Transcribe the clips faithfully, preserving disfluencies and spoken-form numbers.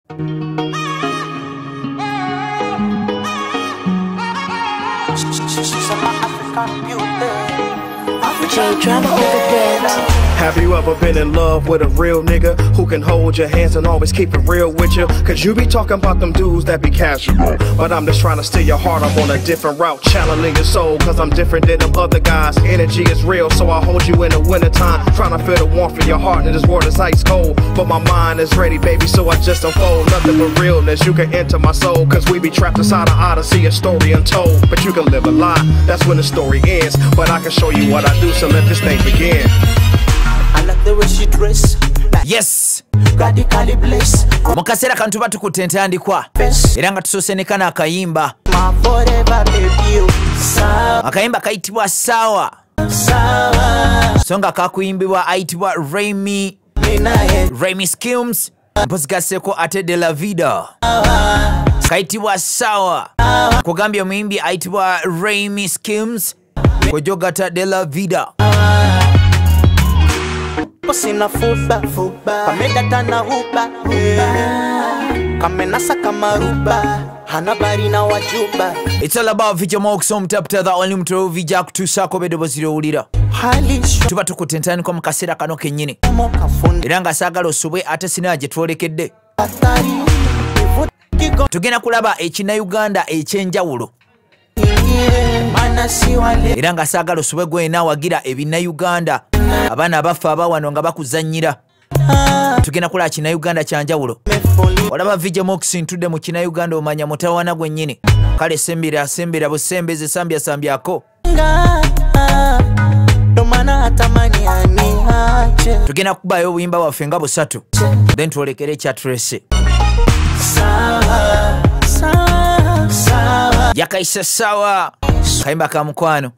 Have you ever been in love with a real nigga who can hold your hands and always keep it real with you? Cause you be talking about them dudes that be casual, but I'm just trying to steer your heart up on a different route, channeling your soul, cause I'm different than them other guys. Energy is real, so I hold you in the wintertime, trying to feel the warmth in your heart, and this world is ice cold, but my mind is ready, baby, so I just unfold nothing but realness. You can enter my soul, cause we be trapped inside an odyssey, a story untold, but you can live a lie, that's when the story ends, but I can show you what I do, so let this thing begin. I like the way she dress. Yes. Radically blessed. Mukasera kantu batu kutente andikwa. Era nga tusosenekana akayimba. My forever baby. Sawa. Akayimba kaitibwa Sawa. Sawa. Songa kakuyimbibwa aitibwa Remy. Remy Skills. Mpozigaseko ate de la vida. Kaitibwa Sawa. Kugambia muimbi aitibwa Remy Skills. Kujogata de la vida. Sina fuba fuba kameda tana huba kamena saka maruba hanabari na wajuba. It's all about Vj Mox Omutaputa, the only Mutooro Vj kutusako bedo boziro ulira tuba tukutentani kwa mukasera kano kenyini era nga sagala osubwe ate sinaje twolekedde tugenda kulaba ekina Uganda ekyenjawulo era nga sagala osubwe gwena wagira ebina Uganda abana abafa abawano nga bakuzanyira tugenda kulaba kina Uganda kyanjawulo olaba Vj Mox ntudde mu kina Uganda omanya mutawana gwennyini kale sembera sembera busembeze sambya sambyako tugenda kubayo obuyimba bwaffe nga busatu then twolekere ekya Tracy yakaisa sawa kayimba ka mukwano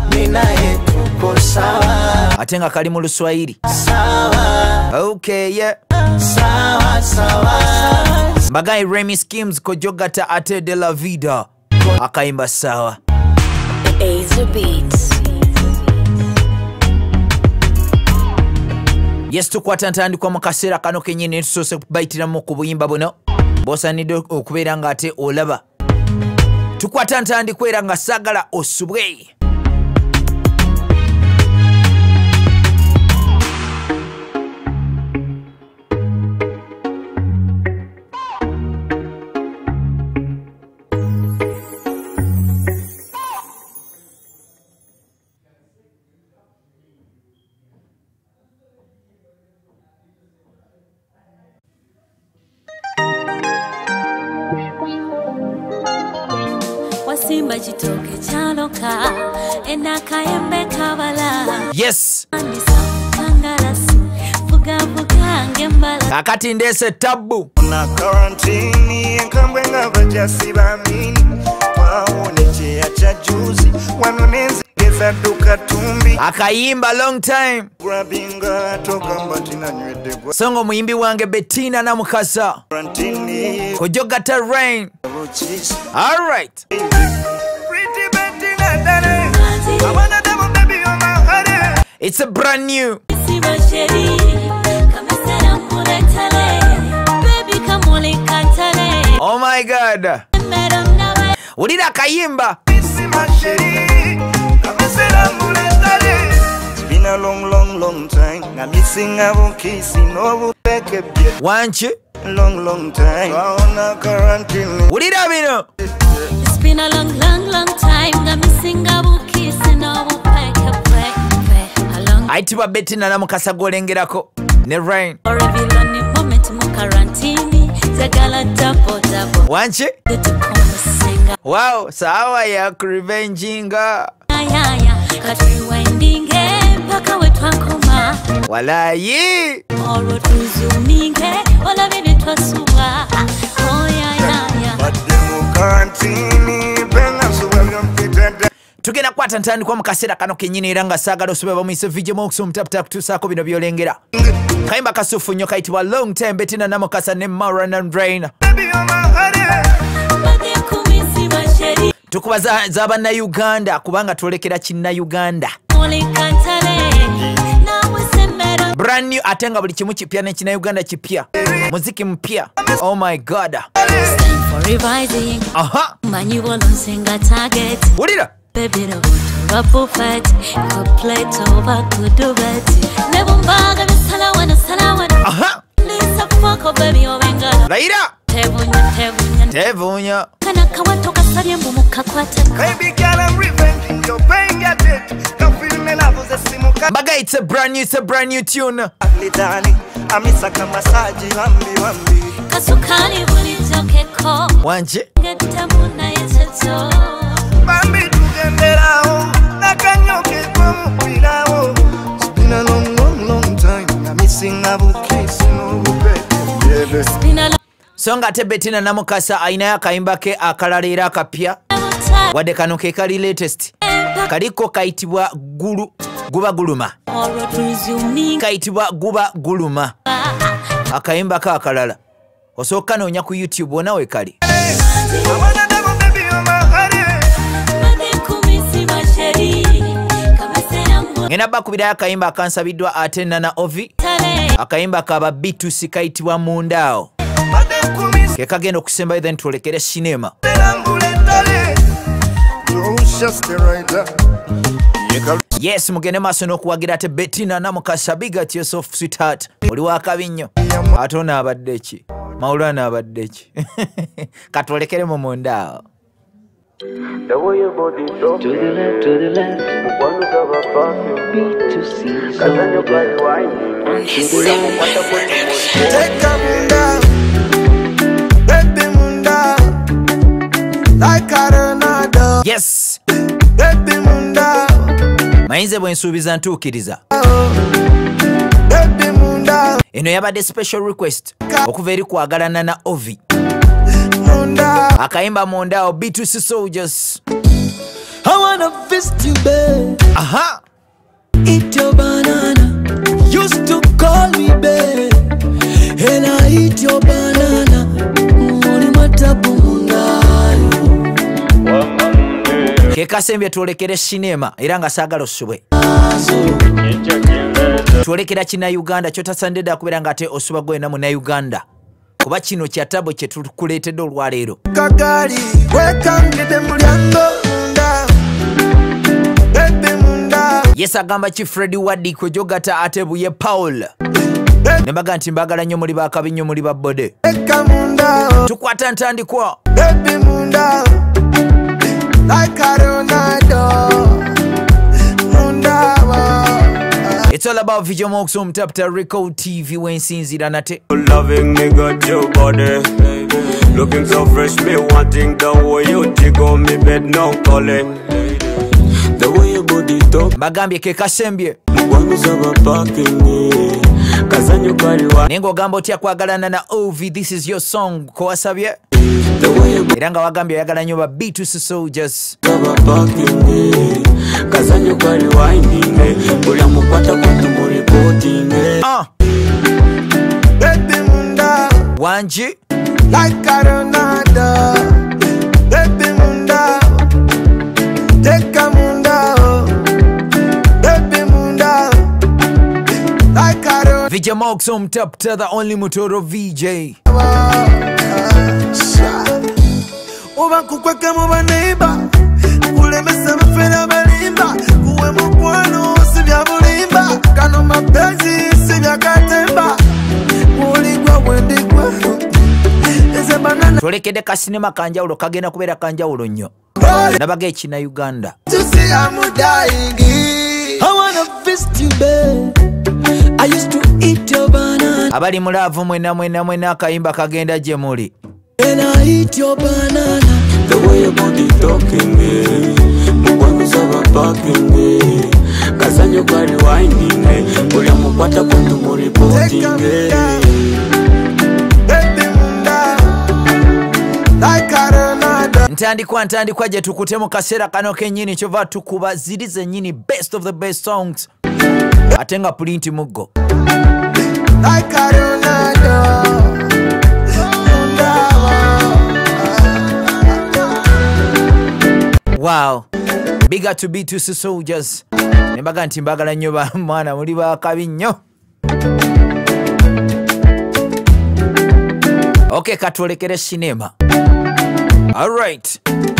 ate nga kali mu Luswahili. Okay, yeah. Mbagayi Remy Skills kojogata ate de la vida akayimba sawa. Yes, tukwata ntandi kwa mukasera kano kenyini tusose kubaitiramu ku buyimba buno bosanidde okubeera nga ate olaba tukwata ntandi kwera nga sagala osubwe. Yes. Kakati ndese tabu na quarantine nkambwe ngabajasi bamini waoneche acha juzi wanonezi geza duka tumbi akayimba long time grabinga toka mbatina nywede gwa songo muyimbi wange Bettina na mukasa quarantine kujogata rain. All right. Pretty Bettina dare I wanna double baby on my head. It's a brand new. Oh my God. Ulira kayimba. It's been a long, long, long time. I'm missing a kissing over back Want you? Long, long time. On a quarantine. Ulira bino. It's been a long, long, long time. I'm missing a kissing over back aitibwa Bettina na mukasa golengerako ne rain. Want you? Wow, sawa ya kurivenjinga. Walayi. Tugenda kwata ntandi kwa mukasera kano kenyini era nga sagala osube bamwise Vj Mox Omutaputa kutusaako bino byolengera kayimba kasufu nnyo kayitibwa long time Bettina na mukasa ne Mara and Rain. Tukuba za, za banna Uganda kubanga twolekera kinna Uganda. brand new atenga buli kimu kipya ne kina Uganda kipya muziki mpya. Oh my god. For revising, Aha. manual nsenga target. Wulira. Baby no rubber fat, good plate over good do bet. Never mbaga misala wana sala wana. Aha. Lisa fuck up baby ovenga. Laira. Tevunya tevunya. Tevunya. Kana kawato kasabye mbu mukakwata. Baby girl, I'm revenging your pain, get it. Don't feel me love was a simuka. Baga, it's a brand new, it's a brand new tune. Lidani, amisa kama saji wambi wambi. Kasukani buli jokeko. Wanje. Ngeta muna yechecho. Bambi tugenderao, nakanyoke kwa mpilao. It's been a long, long, long time. I'm missing a kiss, no baby. It's been a long Songa ate Bettina Namukasa aina ya kaimba ke akalala era akapya. time. Wadde kano ke kali latest. Kaliko kayitibwa gulu guba guluma. Or presuming. Kayitibwa guba guluma. Akayimba ka akalala. Osooka noonya ku YouTube wona we kali. I wanna double baby on my heart. Ngena bakubira akayimba akansabiddwa ate Nana Ovi. Akayimba kaba bitusi kayitibwa Mundao. Ke kagenda okusembayo then twolekere sinema. Yes, mugende maaso n'okuwagira ate Bettina Namukasa, big at yourself sweetheart. Oli wakabi nnyo. Ate ono abadde ki? Maulana abadde ki? Katwolekere mu Mundao. The way your body talk to the left, to the left. One is of a fucking beat to see. Cause then your body whining. Take a munda, baby munda, like a Yes. baby munda, Mayinze bwe nsuubiza ntuukiriza. baby munda, Eno yabadde special request okuva eri kwagalana na Ovi. munda. Akayimba Mundao B two C Soldiers. I wanna visit you, babe. Aha. Eat your banana. Used to call me babe, and I eat your banana. Muli matapu mungayo. Ke kasembye twolekere sinema era nga saagala osubwe. Twolekera kina Uganda kyotasandedda kubeera nga ate osuba gwena mu na Uganda. Kuba kino kyatabo kye tukuleetedde olwaleero. Kakari, wekangide mulyango munda, baby munda, Yes, agamba ki Freddy Waddi kwejogata ate buye Paul. Nembaga nti mbagala nnyo muli bakabi nnyo muli babbode. eka munda, Tukwata ntandikwa. baby munda, like a Ronaldo, munda wa. It's all about Vj Mox Omutaputa Record T V wensinzira nate. Loving me got your body. Looking so fresh, me wanting the way you tickle me bed now calling. The way your body talk. Mbagambye ke kasembye. One is of a parking. Cause then you carry one. Naye ng'ogamba otya kwagalana na Ovi, this is your song kwewasabye. The way your body Era nga wagambye oyagala nnyo ba B two C Soldiers. of a parking. Cause then you carry winding. Bula mukwata kuntu mu reporting. Ah, Baby munda, Wanji. like a Ronaldo, baby munda, take a munda, baby munda, like a Ronaldo. Vj Mox Omutaputa, the only Mutooro V J. Oba kukweka mu baneiba, kulemesa bafera balimba, kuwe mukwano si bya bulimba, kano mapenzi si bya katemba, muligwa bwendigwa. Twolekedde kasinema kanjawulo kagenda kubeera kanjawulo nnyo. Nabaga ekina Uganda. I wanna visit you, babe. I used to eat your banana, Abali mulaavu mwena mwena mwena akayimba kagenda gye muli. and I eat your banana. The way your body talking, one is of a parking. Cause then you carry winding. Bula mukwata kuntu mu reporting. Ntandikwa ntandikwa gye tukute mu kaseera kano kennyini kyova tukuba ziri zennyini best of the best songs. Ate nga pulinti muggo. Wow. Big up to B two C Soldiers. Nembaga nti mbagala nnyo ba mwana muli bakabi nnyo. Okay, katwolekere sinema. Alright.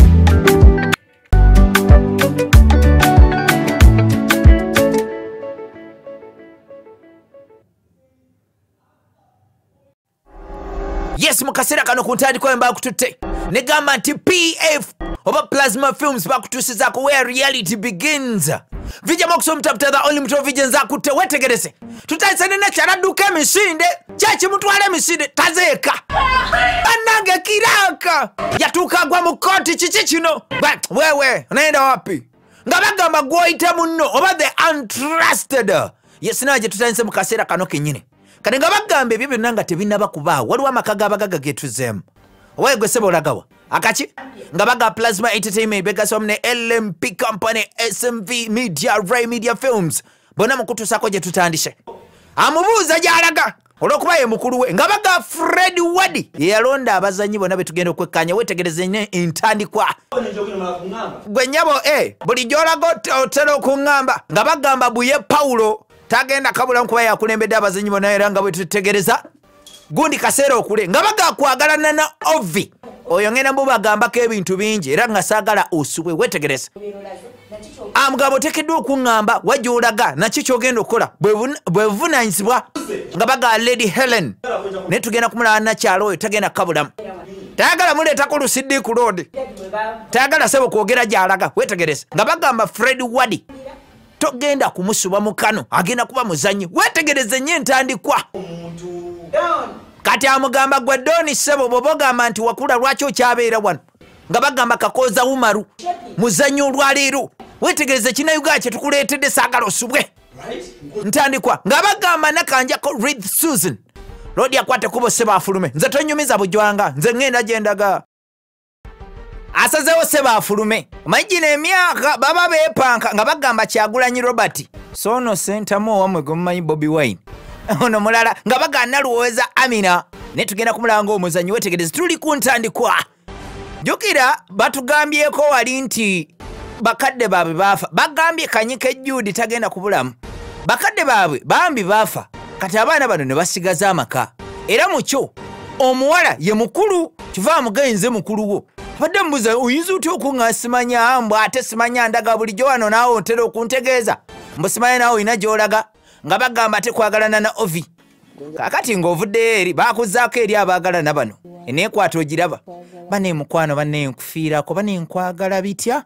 Yes, mukasera kano kuntandiko emba kututte. Negamba nti P F oba Plasma Films bakutusiza ku where reality begins. Vj Mox Omutaputa the only Mutooro Vj nzakutte wetegerese. Tutaisene na charaduka emisinde. Chachi mutwale emisinde tazeeka. Banange kiraka. Yatuka gwa mu koti chichi kino. Wewe, unaenda wapi? Nga bagamba Gwoyita Munno oba the Untrusted. Yes, naje tutainse mukasera kano kenyine. Kati nga bagambe ebyo byonna nga tebinaba kubaawo waliwo amaka abagaga getuzeemu owaye gwe sebo olagawa akaki nga baga Plasma Entertainment begasomu ne L M P Company S M V Media Ray Media Films bonna mukutuusako gye tutandise amubuuza gy'alaga olw'okuba ye mukulu we nga baga Fred Wadi ye yalonda abazannyi bonna be tugenda okwekkanya wetegereze nnyo entandikwa gwe nnyabo e buli gy'olaga otera okuŋŋamba nga bagamba buye Pawulo tagenda kabula nkuba yakulembedde abazannyi bonna era nga bwe tutegereza gundi kaseera okule nga baga kwagalana na Ovi oyo ngenda mbu bagambako ebintu bingi era nga saagala osubwe wetegereza amugabo oteekeddwa okuŋŋamba wajja olaga naki kyogenda okukola bwe buvunaanyizibwa nga baga Lady Helen naye tugenda kumulaba nakyalo oyo tagenda kabulamu tayagala muleetako lusiddiiku road tayagala sebo kwogera gy'alaga wetegereza nga bagamba Fred Wadi togenda kumusuba mukano agenda kuba muzanyi wetegereze nnyo entandikwa kati amugamba gwe Doni sebo bw'ogamba nti wakula lwaki okyabeera wano nga bagamba Kakooza Umaru muzanyi olwaleero wetegereze kinayugaa kye tukuleetedde saagala osubwe ntandikwa nga bagamba nakanjako Reed Susan lodi akwate kubo sebo afulume nze tonyumiza bujwanga nze ngenda gyendaga asazeewo sebo afulume omanyigina emyaka baba beepanka nga bagamba Kyagulanyi Robert so ono sentamu owamwe gwe mumanyi Bobi Wine ono mulala nga bagana Luweza Amina ne tugenda kumulaba ng'omuzannyi wetegereze tuli ku ntandikwa jjukira batugambyeko wali nti bakadde baabwe baafa bagambye Kanyike Jude tagenda kubulamu bakadde baabwe bambi baafa kati abaana bano ne basigaza amaka era mukyo omuwala ye mukulu kiva amugenze mukulu wo abadde mbuza oyinza otya okuŋŋa simanya mbw ate simanya ndaga bulijjo wano naawe otera okuntegeeza mbu simanya naawe olina gy'olaga nga bagamba ate kwagalana na Ovi kakati ng'ovuddeyo eri baakuzzaako eri abaagalana bano eneekwata ogiraba bane mukwano bane nkufiirako bane nkwagala bitya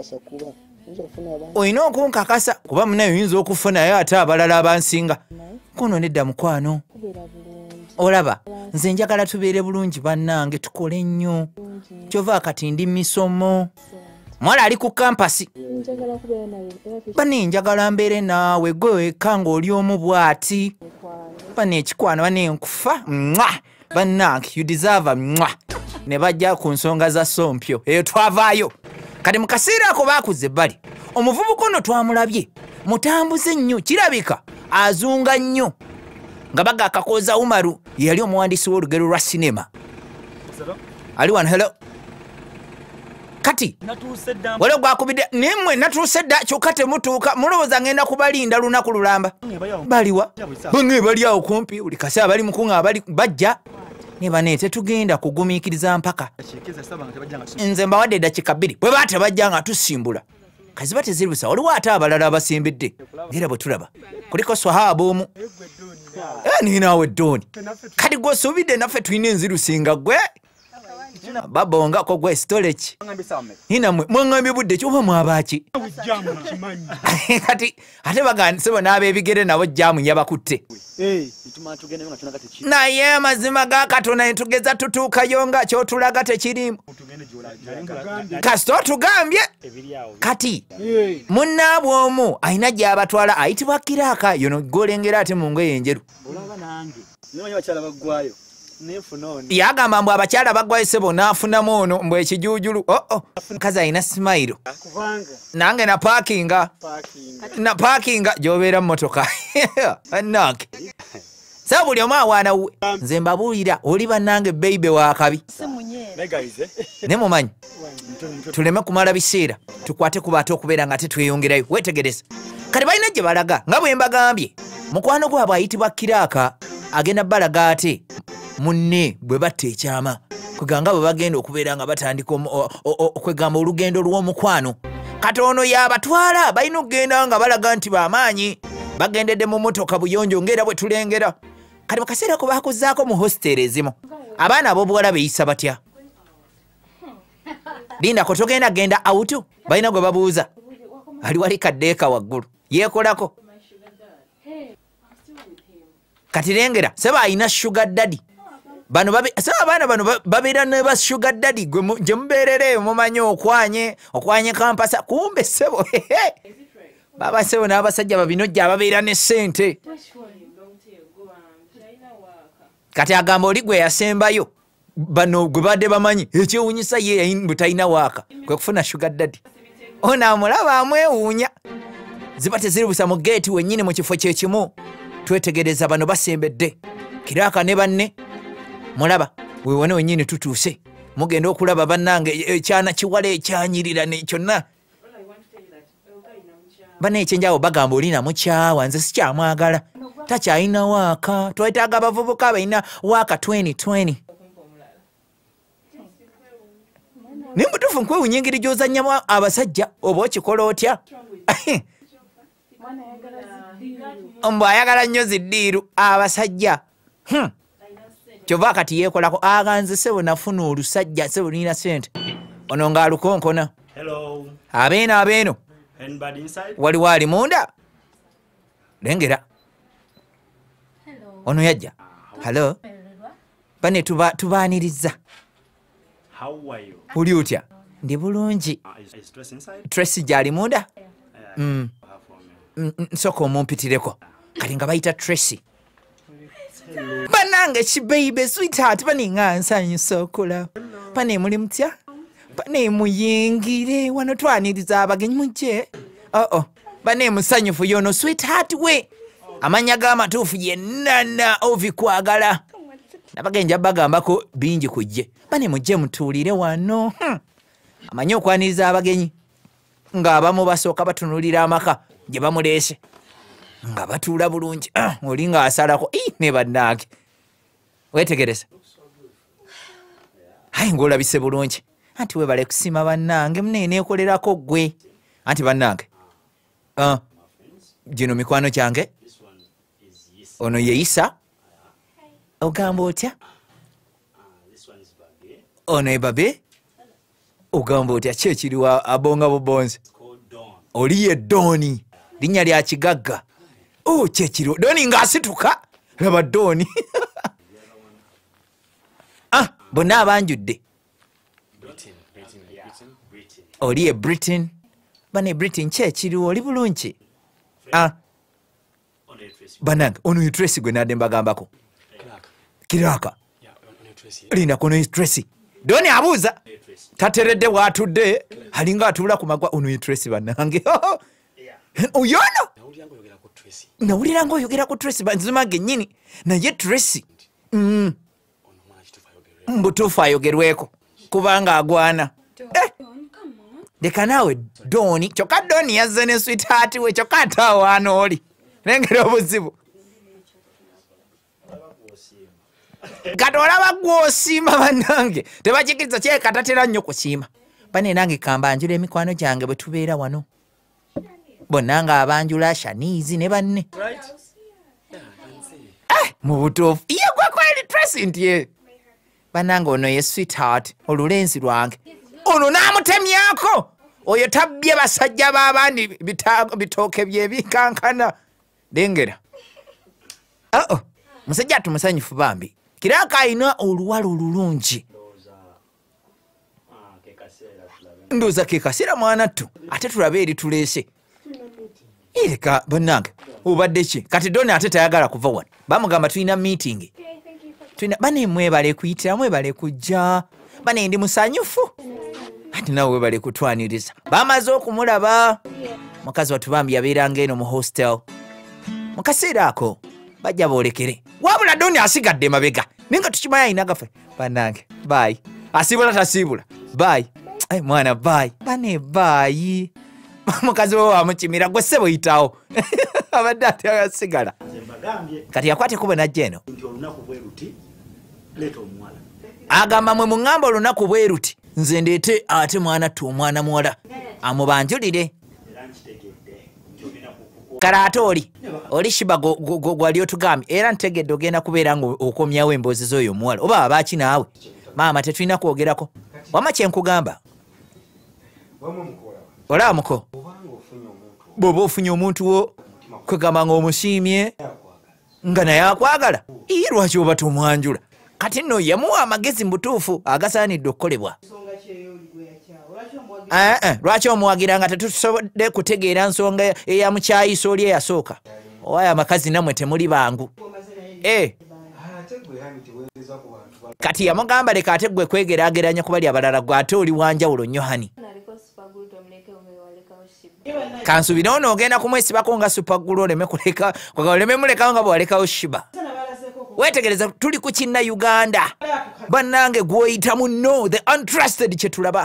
olina okunkakasa kuba munaye oyinza okufunayo ate abalala abansinga kuno nedda mukwano olaba nze njagala tubeere bulungi bannange tukole nnyo kyova kati ndi misomo mwala ali ku kampasi bane njagala mbeere naawe gwe wekka ng'oli omu bw'ati bane ekikwano bane nkufa mwa bannange you deserve mwa ne bajja ku nsonga za sompyo eyo twavaayo kati mu kaseera ako baakuza ebbali omuvubuka ono twamulabye mutambuze nnyo kirabika azunga nnyo nga baga Kakooza Umaru yali omuwandiisi w'olugero lwa sinema ali wano hello kati waliwo gwakubidde nimwe natuuse dda kyokka temutuuka mulowooza ngenda kubalinda lunaku lulamba baliwa bwe bali awo kumpi buli kaseera bali mukuŋŋa bali bajja ne bane tetugenda kugumiikiriza mpaka nze mbawadde eddakiika bbiri bwe baa tebajja nga tusimbula kaziba tezirusa waliwo ate abalala abasimbidde era bwe tulaba kuliko Swahaba omu ninaawe Doni kati gweosuubidde naffe tulina enzirusinga gwe babongako gwe storage ninamwe mwaŋŋambye budde kyoba mwabaki kati ate bagandisebo n'ab'ebigere nabo jjaamu yabakutte naye amazima ga Katonda ne tugeza tutuukayo nga kyotulaga tekirimu kasita otugambye kati munnaabwe omu alina gy'abatwala ayitibwa Kiraaka yono gw'olengera ate mu ngoye enjeru yagamba mbu abakyala baggwayo sebo n'afunamu ono mbu ekijuujulu oo mukazi alina simayiro nange napaakinga napaakinga gy'obeera mu motoka annange saba buli omu awaana we nze mbabuulira oli bannange beibe wakabi ne mumanyi tuleme kumala biseera tukwate ku baate okubeera nga tetweyongerayo wetegereza kati balina gye balaga nga bwe mbagambye mukwano gwe bwayitibwa Kiraaka agenda balaga ate munne bwe batta ekyama kweganga bwe bagenda okubeera nga batandika okwegamba olugendo lw'omukwano kati ono yabatwala balina okugenda nga balaga nti bamaanyi bagendedde mu motoka buyonjo ngera bwe tulengera kati mukaseera ko bakozaako mu hositeri ezimu abaana ab'obuwala beeyisa batya linda ko togenda genda auto balina gwe babuuza ali wali kaddeeka waggulu yeekolako kati lengera seba alina sugar daddy bano babe seba abaana bano babeera ne ba sugar daddy gye mubeerereeyo mumanyi okwanye okwanye kampasa kumbe sebo baba sebo n'abasajja babinojja ababeera ne ssente kati agamba oli gwe yasembayo bano gwe badde bamanyi ekyewuunyisa ye bwe talina waaka kwe kufuna sugar daddy ono amulaba amwewuunya ziba teziribusa mu geeti wennyini mu kifo kyekimu twetegereza bano basembedde Kiraaka ne banne mulaba weewone wennyini tutuuse mugenda okulaba bannange ekyana kiwala ekyanyirira kyonna banne ekyenjawo bagamba olina mukyawa nze sikyamwagala takyalina waaka twetaaga abavubuka balina waaka twenty twenty naye mutuufu nkwewunya engeri gy'ozannyamu abasajja oba okikola otya mbu ayagala nnyo ziddiiru abasajja kyova kati yeekolako aganze sebo nafuna olusajja sebo nina sente ono ng'alukonkona abeeno abeeno waliwo ali munda lengera ono yajja halo bane tubaaniriza oli otya ndi bulungi Tracy gyali munda nsooka omumpitireko kati nga bayita Tracy banange kibeibe sweetheart baninga nsanyusa okulaba bane muli mutya bane muyingire wano twaniriza abagenyi mujje oo bane musanyufu yono sweetheart we amanya g'amatuufu yennana ovikwagala nabagenja bagambako bingi kujje bane mujje mutuulire wano amanyi okwaniriza abagenyi ng'abamu basooka batunulira amaka gye bamuleese nga batuula bulungi oli ng'asalako ne bannange weetegereza ayi ng'olabise bulungi anti webale kusiima bannange muneeneekolerako ggwe anti bannange gino mikwano gyange ono yeeyisa ogamba otya ono ebabe ogamba otya ki ekiriwa abonga bubonzi oli ye Dooni linnya lya kigagga o kyekiriwo Dooni ng'asituka laba Dooni ah bonna abanjudde oli ye Britain bane Britain kyekiriwo oli bulungi ah banange ono ye Tracy gwe nadde mbagambako Kiraaka linda kono ye Tracy Dooni abuuza tateredde bw'atudde alinga atuula ku magwa ono ye Tracy bannange oyono nawulira ng'oyogera ku Tracy banzima gennyini naye Tracy mbutuufu ayogerweko kubanga agwana leka naawe Dooni kyokka Dooni yazze ne sweetheart we kyokka ate awo ano oli nengera obuzibu kati olaba gw'osiima bannange tebakikiriza kyeka tatera nnyo kusiima bane nange kambanjula emikwano gyange bwe tubeera wano bonna nga abanjula shaniizi ne banne mu butuufu ye gwe kweli Tracy nti ye bannange ono ye sweetheart olulenzi lwange ono n'amutemyako oyo tabbye basajja b'abandi bitooke bye bikankana lengera oo musajja tumusanyufu bambi Kiraaka alina oluwala olulungi ndowooza ke kaseera mwanattu ate tulabe eri tuleese ereka bannange obadde ki kati Dooni ate tayagala kuva wano bamugamba tulina meeting tulina bane mwebale kuyitira mwebale kujja bane ndi musanyufu ati nawe webale kutwaniriza bamaze okumulaba mukazi watu bambi yabeeranga eno mu hostel mu kaseera ako bajja boolekere wabula Dooni asigadde mabega ninga tukimanyi alina gafe bannange bayi asiibula tasiibula bayi ay mwana bayi bane bayi mukazi we wamukimira gwe ssebo yitawo abadde ate asigala kati yakwate kubo najja eno agamba mwe muŋŋamba olunaku bwe luti nze ndeete ate mwana tu omwana muwala amubanjulire kale ate oli oli shiba gwali otugambye era ntegedde ogenda kubeera nga okomyawo emboozi z'oyo omuwala oba abaaki naawe maama tetulina kwogerako wama kyenkugamba olaba muko bw'oba ofunye omuntu wo kwegamba nga omusiimye nga naye akwagala ii lwaki oba tomwanjula kati nno yamuwa amagezi mu butuufu agasaanidde okukolebwa lwaki omuwagira nga tetusobodde kutegeera nsonga eyamukyayisa oli eyasooka owaye amakazi namwe temuli bangu kati yamugamba leka ate gwe kwegeraageranya kubali abalala gwe ate oli wanjawulo nnyo hani kansubire ono ogenda kumwesibako nga supagulu oleme kuleka oleme mulekawo nga bwewalekawo shiba wetegereza tuli ku kinna Uganda bannange Gwoyita Munno the Untrusted kyetulaba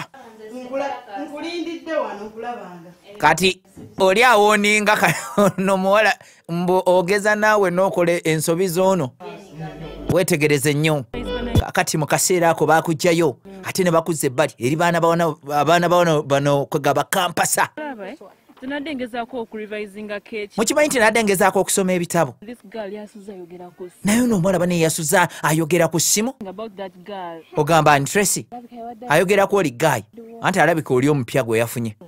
kati oli awoninga kano muwala mbu ogeza naawe n'okola ensobi z'ono wetegereze nnyo kakati mu kaseera ako baakugjayo ate ne bakuzza ebbali eri baana bawana bano kwegaba kampasa mukimanyi nti nadde ngezaako okusoma ebitabo naye ono omwala bane yasuza ayogera ku ssimu ogamba ani Tracy ayogera ku oli Guy anti alabika oli omupya gwe yafunye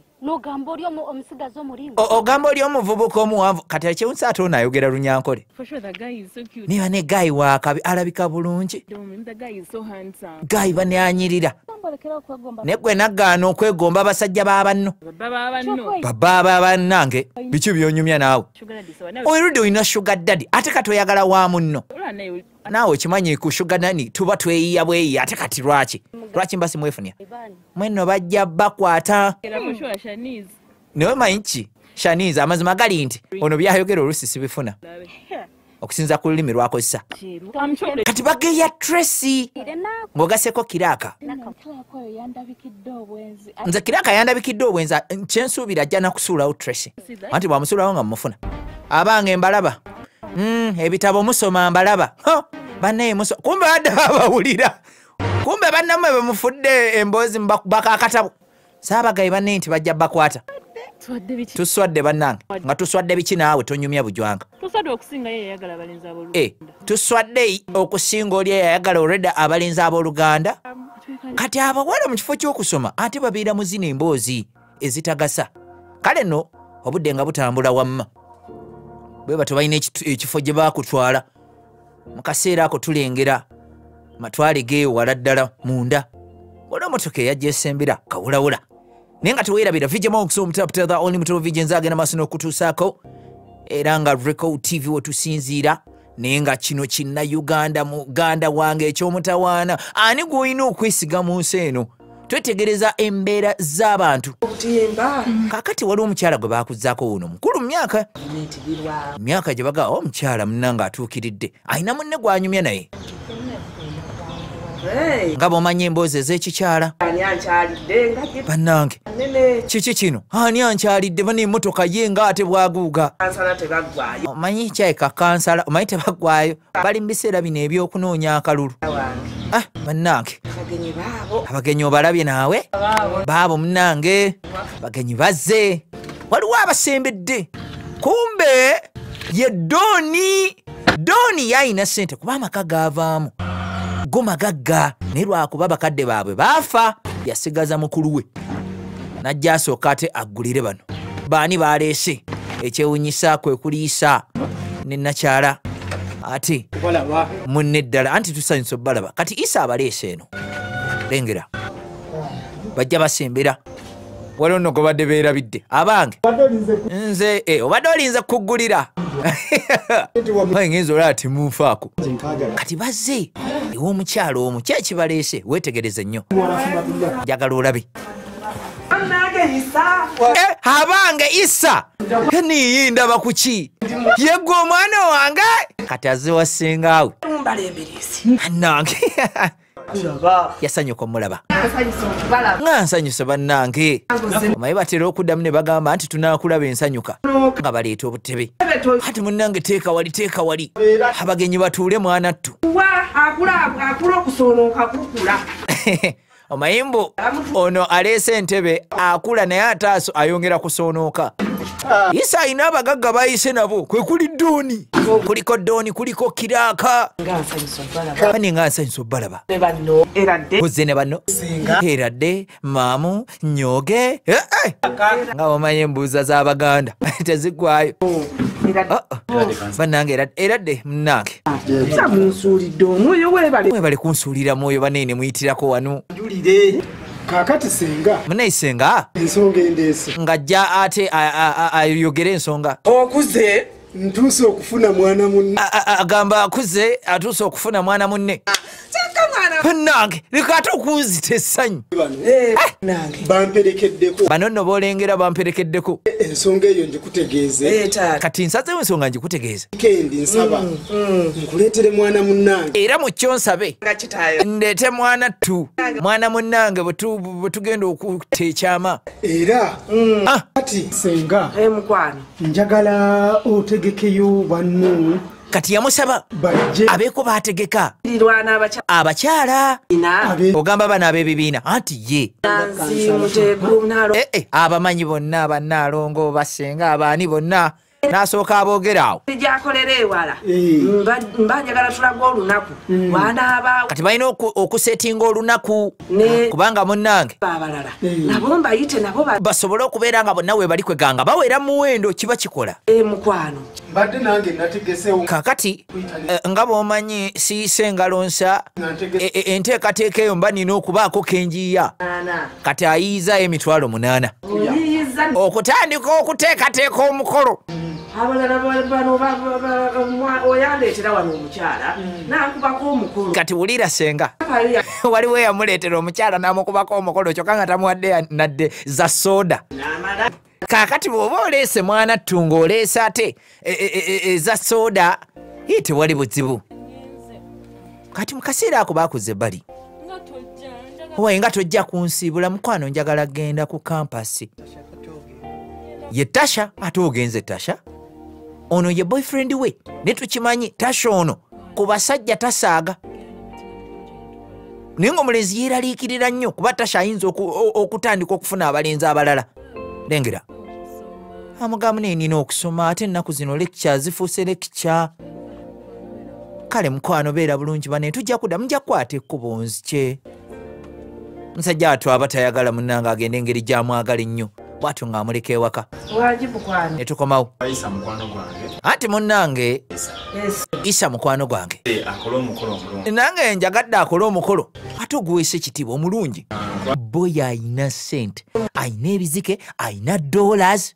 ogamba oli omuvubuka omuwanvu kati ekyewunsa ate ono ayogera Lunyankole niba ne Guy waakabi alabika bulungi Guy bane anyirira ne gwe naggaana okwegomba abasajja b'abanno babba bannange biki byonyumya naawe oludde olina sugar daddy ate kati oyagala wa munno naawe okimanyi ku sugar daddy tuba tweyiya bweyiya ate kati lwaki lwaki mbasi mwefunya mwenno bajja bakwata nawe manyi ki Shaniza amazima gali nti ono byayogera oluusi sibifuna okusinza ku lulimi lwakozesa kati bageya Tracy ng'ogaseko Kiraaka nze Kiraaka yandabikidde obwenzi kyensuubira ajja nakusuulawo Tracy anti bwamusuulawo nga mumufuna abange mbalaba ebitabo musoma mbalaba bannaye musoma kumbe badde babawulira kumbe bannamwe bemufudde emboozi bakakatabo saabagaye bannaye nti bajja bakwata tuswadde bannange nga tuswadde biki naawe tonyumya bujwanga tuswadde okusinga oli eyayagala olwedda abalenzi abooluganda kati abawala mu kifo ky'okusoma ate babeera mu zino emboozi ezitagasa kale nno obudde nga butambula wamma bwe bato balina ekifo gye baakutwala mu kaseera ako tulengera matwale geeyo wala ddala munda olwa motoka eyajja esembera kawulawula naye nga teweerabira Vj Mox Omutaputa the only Mutooro Vj nzaagenda maaso n'okutuusaako era nga Record T V wetusinziira naye nga kino kinna Uganda muganda wange ekyomutawaana ani gw'olina okwesiga mu nsi eno twetegereza embeera z'abantu kakati waliwo omukyala gwe baakuzzaako wuno mukulu mu myaka myaka gye bagaa omukyala munnanga atuukiridde alina munne gwanyumya naye nga bw'omanya emboozi ez'ekikyala bannange kiki kino ani ankyalidde bana emmotoka ye nga ate bwaguuga omanyi kyayika kansala omanyi tebaggwayo bali mu biseera bino ebyokunoonya akalulu bannange abagenyi obalabye naawe baabo munnange bagenyi bazze waliwo abasembedde kumbe ye Dooni Dooni yayina ssente kuba amaka gaavaamu go magagga naye lwakuba bakadde baabwe baafa yasigaza mukulu we najja asooka ate aggulire bano baani baleese ekyewunyisa kwe kuliisa ne nakyala ate munne ddala anti tusanyusa obbalaba kati Isa abaleese eno lengera bajja basembera waliwo nno gobadde beerabidde abange nze obadde olinze kuggulira ngenza olaba temunfaako kati bazze ew'omukyalo omu kyekibaleese weetegereze nnyo njagala olabe abange Isa niyi ndaba kuki yeggwe omwana wange kati azze wassengaawe nange yasanyuka omulaba nga nsanyuse bannange omaye batera okuddamu ne bagamba nti tunakulaba ensanyuka nga baleeta obutebe ati munnange teeka wali teeka wali abagenyi batuule mwanattu omayimbo ono aleese entebe akula naye ataaso ayongera kusonooka isa ayina abagagga bayise nabo kwe kuli dooni kuliko dooni kuliko kiraaka bani nga nsanyusa obbalaba uzze ne banno eradde maamu nyoge nga omanyi embuuza z'abaganda teziggwayo bannange eradde munnange mwebale kunsuulira mwoyo baneene muyitirako wano kakati senga munayisenga ensonga endeese ng'ajja ate ayogere ensonga okuze ntuuse okufuna mwana munne agamba akuze atuuse okufuna mwana munne bannange leka ate okunzita essanyu bamperekeddeko bano nno boolengera bamperekeddeko ensonga eyo njikutegeeze kati nsazewo ensonga njikutegeeze kendi nsaba nkuleetere mwana munnange era mu kyo nsabe ndeete mwana ttu mwana munnange bwe tugenda okutta ekyama era kati senga njagala otegekeyo bannu kati yamusaba abeeko baategeka abakyala ogamba bano ab'ebibiina anti ye abamanyi bonna bannaalongo basenga abaani bonna n'asooka aboogera awo kati balina okusetinga olunaku kubanga munnange basobole okubeera nga bonna we bali kweganga bawera muwendo kiba kikola kakati nga bw'omanyi siise engalo nsa enteekateeka eyo mba nina okubaako kenjiya kati ayiyiza emitwalo munaana okutandika okuteekateeka omukolo kati wulira senga waliwo eyamuleetera omukyala n'amukubako omukolo kyokka nga tamuwadde nadde za soda kakati bw'oba oleese mwana ttu ng'oleese ate eza soda ye tewali buzibu kati mu kaseera ako baakuza ebbali owaye nga tojja kunsiibula mukwano njagala genda ku kampasi ye Tasha ate ogenze Tasha ono ye boyfriend we ne tukimanyi Tasha ono ku basajja tasaaga naye ng'omulenzi yeeraliikirira nnyo kuba Tasha ayinza okutandika okufuna abalenzi abalala lengera amugamu naye nina okusoma ate ennaku zino lecture zifuuse lecture kale mukwano beera bulungi bane tujja kudda mujja kukwata ekkubo nzikye musajja atw aba tayagala munnange agenda engeri gy'amwagala ennyo bwatyo ng'amuleka ewaka ne tukomawo anti munnange isa mukwano gwange nange njagadde akole omukolo ate oguweesa ekitiibwa omulungi boyi ayina sente ayina ebizike ayina dollars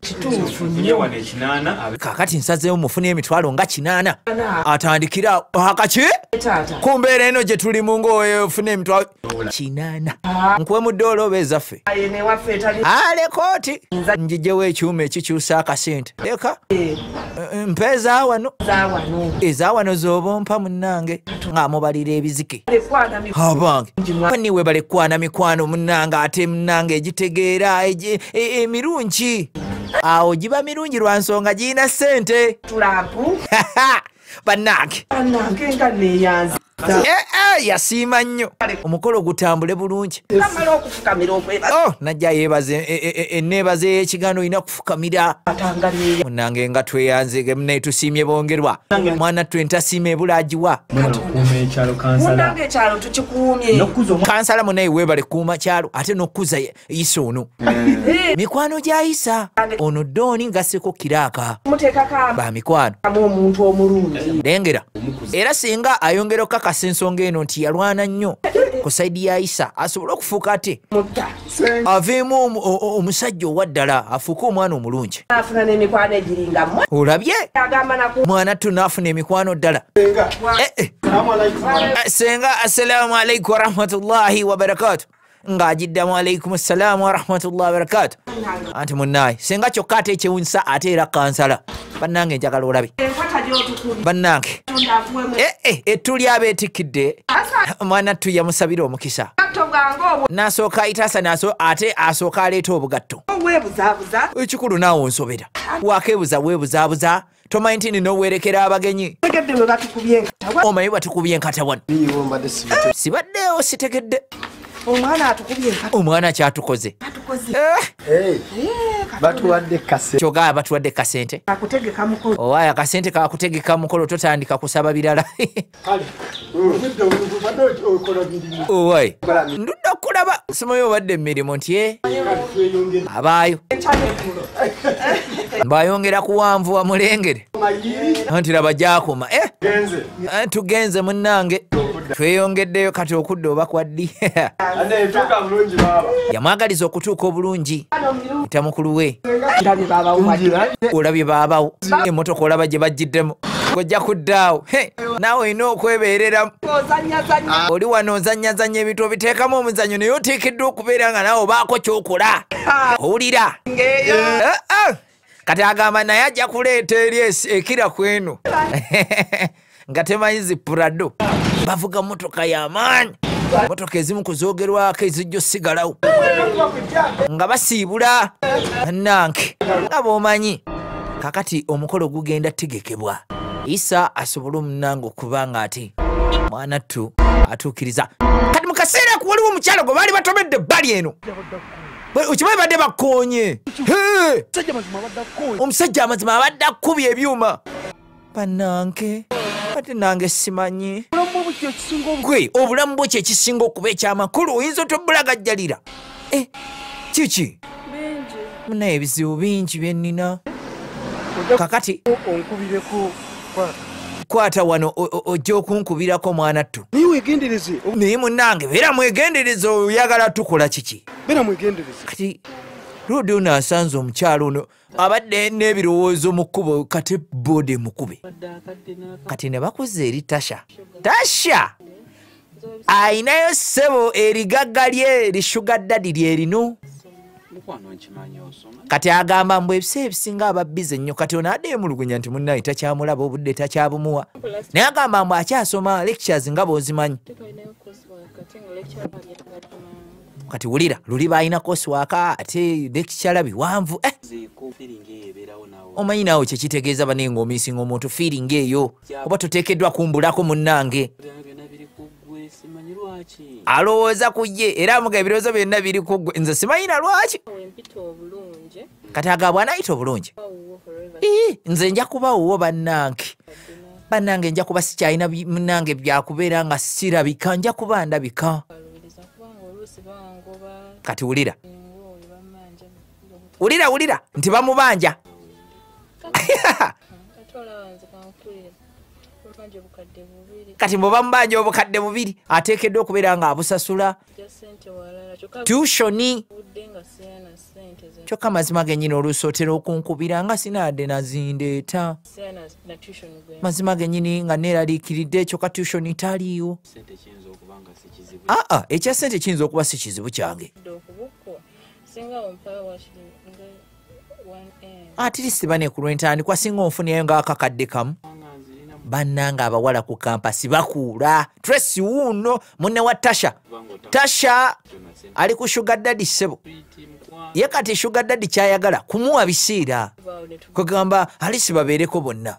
kakati nsazeewo mufuna emitwalo nga kinaana atandikira akaki ku mbeera eno gye tulimu ngaofuna emitwalo kinaana nkuwe mu ddoola oba ezaffe alekooti njijewo ekyuma ekikyusa akasente leka mpa ezawano ezawano z'obompa munnange ng'amubalira ebizike abange niwe balekwana mikwano munnange ate munnange egitegeera emirungi awo giba mirungi lwa nsonga giyina ssente bannange yasiima nnyo omukolo gutambule bulungi najja yeebaza enneebaza ey'ekigaano olina kufukamira munnange nga tweyanze naye tusiimye bongerwa mwana twe ntasiima ebula agiwa kansala munaye weebale kuuma kyalo ate n'okkuza isa ono mikwano gya isa ono dooni ngasseko kiraaka ba mikwano lengera era singa ayongera okukakasa ensonga eno nti yalwana nnyo ku saidi ya isa asobole okufuuka ate aveemu omusajja owa ddala afuuke omwana omulungi olabye mwana ttu naafuna emikwano ddala senga assalaamu alaikum warahmatullahi wabarakatu ng'agiddamu alaikum assalaamu warahmatullahi wabarakatu anti munnaaye senga kyokka ate ekyewunyisa ate era kansala bannange njagala olabe bannange ettuli abeetikidde omwana ttu yamusabira omukisa n'asooka ayitaasa naso ate asooka aleeta obugatto ekikulu naawe onsobera wakeebuza weebuzaabuza tomanyi nti nina owerekera abagenyi omanyi batukubye enkata wano sibaddeewo sitegedde omwana kyatukoze kyogaa batuwadde kasente owaaya akasente kakutegeka mukolo totandika kusaba birala owaye ndudde okulaba simanyi obadde emirimu nti abaayo mbayongera kuwanvuwa mulengere nti laba gyakuma tugenze munnange tweyongeddeyo kati okudda oba kwaddi yamwagaliza okutuuka obulungi mutamukulu we olabye baabawo emotoka olaba gye bajjiddemu gojja kuddaawo naawe olina okwebeereramu oli wano ozanyazanya ebintu obiteekamu omuzanyo naye oteekeddwa okubeera nga naawe obaako kyokola owulira kati agamba naye ajja kuleeta eri ekira kwenu nga temanyi zipurado bavuga motoka y'amaanyi motoka ezimu kuzoogerwako ezijja osigalawo nga basiibula nanke nga bw'omanyi kakati omukolo gugenda tegekebwa isa asobole omunange okuba nga ate mwana ttu atuukiriza kati mu kaseera ku waliwo omukyalo gwe baali batomedde ebbali eno okimanyi badde bakoonye omusajja amazima abadde akkubye ebyuma bannange ate nange simanyi gwe obulamu bwo kyekisinga okuba ekyamakulu oyinza otobulagajjalira kiki munaye ebizibu bingi byennina kakati kwata wano ojja okunkubirako mwana ttu naye munnange beera mwegendereze oyagala tukola kiki kati lodi ono asanze omukyalo ono abadde n'ebirowoozo mu kkubo kati boode mukube kati ne bakuza eri tasha tasha ayinayo ssebo erigagga lye lishuga ddadi lyerino kati agamba mbw ebiseera ebisinga ababbize ennyo kati ono adde emulugunya nti munnaye takyamulaba obudde takyabumuwa naye agamba mbw akyasoma lectures nga bw'ozimanyi kati wulira luli balina koswaka ate lecture biwanvu omanyi naawe kyekitegeeza bane ng'omiisinga omuntu feeling eyo oba toteekeddwa kumbulako munnange alowooza ku ye era amuga ebirowoozo byonna biri ku ggwe nze simanyina lwaki kati agabwa anayita obulungi nze nja kuba wuwo bannange bannange nja kuba sikyalina munnange byakubeera nga sirabika nja kuba ndabika kati wulira wulira wulira nti bamubanja kati mwe bamubanja obukadde bubiri ateekeddwa okubeera nga abusasula tushoni kyokka mazima gennyini oluusi otera okunkubira nga sinaadde nazindeeta mazima gennyini nga neeraliikiridde kyokka tushoni taliiwo aa ekya ssente kiyinza okuba si kizibu kyange atirisi bane ku lwentandikwa singa onfuniayo ngaakakadde kamu bannanga abawala ku kampasi bakuula Tracy wuuno munne wa tasha tasha ali ku sugar daddy ssebo ye kati sugar daddy kyayagala kumuwa biseera kwegamba alisi babeereko bonna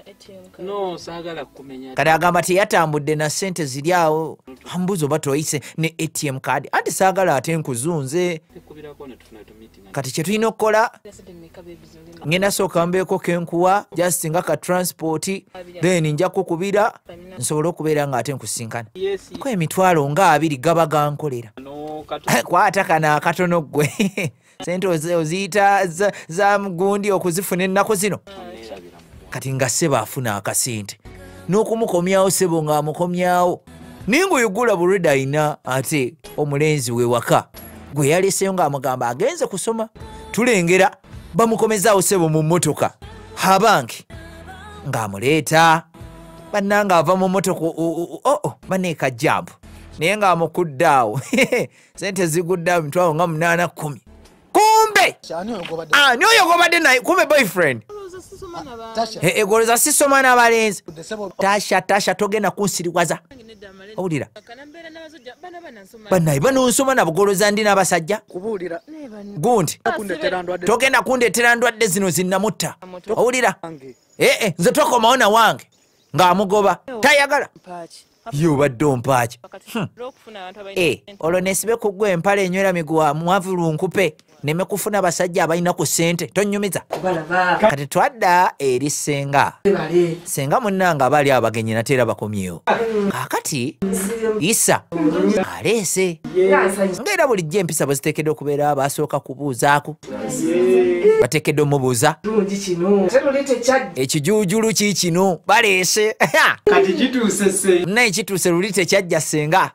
kati agamba teyatambudde na ssente ziri awo ambuzi oba toyise ne A T M card anti saagala ate nkuzunze kati kye tulina okukola ngenda sooka mbeeko kenkuwa just nga ka transport then nja kukubira nsobole okubeera nga ate nkusinkana ko emitwalo nga abiri gaba gankolera kwata kana akatono ggwe sente oziyita za, za mugundi okuzifuna ennaku zino kati nga ssebo afuna akasente n'okumukomyawo ssebo ng'amukomyawo ninguyugula bulwedde ayina ate omulenzi we waka gwe yaleseyo ng'amugamba agenze kusoma tulengera bamukomezaawo ssebo mu mmotoka habanki ng'amuleeta bannanga ava mu mmotoka oo baneeka jambu naye ng'amukuddeawo sente ziguddeawo mitwalo nga munaana kkumi kumbe ani oyo gobadde naye kumbe boyfriend egoloza sisoma n'abalenzi. Tasha tasha togenda kunsiriwaza. Owulira. Bannaye bano nsoma na bugoloza ndi n'abasajja. Kubuulira. Gundi. Togenda kundetera ndwadde zino zinnamutta. Owulira. Eh eh nze tokomawo na wange ng'amugoba tayagala. Yobadde ompaaki. Eh olwo nesibe ku ggwe empale enywera miguwa mwavulu nkupe neme kufuna basajja abalina ku ssente tonnyumiza. Kati twadda eri Senga. Senga munnanga bali abagenyi nateera bakomyewo. Kaakati Isa aleese ngaera bulijjo empisa bwe ziteekeddwa okubeera abasooka kubuuzaako bateekeddwa omubuuza ekijuujulu ki kino baleese Kati kituuse naye kituuse luli tekyajja Senga.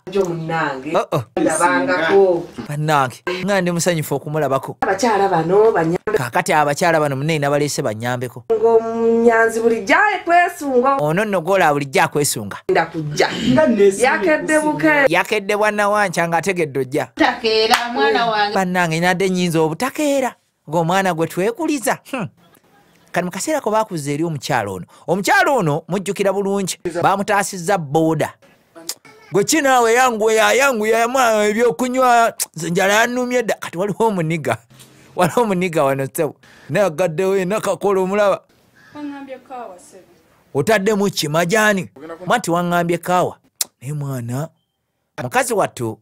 Bannange nga ndi musanyufu okumulabako. Abakyala bano banyambe. Kaakati abakyala bano munne nabaleese banyambeko. Ng'omnyanzi bulijjo kwesunga. Ono nno goola bulijjo akwesunga. Nda kujja. Yakedde buke. Yakedde bwana wanca ng'ategedde ojja. Takeera mwana wange. Bannange nadde nnyinza obutakeera ng'omwana gwe twekuliza. Kati mu kaseera ko baakuzza eri omukyalo ono. Omukyalo ono mujjukira bulungi baamutaasizza booda. Gwe kinaawe yangu yayangu yamwa ebyokunywa njala yanumye dda. Kati waliwo omuniga waliwo omuniga wano ssebo nayagaddewo yenna kakola omulaba. Otaddemu kimajaani mati waŋŋambye kaawa naye mwana mukazi wattu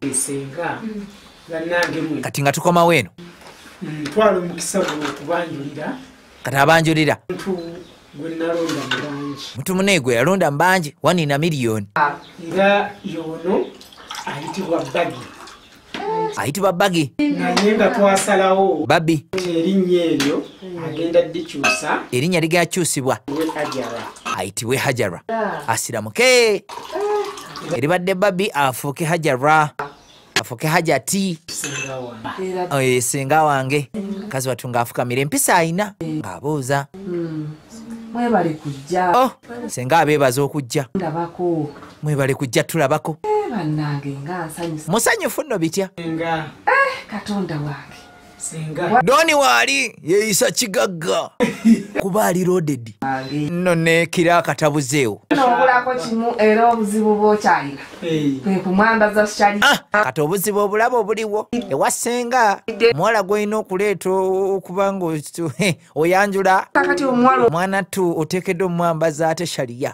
kati nga tukomawo eno twala omukisa gwe okubanjulira kati abanjulira gwe nalonda mu bangi. Muntu munne gwe yalonda mu bangi wanina miliyoni. Era yono ayitibwa Bagi. Ayitibwa Bagi. Naye nga twasalawo Babi. Erinnya eryo agenda ddikyusa. Erinnya ligenda kyusibwa. Hajara. Ayitibwe Hajara. Asiramuke. Eribadde Babi afuuke Hajara. Afuuke Hajati. Oye Senga wange. Kazi wattu ng'afukamira empisa ayina ng'abuuza. Mwebale kujja. Oh, Senga abeebaza okujja. Ndabako. Mwebale kujja tulabako. Bannange nga nsanyusa. Musanyufu nno bitya? Senga. Eh, Katonda wange. Senga. Doni waali yeeyisa kigagga. Kuba ali loaded. Nno neekira akatabuzeewo. N'obulako kimu era obuzibu bw'okyalina. Kwe kumwambaza sikyali. Kati obuzibu obulaba obuliwo. Ewa Senga omuwala gw'olina okuleeta okuba nga oyanjula. Kakati omuwala omwana ttu oteekeddwa omwambaza ate shaliya.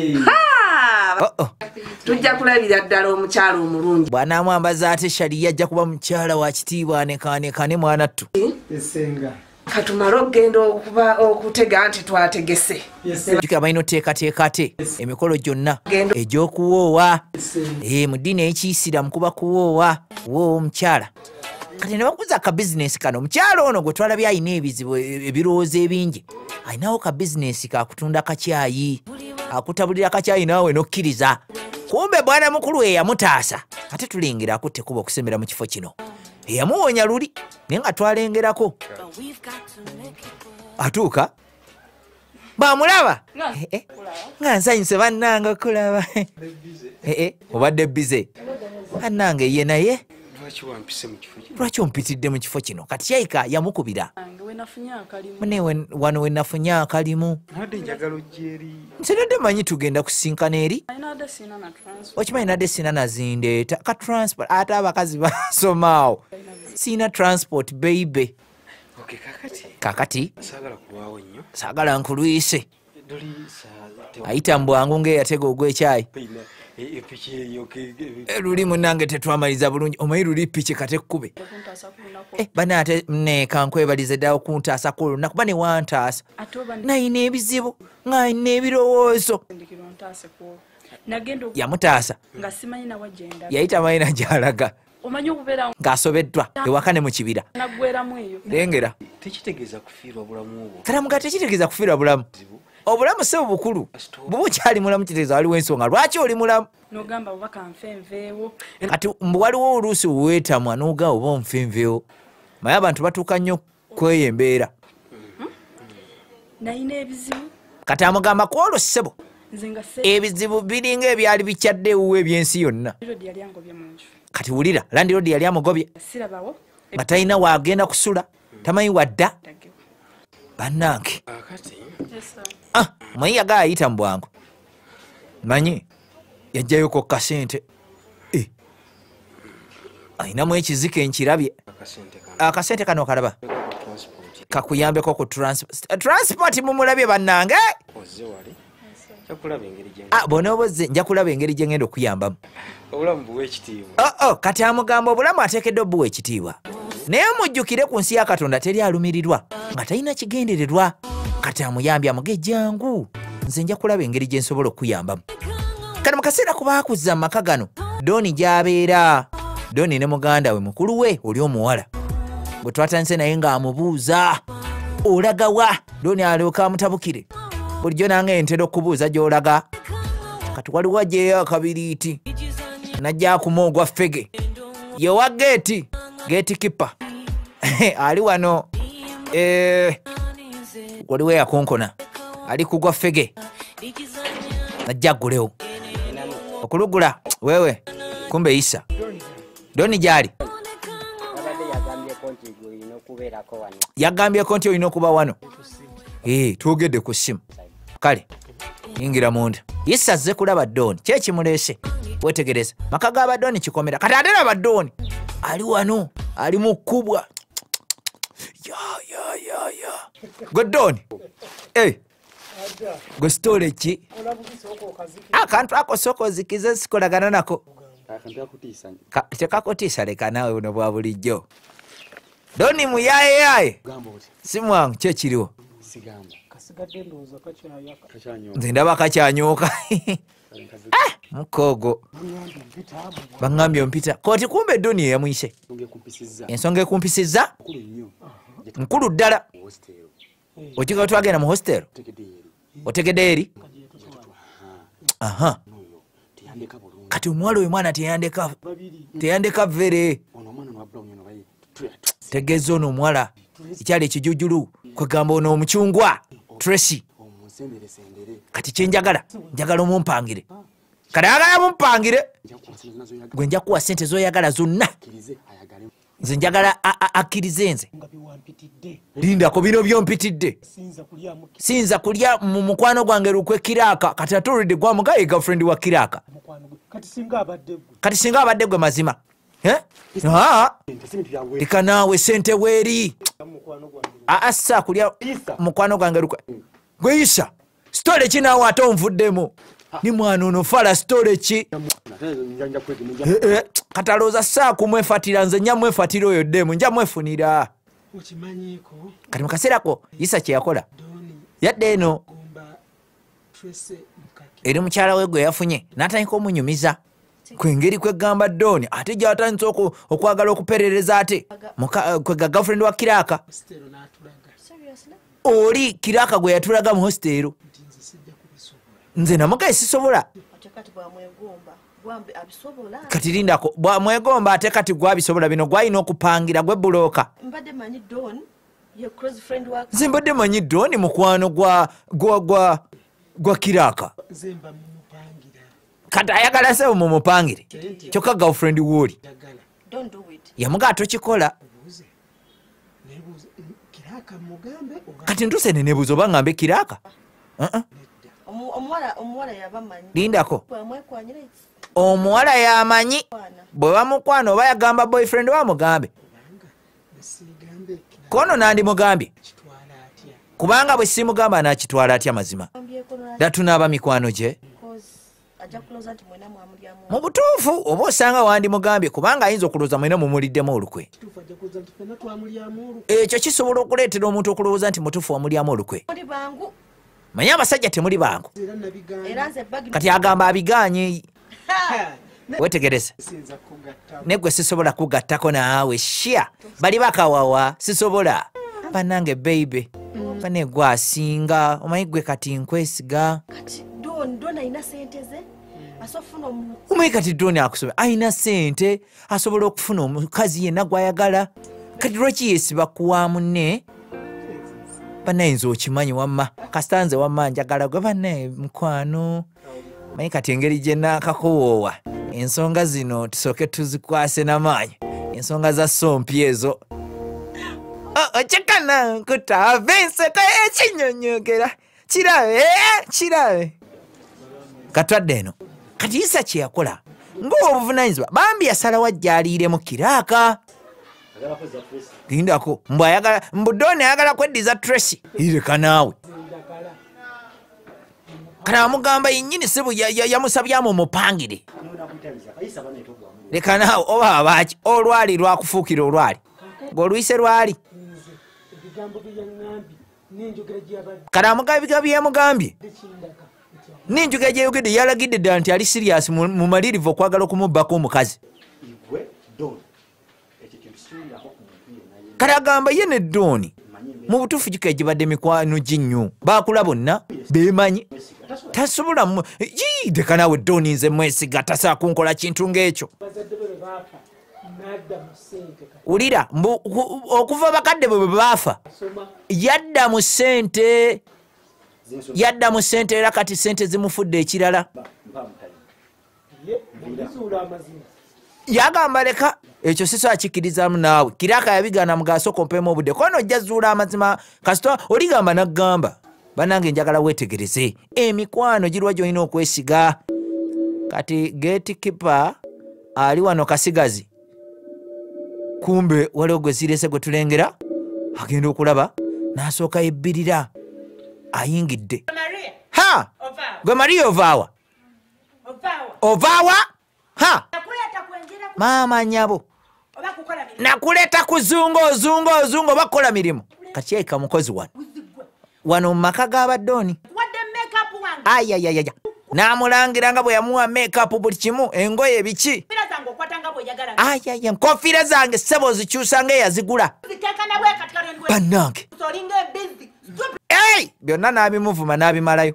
Tujja kulabira ddala omukyala omulungi. Bw'anaamwambaza ate shaliya ajja kuba mukyala wa kitiibwa anekaaneka ne mwana ttu. Senga. Katumala okugenda okuba okutega nti twategese. Jjukira balina oteekateeka ate emikolo gyonna egy'okuwoowa. Eh, mu ddiini ey'Ekiyisiraamu kuba kuwoowa kuwoowa omukyala. Kati ne bakuza ka bizinesi kano omukyala ono gwe twalabye alina ebizibu ebirowoozo ebingi alinawo ka bizinesi ka kutunda kakyayi akutabulira kakyayi naawe n'okkiriza. Kumbe bwana mukulu eyamutaasa ate tulengera akutte kuba okusemera mu kifo kino. Eyamuwonya luli naye nga twalengerako atuuka bamulaba nga nsanyuse bannange okulaba obadde bize bannange ye naye lwaki ompitidde mu kifo kino kati kyayika yamukubira mune wano we nafunye akalimu nsinadde manyi tugenda kusinkana eri okimanyi nadde sina nazindeeta ka transport ate abakazi basomaawo sina transport baby kakati saagala nkulwise ayita mbwangu ng'eyatega ogw'ekyayi luli munange tetwamaliza bulungi omanyi luli piki kate kkube bana ate neka nkwebalize ddala okuntaasa ku lunaku ba ne wantaasa nayina ebizibu ng'ayina ebirowoozo yamutaasa yayita mayina gy'alaga ng'asobeddwa ewaka ne mu kibira lengera kalamuga tekitegeeza kufiirwa bulamu obulamu sebo bukulu buba okyali mulamu kitegeeza waliwo ensonga lwaki oli mulamu kati mbu waliwo oluusi weweetamwa n'ogamba oba onfenveewo maye abantu batuuka nnyo kweyo embeera kati amugamba ku olwo ssebo ebizibu biringa ebyali bikyaddeewo eby'ensi yonna kati wulira landiroodi yali amugobye nga talina waagenda kusula tamanyi wadda bannange Ah, mwenye yagala ayita mu bwangu. Manyi yajjayo ko kasente. Eh. Ayinamu ekizike nkirabye. Akasente kano kalaba. Kakuyambeko ku transport. Transport mumulabye bannange. Ah, bono boze nja kulaba engeri gye ngenda okuyambamu. Obulamu buwe ekitiibwa. Oh oh, kati amugamba obulamu ateekeddwa buwe ekitiibwa. Naye mujjukire ku nsi ya Katonda teri alumirirwa nga talina kigendererwa. Kati amuyambye amuge jangu. Nze nja kulaba engeri gye nsobola okuyambamu. Kati mu kaseera ku baakuzza mu maka gano, Doni gy'abeera. Doni ne muganda we mukulu we oli omuwala. Bwe twatandise naye ng'amubuuza, olaga wa? Doni alyoka amutabukire. Bulijjo nange ntera okubuuza gy'olaga. Kati waliwo gyeyo akabiriiti. Najja akumoogwa ffege. Yowa geeti. Geeti kipa. Ali wano. Eh, waliwo yakonkona. Ali kugwa ffege. Najja aggulewo. Okulugula wewe kumbe Isa. Doni gyali. Yagambye konti olina okuba wano. Eh, twogedde ku ssimu. Kale yingira munda. Isa azze kulaba Doni. Kye kimuleese. Wetegereza. Maka ga Doni kikomera. Kati ate laba Doni. Ali wano. Ali mu kkubwa. Ya ya ya ya. Gwe Doni. Eh. Gwe stole ki? Akantu ako soko zikize sikolagana nako. Tekakutiisa leka naawe buno bwa bulijjo. Doni muyaye yaye. Si mwangu kye kiriwo. Nze ndaba kakyanyooka. Mukogo. Bangambye mpita. Koti kumbe Doni yamuyise. Ensonga ekumpisizza. Nkulu ddala. Okiga twagenda mu hostel. Otegedde eri? Aha. Kati omwala oyo mwana teyandeka. Teyandeka vere. Tegeeza ono omwala. Ekyali ekijujulu. Kwegamba ono omucungwa. Tracy. Kati kyenjagala. Njagala omumpangire. Kati ayagala mumpangire. Gwe nja kuwa ssente z'oyagala zonna. Nze njagala akkirize nze. Lindako bino byompitidde. Sinza kulya mu mukwano gwange lukwe Kiraaka. Kati atulidde gwa mugaye girlfriend wa Kiraaka. Kati singa abadde gwe mazima. Eh? Ah. Leka naawe ssente weeri. Assa kulya mukwano gwange lukwe. Gwe Isa. Stole ki naawe ate onvuddemu. Ni mwana ono fala stole ki. Kati alowooza saa kumwefatira nze nnya mwefatira oyo ddemu nja mwefunira. Kati mu kaseerako Isa kye yakola. Yadde eno eri mukyala we gwe yafunye n'atandika omunyumiza. Kwengeri kwegamba Doni ate gy'atandise okwagala okuperereza ate kwega girlfriend wa Kiraaka. Oli Kiraaka gwe yatulaga mu hostel. Nze namugaye sisobola. Kati lindako bwamwegomba ate kati gwabisobola bino gwalina okupangira gwe bulooka. Nze mbadde manyi Doni mukwano gwa gwa gwa gwa Kiraaka. Kati ayagala sebo mumupangire. Kyokka girlfriend woli. Yamuga tokikola. Kati ntuse ne nebuzo bangambe Kiraaka. Uh-uh. Lindako. Omuwala yamanyi bwe bamukwana oba yagamba boyfriend wa mugambe. Kono nandi mugambye. Kubanga bwe simugamba nakitwala atya mazima. Datunaaba mikwano gye. Mu butuufu oba osanga wandi mugambye kubanga ayinza okulowooza mwena mumuliddemu olukwe. Ekyo kisobola okuleetera omuntu okulowooza nti mutuufu wamulyamu olukwe. Manya abasajja temuli bangu. Kati agamba abiganye. Wetegereza. Negwe sisobola kugattako naawe shia. Bali bakawawa sisobola. Banange baby. Bane gwe asinga. Omanyi gwe kati nkwesiga. Omanyi kati Doni akusome. Ayina ssente asobola okufuna omukazi yenna gw'ayagala. Kati lwaki yeesiba kuwa munne? Banayinza okimanyi wamma. Kasita nze wamma njagala gwe bannaye mukwano. Manyi kati engeri gye naakakowoowa. Ensonga zino tusooke tuzikwase n'amaanyi. Ensonga za sompi ezo. Okyekana nkutaava enseko ekinyonyogera. kirabe kirabe katwadde eno kati isa kye yakola ng'obuvunanyizibwa bambi yasalawo ajja aliiremu kiraaka lindako mbu ayagala mbu Doni ayagala kweddiza Tracy ireka naawe kana amugamba yennyini sibu yamusabyamu mupangire leka naawe oba abaaki olwali lwakufuukira olwali ng'oluyise lwali kana amugamba biga byemugambye ninjuga gyeyogedde yalagidde ddala nti ali sirias mu malirivu okwagala okumubbako omukazi kale agamba ye ne Doni mu butuufu gika gibadde mikwano ginnyo baakula bonna beemanyi tasobola leka naawe Doni nze mwesiga tasaa kunkola kintu ng'ekyo ulira okuva bakadde bwe baafa yadda mu ssente yadda mu ssente era kati ssente zimufudde ekirala yagamba leka ekyo siso akikirizaamu naawe kiraaka yabigaana mugaasooka ompeemu obudde kono ojja zuula amazima kasita oligamba naggamba bannange njagala weetegereze emikwano girwa gy'olina okwesiga kati gatekeeper ali wano kasigazi kumbe waliwo gwe zirese gwe tulengera agenda okulaba n'asooka yebbirira ayingidde ha gwe Maria ovaawa ovaawa ha maama nyabo nakuleta kuzunga ozunga ozunga oba kukola mirimu kati yaika mukozi wano wano mu maka g'aba Doni ayayayaya n'amulangira nga bwe yamuwa makeup buli kimu engoye biki ayaya enkofiira zange ssebo ozikyusa nga eyazigula bannange byonna n'abimuvuma n'abimalayo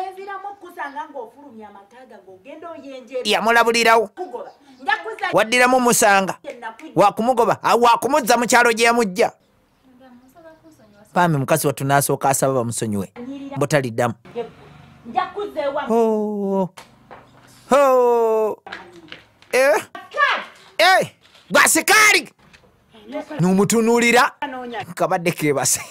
yamulabulirawo waddiramu musanga wakumugoba wakumuzza mu kyalo gye yamujja pambi mukazi wattu n'asooka asaba bamusonyiwe butaliddamu gwasikaali n'omutunuulira kabadde keebase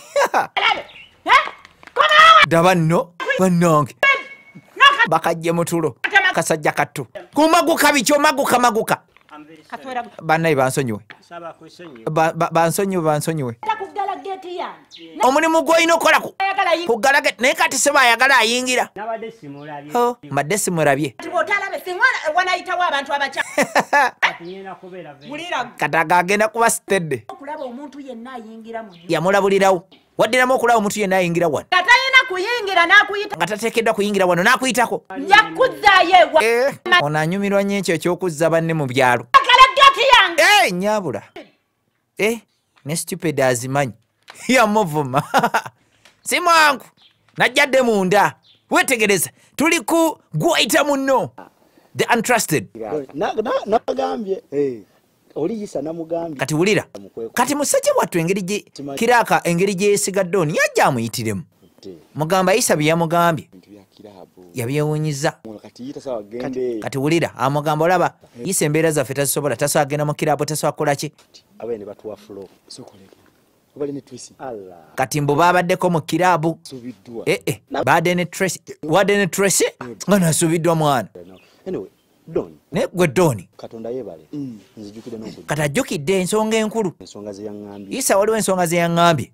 daba nno bannange bakajje mutulo kasajja kattu kumaguka biki omaguka maguka bannaye bansonyiwe bansonyiwe bansonyiwe omulimu gw'olina okola kuggala gete naye kati seba ayagala ayingira mbadde simulabye kataga agenda kuba sitedde yamulabulirawo waddiramu okulaba omuntu yenna ayingira wano nga tateekeddwa kuyingira wano n'akuyitako ono anyumirwa nnyo ekyo ekyokuzza banne mu byalo nyabula ne stupid azimanyi yamuvuma si mwangu najjadde munda wetegereza tuli ku Gwoyita Munno the Untrusted kati wulira kati musajja wattu engeri gye kiraaka engeri gye yeesiga Doni yajja amuyitiremu mugamba Isa bye yamugambye yabyewunyiza kati wulira amugamba olaba Isa embeera zaffe tazisobola tasobola genda mu kirabo tasobola kukola ki kati mbu babaddeko mu kiraabu badde ne Tracy wadde ne Tracy nga nasuubiddwa mwana naye gwe Doni kati ajjukidde ensonga enkulu Isa waliwo ensonga ze yaŋŋambye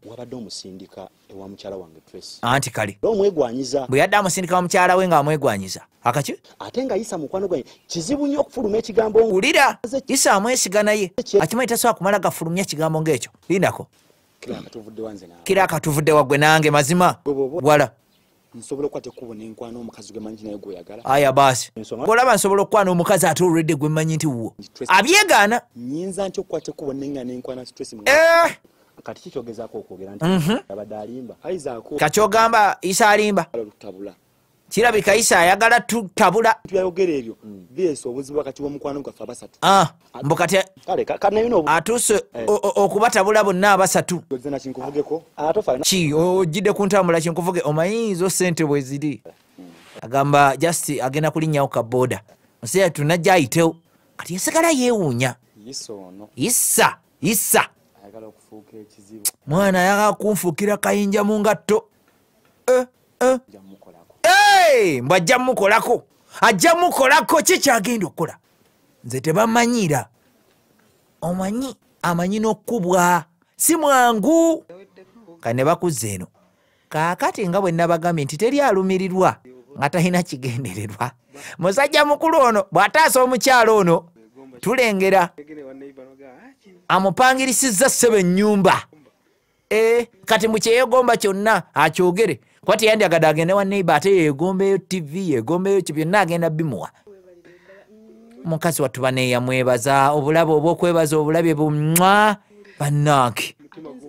anti kale bwe yadde amusindika wa mukyala we ng'amwegwanyiza akaki ate nga Isa mukwano gwe kizibu nnyo okufuluma ekigambo wulira Isa amwesiga naye akimanyi tasobola kumala gafulumya ekigambo ng'ekyo lindako kiraaka tuvudde waggwe nange mazima wala nsobola okukwata ekkubo n'enkwano omukazi gwe manyi naye gw'oyagala aya baasi olaba nsobola okukwana omukazi ate olwedde gwe mmanyi nti wuwo abyegaana nyinza nti okukwata ekkubo nenga n'enkwano Tracy kati kikyogezaako okwogera nti abadde alimba ayizaako kakyogamba Isa alimba lutabula kirabika Isa ayagala tutabula tuyayogera ebyo byesa obuzibu wakati w'omukwano gwaffe abasatu mbu kati atuuse okubatabula bonna abasatu ki ojjidde ku ntambula kinkuvuge omayinza sente bwe ziri agamba just agenda kulinnyawo kabooda museera tunajja ayitewo kati yasigala yeewuunya Isa Isa mwana ayagala kunfuukira kayinja mu ngatto eh hey mbwa ajja mukolako ajja mukolako kikyagenda okukola nze tebamanyira omanyi amanyi n'okkubwa si mwangu kane bakuze eno kaakati nga bwe nabagambye nti teri alumirirwa nga talina kigendererwa musajja mukulu ono bw'ataasa omukyalo ono tulengera amupangirisizza ssebe ennyumba e kati mukyeyegomba kyonna akyogere kuba teyandyagadde agende wa neiba ate yegombeyo tivi yegombeyo ki byonna agenda bimuwa mukazi wattu baneeyamwebaza obulabe obw'okwebaza obulabye bumwa bannange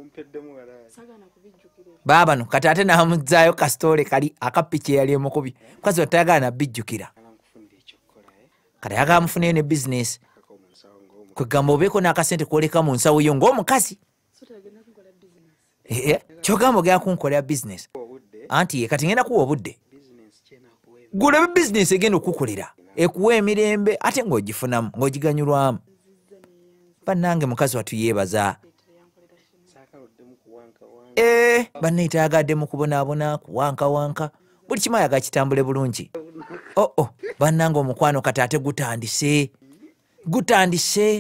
baabano kati ate namuzaayo kasitole kali akapiki eyali emukubi mukazi wattu ayagala nabijjukira kati ayagala mufuneyo ne bizinesi kwegamba obeeko n'akasente kwoleka mu nsawo yo ng'omukazi kyogamba ogenda kunkolera bizinesi anti ye kati ngenda kuwa obudde gulabe bizinesi egenda okukolera ekuwa emirembe ate ng'ogifunamu ng'ogiganyulwamu bannange mukazi wattu yeebaza ee banne tayagadde mu kubonaabona kuwankawanka buli kimu ayaga kitambule bulungi oo oh, bannange omukwano kati ate gutandise gutandise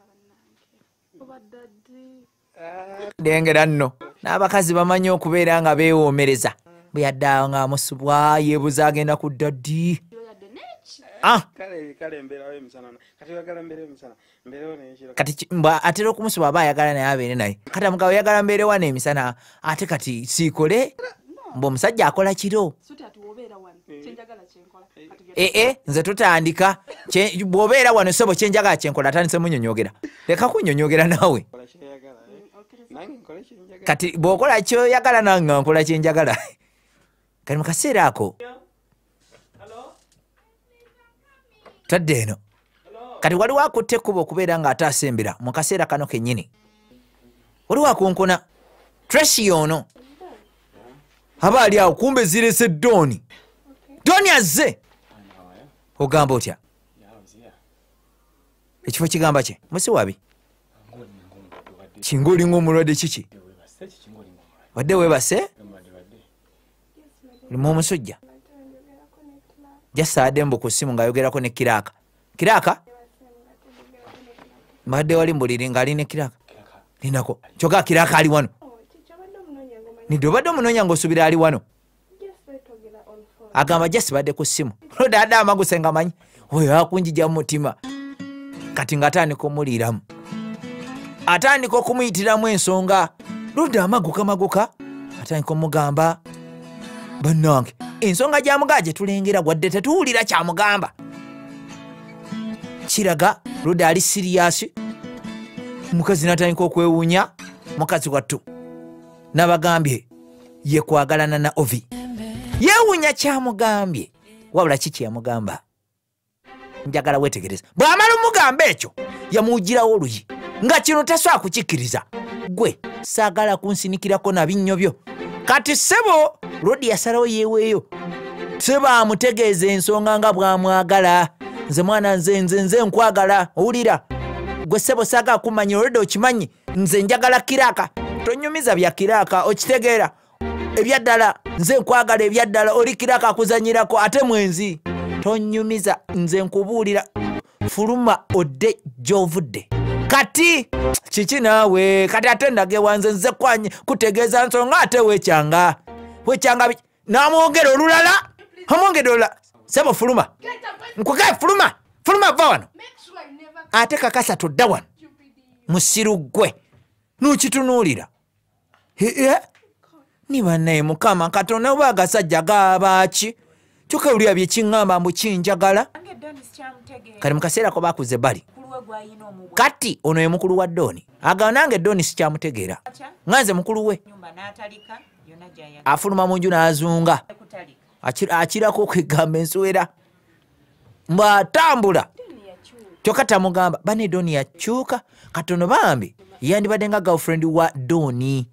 lengera nno n'abakazi bamanyi okubeera nga beewoomereza bwe yadde nga amusubwa yeebuza agenda ku ddaddi kati atera okumusuba aba ayagala naye abeere naye kati amugabo yagala mbeere wano emisana ate kati siikole mbu omusajja akola kiro ee nze tutandika bw'obeera wano sebo kyenjagala kyenkola atandise munyonyogera leka kunyonyogera naawe kati bw'okola kyoyagala nanga nkola kyenjagala kati mukaseera ako tadde eno kati waliwo akutte ekkubo okubeera nga ate asembera mu kaseera kano kennyini waliwo akunkuna Tracy ono aba ali awo kumbe zirese Doni Doni azze ogamba otya ekifo kigamba kye musi wabi kinga olinga omulwadde kiki wadde weebase limu omusujja jasaadde mbu ku ssimu ng'ayogerako ne kiraaka kiraaka mbadde wali mbuliri ng'ali ne kiraaka linako kyokka kiraaka ali wano nidde obadde omunoonya ng'osuubira ali wano agamba jasi badde ku ssimu lodadde amaguse nga manyi oyo akunjija mu mutima kati ng'atandika omuliiramu atandika okumuyitiramu ensonga lodde amaguka maguka atandika omugamba bannange ensonga gy'amugaa gye tulengera gwadde tetuwulira kyamugamba kiraga lodde ali siriyasi omukazi n'atandika okwewuunya mukazi wattu n'abagambye ye kwagalana na Ovi yeewuunya kyamugambye wabula ki kyeyamugamba njagala weetegereza bw'amala omugamba ekyo yamuwugirawo oluyi nga kino tasobola kukikkiriza gwe saagala kunsinikirako na binnyo byo kati ssebo lodi yasalawo yeeweeyo tebaamutegeeza ensonga nga bw'amwagala nze mwana nze nze nze nkwagala owulira gwe ssebo saagala kumanya olwedde okimanyi nze njagala kiraaka tonyumiza bya kiraaka okitegeera ebyaddala nze nkwagala ebyaddala oli kiraaka akuzanyirako ate mwenzi tonyumiza nze nkubuulira fuluma odde gy'ovudde kati kiki naawe kati ate ndagewa nze nze kwanye kutegeeza nsonga ate weekyanga weekyanga n'amwongera olulala amwongera olulala sebo fuluma nkugaye fuluma fuluma va wano ate kakasa todda wano musiru gwe n'okitunuulira ee ni bannaye mukama katonda oba agasajja gabaaki kyokawulira bye kiŋŋamba mbu kinjagala kati mu kaseera ko baakuze bali kati ono ye mukulu wa Doni agamba nange Doni sikyamutegeera nga nze mukulu we afuluma mu nju n'azunga akirako okwegamba enswera mbu atambula kyokka tamugamba bane Doni yakyuka katono bambi yandibadde nga girlfriend wa Doni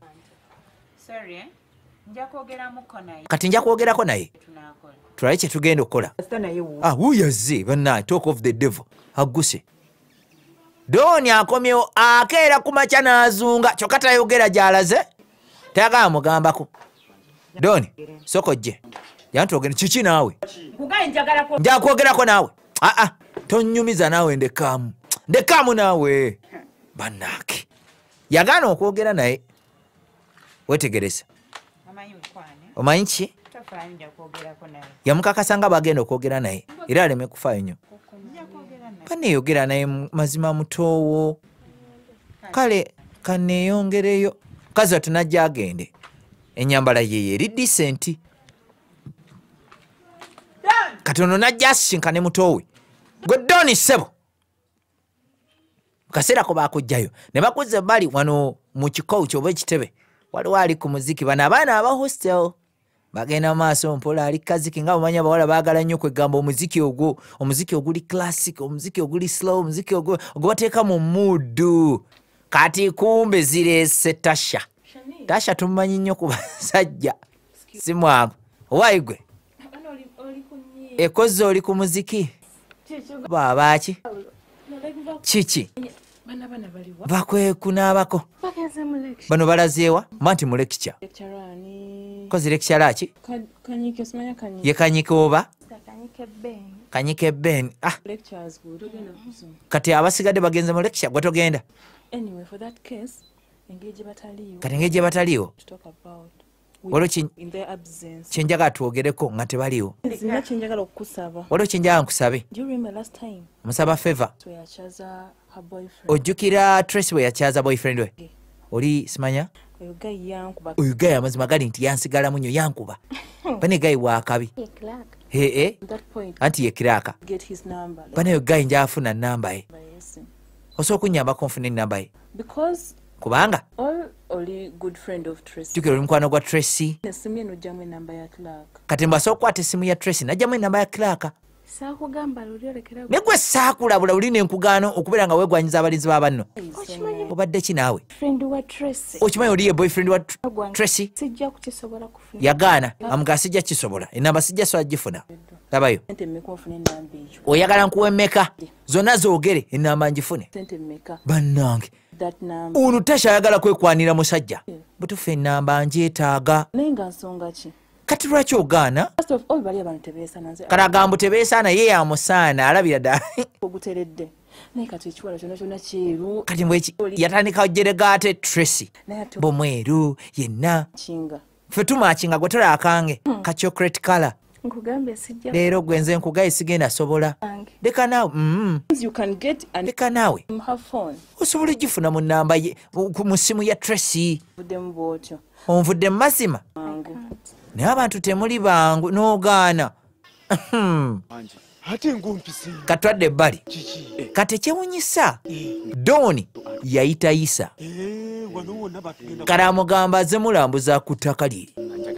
kati nja kwogerako naye tulabe kye tugenda okukola wuuyazze bannaye talk of the devil agguse Doni akomyewo akeera ku makya n'azunga kyokka tayogera gy'alaze tayagala mugambako Doni sokojje yantogene kiki naawe njakwogerako naawe aa tonyumiza naawe ndekaamu ndekaamu naawe bannange yagaana okwogera naye wetegereza omanyi ki yamukakasa nga bagenda okwogera naye era aleme kufaayo nnyo baneeyogera naye mazima mutoowo kale kaneeyongereyo mukazi watu najja agende ennyambala yeye eri disenti katono najja asisinkane mutoowe gwe Doni ssebo kaseera ko baakujjayo ne bakuze bali wano mu kikowu kyoba ekitebe waliwo ali ku muziki bano abaana aba hostel bagenda maaso mpola ali kaziki nga bamanya bawala baagala nnyo kwegamba omuziki ogwo omuziki oguli classic omuziki oguli slow omuziki ogwo bateeka mu muudu kati kumbe zireese Tasha Tasha tumumanyi nnyo ku basajja si mwangu owaayi gwe ekoze oli ku muziki baabaki kiki bakwekunaabako bano balazeewa ma nti mu lecture kozi lecture ki ye kanyike oba kanyike Ben ah kati abasigadde bagenze mu lecture gwe togenda kati engeri gye bataliiwo waliwo kyenjagala twogereko nga tebaliiwo waliwo kyenjagala nkusabe omusaba feva ojjukira Tracy bwe yakyaza boyfriend we oli simanya oyo gayi amazima gali nti yansigalamu nnyo yankuba bane gayi wakabi ee anti ye kiraaka bane oyo gayi njafuna namba ye osobola okunyambako nfuna enamba ye kubanga jjukira oli mukwano gwa Tracy kati mbasobola okukwata essimu ya Tracy najjamu enamba ya kiraaka ne gwe saakulabula oli nenkugaano okubeera nga weegwanyiza abalinzi b'abanno obadde ki naawe okimanyi oli ye boyfriend wa Tracy yagaana amugaa sijja kisobola enamba sijja sobola gifuna labayo oyagala nkuwa emmeka zonna zoogere enamba ngifune bannange ono Tasha ayagala kwekwanira musajja butufu enamba njeetaaga kati lwaki ogaana kalagambo tebeesaana ye yamusaana alabira ddala kati mbweki yatandika jeregaate Tracy bomweru yenna ffe tumakinga gwe tolaakange ka chocolate color leero gwenze nkugaye sigenda sobola leka naawe leka naawe osobola ogifuna mu nnamba mu ssimu ya Tracy onvudde mu mazima naye abantu temuli bangu n'ogaana katwadde ebbali kati ekyewunyisa Doni yayita Isa kale amugamba aze mulambuza ku ttaka lye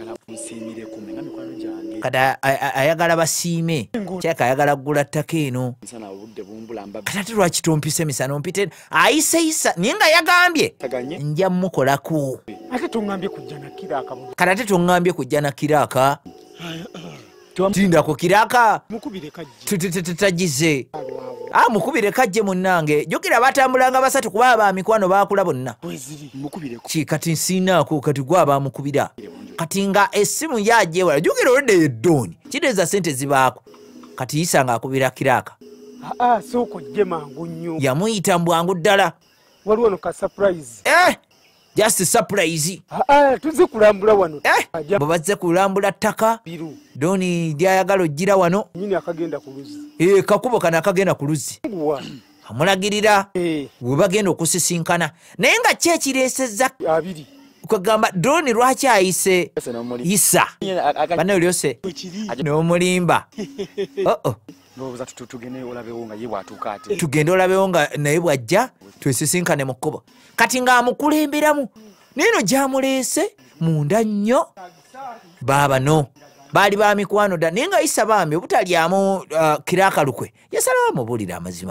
kati ayagala basiime kyaka ayagala kugula ttaka eno kati ate lwaki tompise emisana ompite ayise Isa naye nga yagambye nja mukolako kati ate toŋŋambye kujja na kiraaka tindako kiraaka tutagize mukubire kajje munnange jjukira batambulanga basatu kuba abamikwano baakula bonna ki kati nsiinaako kati gwe abamukubira kati nga essimu yajewala jjukira olwedde ye Doni kiteeza sente zibaako kati Isa nga akubira kiraaka sooka ojje mangu nnyo yamuyita mbwangu ddala waliwo no ka surprise just surprise tuze kulambula wano bwe bazze kulambula ttaka Doni lyayagala ojjira wano nyini akagenda ku luzzi ee kakubo kana akagenda ku luzzi amulagirira bwe bagenda okusisinkana naye nga ki ekireesezza abiri kwegamba Doni lwaki ayise Isa banayo lyose n'omulimba tugende olabewo nga naye bwajja twesisinkane mu kkubo kati ng'amukulemberamu neeno gyamuleese munda nnyo baabano baali ba mikwano dda naye nga Isa bambi obutalyamu kiraaka lukwe yasalawo amubuulira amazima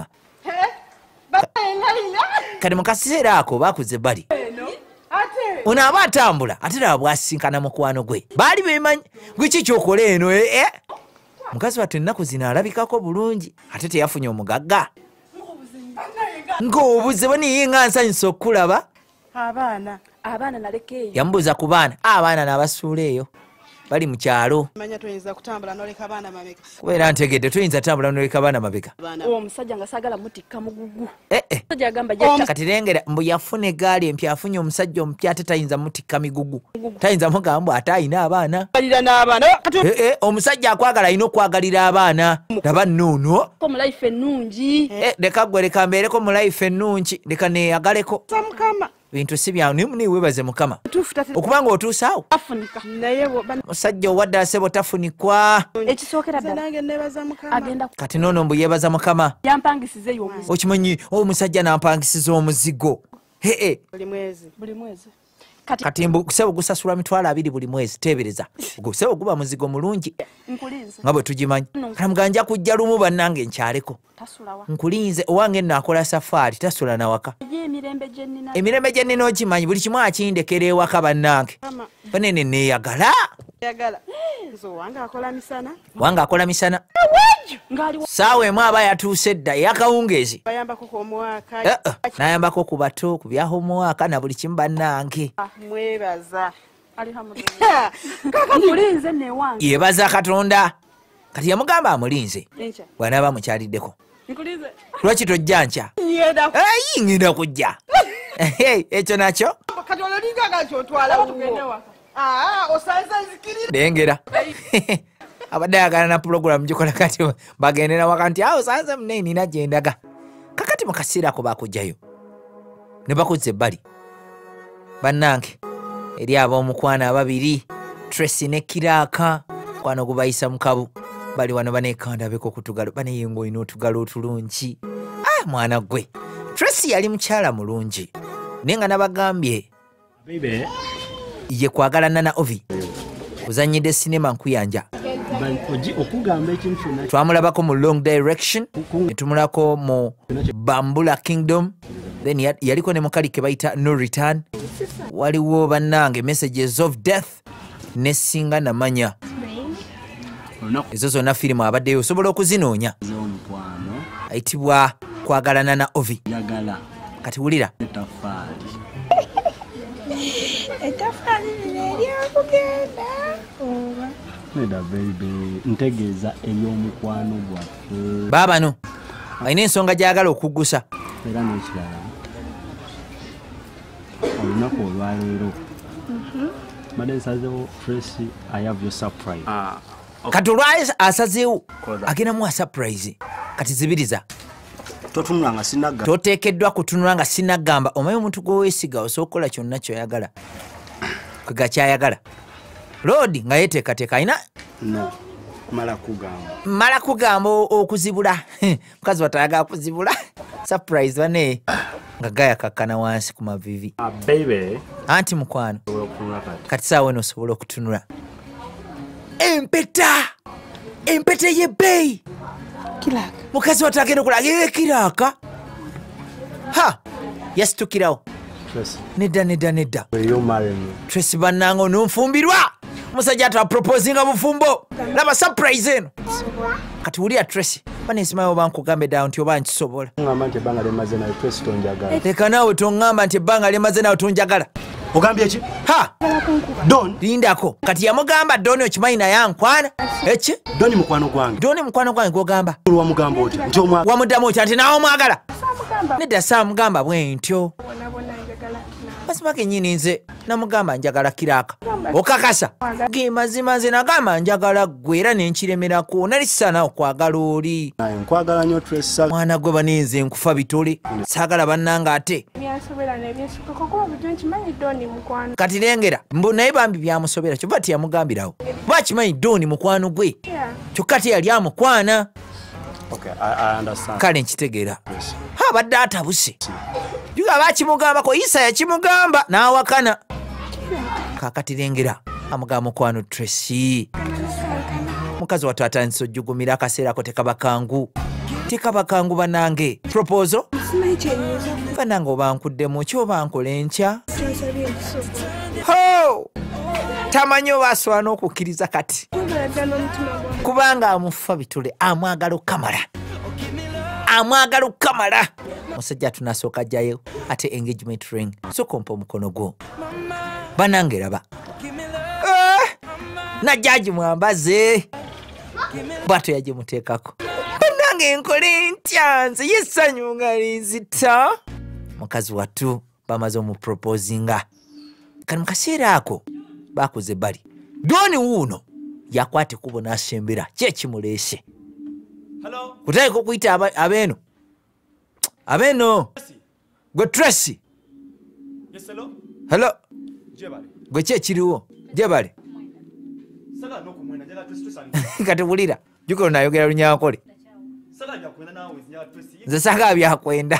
kati mu kaseera ako baakuze bali ono aba atambula ate laba bwasisinkana mukwano gwe baali bemanyi gweki kyokola eno mukazi wattu ennaku zino alabikako bulungi ate teyafunye omugagga ng'obuze boniye nga nsanyusa okulaba abaana abaana naleka eyo yamubuuza ku baana abaana n'abasuula eyo bali mu kyalo. Manya tuyinza kutambula n'oleka baana mabega. Kubeera ntegedde tuyinza tambula n'oleka baana mabega. Omusajja nga saagala mutikka mugugu. Eh eh. Omusajja agamba jetta. Kati lengera mbu yafuna eggaali empya afunye omusajja omupya ate tayinza mutikka migugu. Tayinza mugamba ate ayina abaana. Balira n'abaana. Eh eh omusajja akwagala ayina okwagalira abaana. Laba nnuuno. Ko mu life ennungi. Eh leka gwe leka mbeereko mu life ennungi. Leka neeyagaleko. Samukama. Bintu si byawe nimu weebaze Mukama. Okubanga otuusaawo. Afunika. Naye musajja owadde asebo tafunikwa. Ekisookera ddala. Nange neebaza Mukama. Agenda. Kati noono mbu yeebaza Mukama. Yampangisize y'omuzigo. Okimanyi omusajja n'ampangisiza omuzigo. Hee. Buli mwezi. Buli mwezi. Kati, kati mbu sebo gusasulwa mitwalo abiri buli mwezi teebereza. Sebo guba muzigo mulungi. Nkulinze. Nga bwe tugimanyi. Kati muganja kujja lumu bannange nkyaleko. Tasulawa. Nkulinze owange nno akola safaari tasula na waka. Emirembe gye nnina. Emirembe gye nnina okimanyi buli kimu akindekera ewaka bannange. Banene neeyagala. Yagala. Nzo wange akola misana. Wange akola misana. Saawa emu aba yatuuse dda eyakawungeezi. Bayambako ku omwaka. N'ayambako ku bato ku bya homework na buli kimu bannange. Mwebaza. Alhamdulillah. Kaka mulinze ne wange. Yebaza Katonda. Kati yamugamba amulinze. Encha. Bw'anaaba mukyaliddeko. Nkulinze. Lwaki tojja nkya? Nyenda. Eyi ngenda kujja. Ekyo nakyo. Kati ololinga gakyo otwala uwo. Ah, osanza zikirira. Lengera. Abadde ayagala na program gikola kati bagendera waka nti awo osanze munne nina gye ndaga. Kakati mu kaseera ako baakujjayo. Ne bakuze ebbali. Bannange eri ab'omukwana ababiri Tracy ne Kiraaka kwano gubayisa mu kabu bali wano baneekandabeko ku tugalo baneyengo olina otugalo otulungi. Ah mwana gwe Tracy yali mukyala mulungi naye nga nabagambye ye kwagalana na Ovi kuzannyidde sinema nkuyanja. Twamulabako mu Long Direction ne tumulako mu Bambula Kingdom then yaliko ne mukali ke bayita No Return. Waliwo bannange Messages of Death ne Singa Namanya. Ezo zonna firimu abaddeyo osobola okuzinoonya. Ayitibwa kwagalana na Ovi. Kati wulira. Etafaali eryokugenda. Neda baby ntegeeza eby'omukwano gwaffe. Baabano alina ensonga gy'agala okuggusa. Era n'ekirala olunaku olwaleero madde nsazeewo Tracy I have your surprise. Kati olwayo asazeewo agendamu a surprise. Kati zibiriza totunula nga sinagamba. Toteekeddwa kutunula nga sinagamba. Omanyi omuntu gweweesiga osobola okukola kyonna ky'oyagala kwega kyayagala. Lodi nga yeteekateeka alina no mala kugamba mala kugamba okuzibula mukazi watayagala kuzibula surprise bane nga gayakakkana wansi ku mavivi. Ah, baby anti mukwano kati saawa eno osobola okutunula empeta empeta y'ebbeeyi Kiraaka mukazi watagenda okulaga ye Kiraaka ha yasitukirawo nedda nedda nedda Tracy bannange ononfumbirwa musajja ata proposinga bufumbo laba surprise eno kati wulira Tracy banesimayo oba nkugambe ddawo nti oba nkisobola leka naawe toŋŋamba nti ebbanga lyemaze naawe tonjagala. Ogambye eki? Ha! Don lindako kati yamugamba Doni okimanyi naye ankwana eki? Doni mukwano gwange. Doni mukwano gwange gwogamba wamugamba oti nti omwagala wamuddamu oti anti naawe omwagala nedda saamugamba bwe ntyo mazima gennyini nze namugamba njagala Kiraaka okakasa ge mazima nze nagamba njagala ggwe era nenkiremerako nali sisaana okwagala oli nkwagala nnyo Tracy mwana gwe baninze nkufa bitole saagala bannanga ate kati lengera mbu naye bambi byamusobera kyova tiyamugambirawo ba kimanyi Doni mukwano gwe kyokka teyali amukwana. Kale nkitegeera abadde atabuse juga bakimugambako Isa yakimugamba n'awakana kakati lengera amugamba mukwano Tracy mukazi wattu atandise ojjugumira akaseera ako tekabakangu tekabakangu banange proposal banange oba nkuddemu ki oba nkole nkya ho tamanyi oba asobola n'okukkiriza kati kubanga amufa bitule amwagala okukamala amwagala okukamala musajja tunasooka ajjayo ate engagement ring so kompa omukono gwo banange raba najjaji mwambaze bwato yagimuteekako nange enkole ntya nze yesanyu nga linzita mukazi wattu bamaze omuproposinga kati mukaseera ako bakoze bali doni wuuno yakwate kubo nasembera kyekimuleese kutayiko okuyita abeeno abeeno gwe Tracy hello gwe kyekiriwo gyebale kati wulira jukiro nayogera lunyankole nze saga byakwenda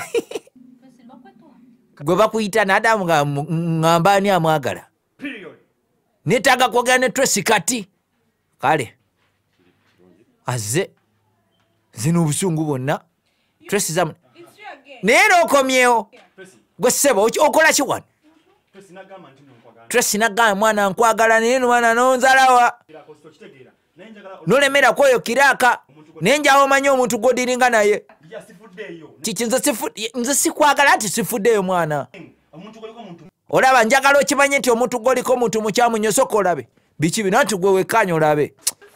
gwe bakuyita nadamu nga ngambani amwagala netaga kwogera ne Tracy kati kale aze zino obusungu bwonna Tracy zamu naye nokomyewo gwe ssebo okola ki wano Tracy nagamba mwana nkwagala naye mwana nonzalawa nolemera kwoyo kiraaka nenjawo omanyi omuntu gwodiringa naye kiki nze sikwagala ati sifuddeyo mwana olaba njagala okimanye nti omuntu gwoliko omuntu mukyamunyosoka olabe biki bino nti gwe wekkaanya olabe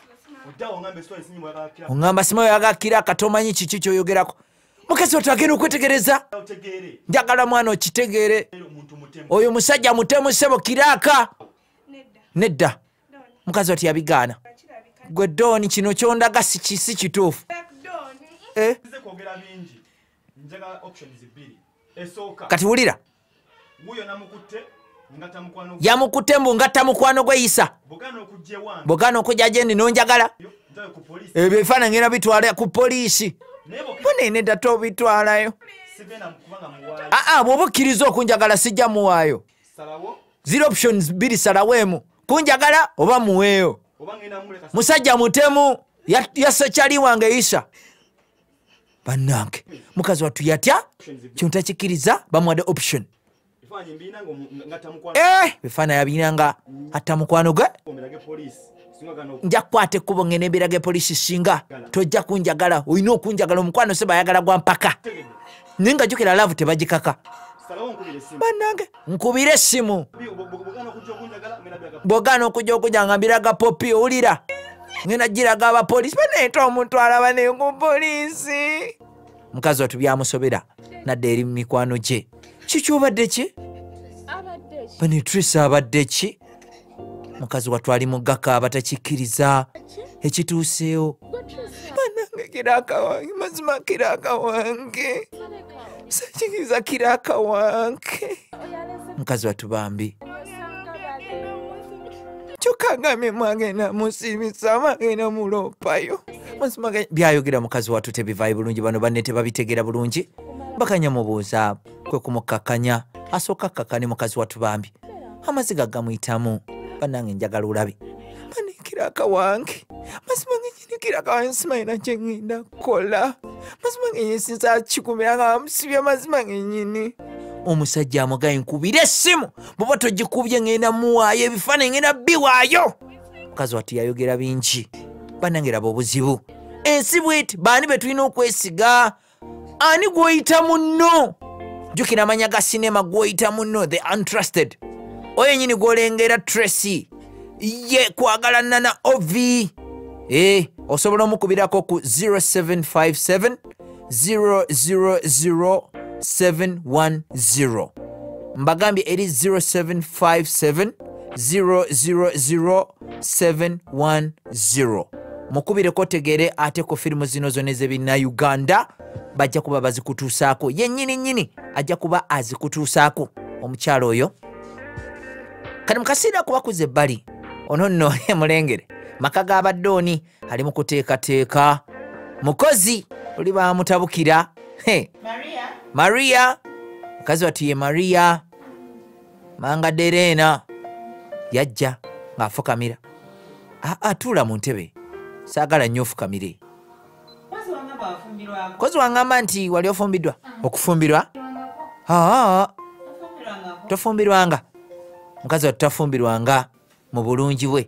oŋŋamba simayo yagakira katomanyi kiki kyoyogerako mukezi otagenda okwetegereza njagala mwana okitegeere oyo musajja mutemu ssebo kiraaka nedda mukazi oti yabigaana gwe Doni kino kyondaga si kituufu kati wulira yamukutte mbu ngatta mukwano gwe Isa bogana okujja gyendi nonjagala ebyo ebifaananyi era bitwala ku poliisi bunenedda tobitwalayo aa bw'oba okkiriza okunjagala sijja muwaayo zero options bbiri salaweemu kunjagala oba muweeyo musajja mutemu yasekyali wange Isa bannange mukazi wattu yatya kintu takikkiriza bamuwadde option eh bifaana yabinanga atta mukwano gwe nja kukwata ekkubo ngene ebirage poliisi singa tojja kunjagala olina okunjagala omukwano seba ayagala gwa mpaka naye nga jjukira laavu tebagikaka bannange nkubira essimu bw'ogaana okujja okujja nga mbiraga popi owulira ngenda giraga abapoliisi baneeta omuntu alaba ne ku poliisi mukazi wattu byamusobera nadde eri mu mikwano gye kikyobadde ki bane Tracy abadde ki mukazi wattu ali mugaka abatakikkiriza ekituuseewo bannange kiraaka wange mazima kiraaka wange sakikiriza kiraaka wange mukazi wattu bambi kyokagambye mwagenda musibisa mwagenda mulopayo mazima byayogera mukazi wattu tebivaayo bulungi bano banne tebabitegeera bulungi bakanya mubuuza kwe kumukkakanya asooka kkakane mukazi wattu bambi amaziga gamuyitamu bannange njagala olabe bane kiraaka wange mazima ngenyini kiraaka wange simayina kyengenda kukola mazima ngenyi sinza kikumira nga bamusibya mazima ngenyini omusajja amugaye nkubira essimu bwoba togikubye ngenda muwaayo ebifaananyi ngenda biwaayo mukazi wattu yayogera bingi bannange raba obuzibu ensi bweti baani be tulina okwesiga ani Gwoyita Munno jjukira amanya ga sinema Gwoyita Munno the Untrusted oyo nyini gwolengera Tracy ye kwagalana na Ovi eh osobola omukubirako ku zero seven five seven zero zero zero seven one zero mbagambye eri zero seven five seven zero zero zero seven one zero mukubireko tegere ate ko firimu zino zonna ez'ebinna Uganda bajja kuba bazikutuusaako yennyini nnyini ajja kuba azikutuusaako omukyalo oyo kati mukaseera kubakuza ebbali ono nno mulengere maka ga Doni ali mu kuteekateeka mukozi oli bamutabukira hey. Maria Maria mukazi wattu ye Maria manga Derena yajja ng'afukamira atuula mu ntebe saagala nnyo ofukamire kozi wangamba nti wali ofumbiddwa okufumbirwa aa tofumbirwanga mukazi wattu tafumbirwanga mu bulungi bwe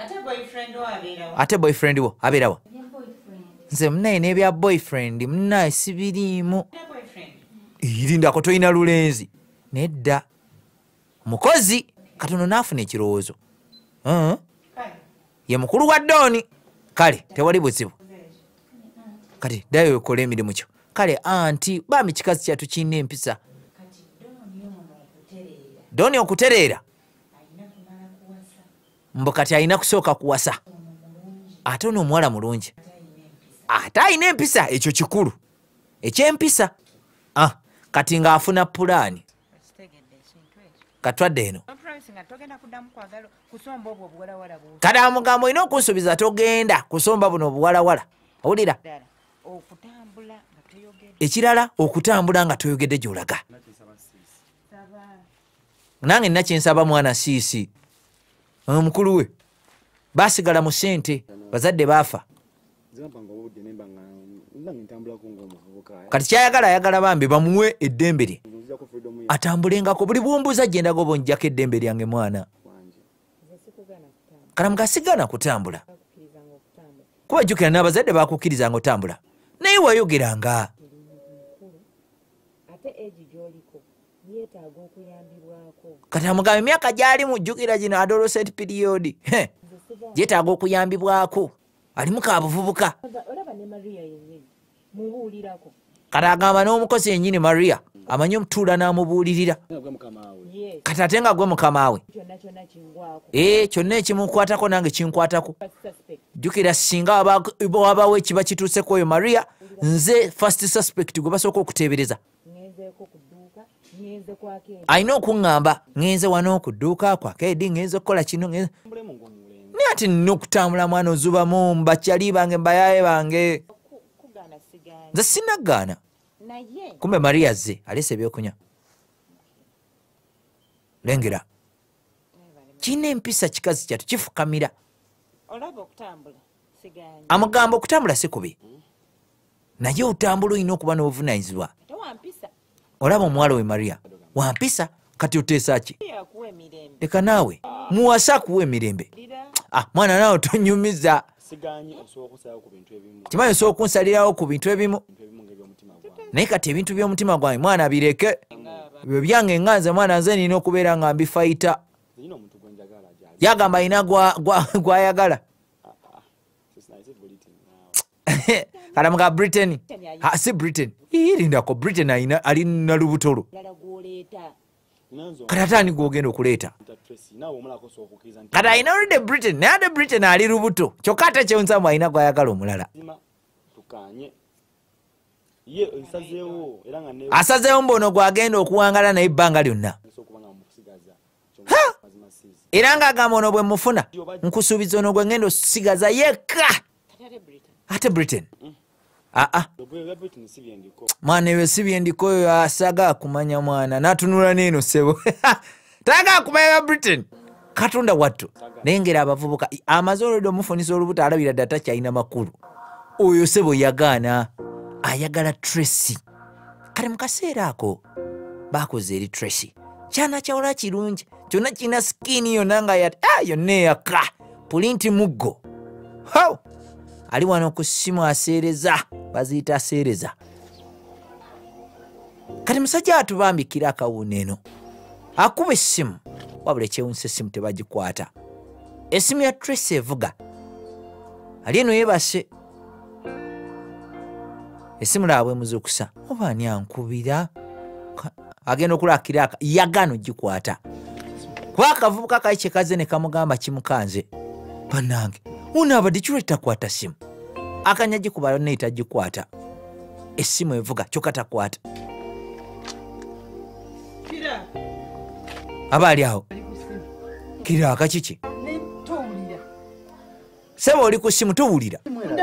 ate boyfriend wo abeerawa nze munaye n'ebya boyfriend munaye sibiriimu irindako toyina lulenzi nedda mukozi katono naafuna ekirowoozo ye mukulu wa Doni. Kale tewali buzibu kati ddayo okole emirimu kyo. Kale anti bambi kikazi kyatu kirina empisa. Doni okutereera mbu kati alina kusooka kuwasa ate ono omuwala mulungi ate alina empisa. Ekyo kikulu ekyempisa. Ah, kati ng'afuna pulaani katwadde eno kati amugambo olina okunsuubiza togenda kusomba buno obuwalawala. Owulira ekirala okutambula nga toyogedde gy'olaga. Nange nina kyensaba mwana siisi omukulu we baasigala mu ssente bazadde baafa. Kati kyayagala ayagala bambi bamuwe eddembe lye atambulengako buli bwombuuza gye ndaga obonjjako eddembe lyange mwana. Kalamuka sigana kutambula kuba jjukira n'abazadde baakukkirizanga otambula naye wayogeranga. Kati amugambe emyaka gy'alimu jjukira gino adolescent period gyetaaga okuyambibwako. Alimu kabuvubuka. Kati agamba n'omukozi yennyini Maria amanyi omutuula n'amubuulirira. Kati ate nga gwe mukama we ee kyonna ekimukwatako nange kinkwatako. Jjukira singa wabawo ekiba kituuseko oyo Maria nze first suspect gwe basooka okuteebereza. Alina okuŋŋamba ŋŋenze wano okudduuka kwa Kedi ŋŋenze okukola kino naye ati nina okutambula mwana ozubamu mbakyali bange mbayaye bange. Nze sinagaana. Kumbe Maria azze aleese ebyokunywa. Lengera kirina empisa kikazi kyatu kifukamira. Amagambo okutambula si kubi naye otambula olina okuba n'obuvunaanyizibwa. Olaba omuwala we Maria wampisa kati oteesa ki? Leka naawe muwasa akuwa emirembe. Ah, mwana naawe tonyumiza. Kimanyi osobola okunsalirawo ku bintu ebimu naye kati ebintu by'omutima gwange mwana bireke. Ebyo byange nganze mwana nze nina okubeera nga mbifayita. Yagamba alina gwayagala. Kalamuka Britain. Ha, si Britain. Irindako Britain alina alina lubutolo. Kati ate ani gwogenda okuleeta? Kati alina oludde Britain naye ate Britain ali lubuto kyokka ate kyonsamu alina gwayagala omulala. Asazeewo mbono gwagenda okuwangala naye ebbanga lyonna. Era ng'agamba ono bwe mufuna nkusuubiza ono gwe ngenda osigaza yekka. Ate Britain aa mwana ewe si byendiko oyo asaga kumanya mwana natunula neeno sebo taga kumanya Britain katonda wattu. Nengera abavubuka amaze olwedde omufunisa olubuto alabira ddata kyalina makulu. Oyo sebo yagaana ayagala Tracy. Kale mu kaseera ako baakoze eri Tracy kyana kyawula kirungi kyonna kirina skin yonna nga ya ah yonna eyaka pulinti muggo. How ali wano ku ssimu aseereza baziyita aseereza. Kati musajja atubambikira akawuuna eno akuba essimu wabula ekyewunsa essimu tebagikwata. Essimu ya Tracy evuga ali eno yeebase. Essimu laabwe muzukusa oba ani ankubira agenda okulakira aka yagaana ogikwata kuba akavubuka kali kyekaze ne kamugamba kimukanze. Bannange ono abadde kirwa takwata ssimu akanya gikuba yonna etagikwata. Essimu evuga kyokka takwata. Aba ali awo kira akakiki seba oli ku ssimu towulira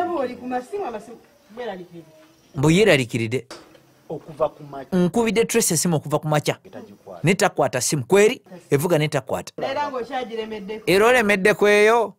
mbu yeeralikiridde. Nkubidde Tracy essimu okuva ku makya netakwata ssimu kweri evuga netakwata era olemeddeko eyo.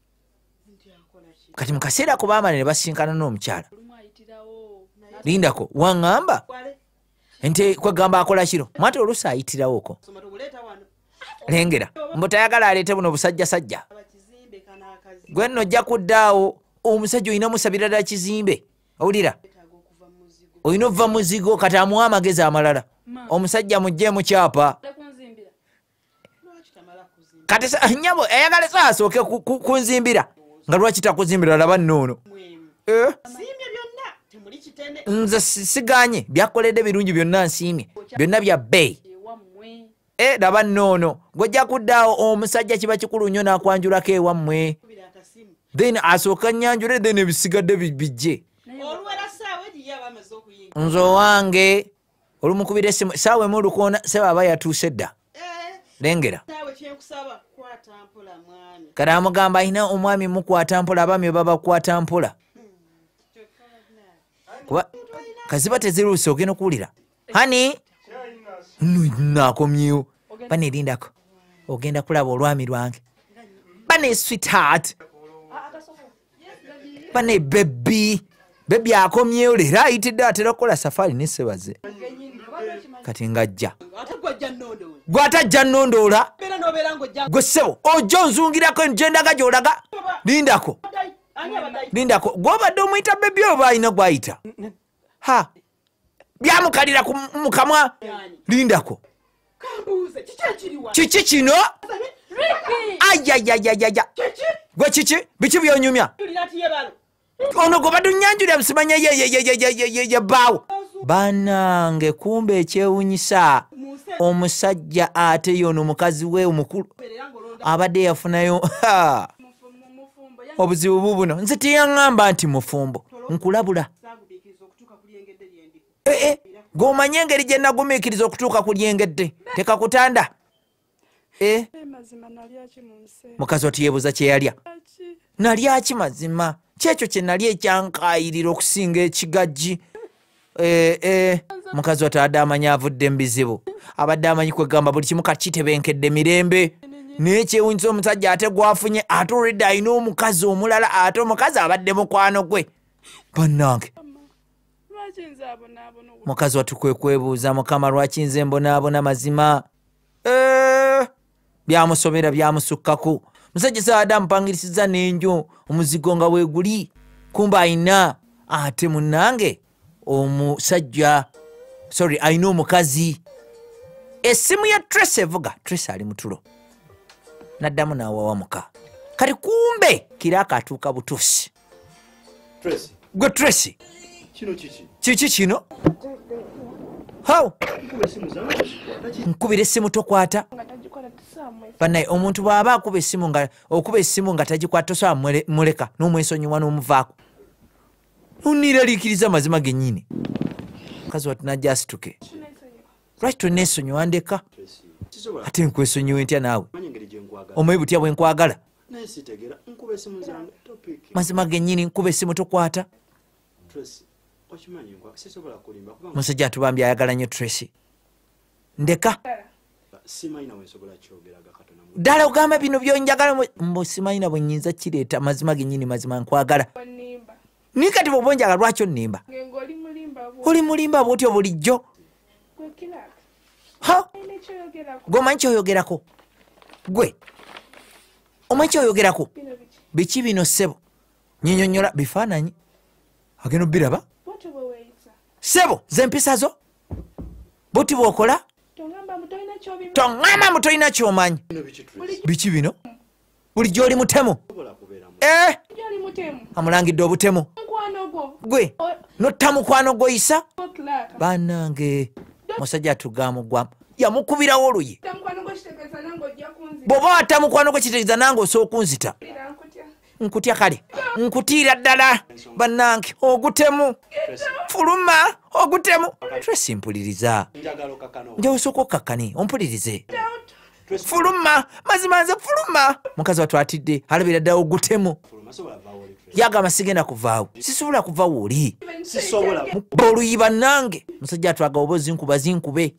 Kati mu kaseera ako baamala ne basinkana n'omukyala. Lindako waŋŋamba nti kwegamba akola kiro mwate oluusi ayitirawoko. Lengera mbu tayagala aleete buno busajjasajja gwe nno ojja kuddaawo omusajja olina musabira ddala kizimbe. Owulira olina ova muzigo kati amuwa amagezi amalala. Omusajja mujje mukyapa kati nyabo ayagala sasooke kunzimbira nga lwaki takuzimbira laba nnono nze siganye byakoledde birungi byonna nsiimye byonna bya bbeeyi laba nnono gwojja kuddaawo omusajja kiba kikulu nnyo n'akwanjulako ewammwe then asooka nnyanjule then ebisigadde bijje nze owange olumukubira essimu saawa emu olukoona seba aba yatuuse dda lengera kati amugamba alina omwami mukwata mpola abaami babakwata mpola kuba kaziba teziruuse ogenda okuwulira hani nakomyewo banerindako ogenda kulaba olwami lwange bane sweetheart bane bebi bebi akomyewo leero ayitidde atera okukola safari nesebaze kati ngajja gwatajja nnondoola gwe ssebo ojja onzungirako enjendaga gyolaga lindako lindako gwobadde omuyita bebi oba alina gwayita ha byamukalira mukamwa lindako kiki kino ayayayayaya gwe kiki biki byonyumya ono gwe badde onnyanjulira busimanya yebbaawo banange kumbe ekyewunyisa omusajja ate yono mukazi we omukulu abadde yafunayo obuzibu bubuno nze teyaŋŋamba nti mufumbo nkulabula ee gomanye engeri gye nagumiikiriza okutuuka ku lyengedde tekakutanda e mukazi oti yeebuuza kye yalya nalyaki mazima kyekyo kye nali ekyankayirira okusinga ekigajji mukazi oti adde amanyi avudde mu bizibu abadde amanyi kwegamba buli kimu kakitebenkedde mirembe naye kyewunyisa omusajja ate gwafunye ate olwedde alina omukazi omulala ate omukazi abadde mukwano gwe bannange mukazi oti kwe kwebuuza mukama lwaki nze mbonaabona mazima byamusomera byamusukkako musajja sawadde amupangirisiza n'enjo omuzigo nga weeguli kumba ayina ate munnange omusajja sorry ayina omukazi essimu ya Trace evuga Trace ali mutulo naddamu n'awawamuka kati kumbe kiraka atuuka butuusi gwe Trace kiki kino haw nkubira essimu tokwata banaye omuntu bw'aba akuba essimu nga okuba essimu nga tagikwata tosobola muleka n'omwesonyiwa n'omuvaako noniraliikiriza amazima gennyini mukazi wati najja asituke lwaki toneesonyiwa ndeka ate nkwesonyiwa ntya naawe omanyi butya bwe nkwagala mazima gennyini nkuba essimu tokwata musajja atubambye ayagala nnyo Tracy ndeka ddala ogamba bino byonjagala mbo simanyina bwe nnyinza kireeta mazima gennyini mazima nkwagala ni kati bwoba onjagala lwaki onnimba oli mulimba bwotyo bulijjo gwomanyi kyoyogerako gwe omanyi kyoyogerako biki bino ssebo nyinyonyola bifaananyi agenda obbiraba ssebo zempisa zo buti bwokola toŋŋamba mu tolina kyomanyi biki bino bulijjo oli mutemu eh amulangidde obutemu gwe notta mukwano gwoyisa bannange musajja atugamugwamu yamukubirawo oluyi bw'oba watta mukwano gwe kitegeeza nange osooka okunzita nkutya kale nkutiira ddala bannange ogutemu fuluma ogutemu Tracy mpuliriza njawe osooka okkakkane ompulirize fuluma mazima nze fuluma mukazi watwatidde alabira ddala ogutemu yagamba sigenda kuvaawo sisobola kuvaawo oli mukba oluyi bannange musajja atwaga oba ozinkuba zinkube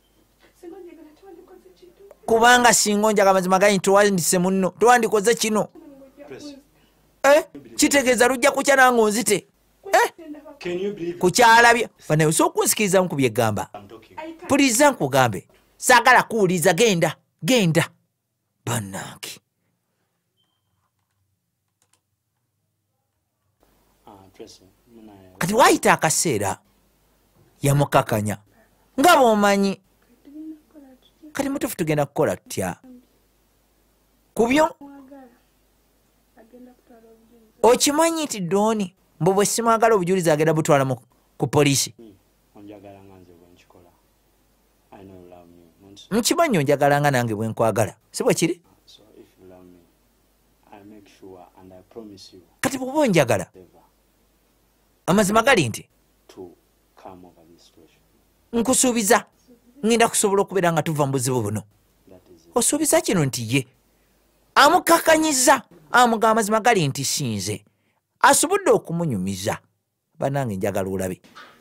kubanga singa onjaga mazima ganyi towandise munno towandikoze kino eh kitegeeza lujja kukya nange onzite eh kukyalabye banaye osobola okunsikiriza mu kubyegamba puliriza nkugambe saagala kuwuliza genda genda bannange kati waayita akaseera yamukakanya nga bw'omanyi kati mutufu tugenda kukola tutya kubyo okimanyi nti Doni mbu bwe simwagala obujulizi agenda butwala mu ku polisi. Nkimanyi onjagala nga nange bwe nkwagala si bwe kiri. Kati bw'oba onjagala amazima gali nti nkusuubiza ngenda kusobola okubeera nga tuva mu buzibu buno. Osuubiza kino nti ye amukakanyiza amugamba amazima gali nti sinze asobodde okumunyumiza. Banange njagala olabe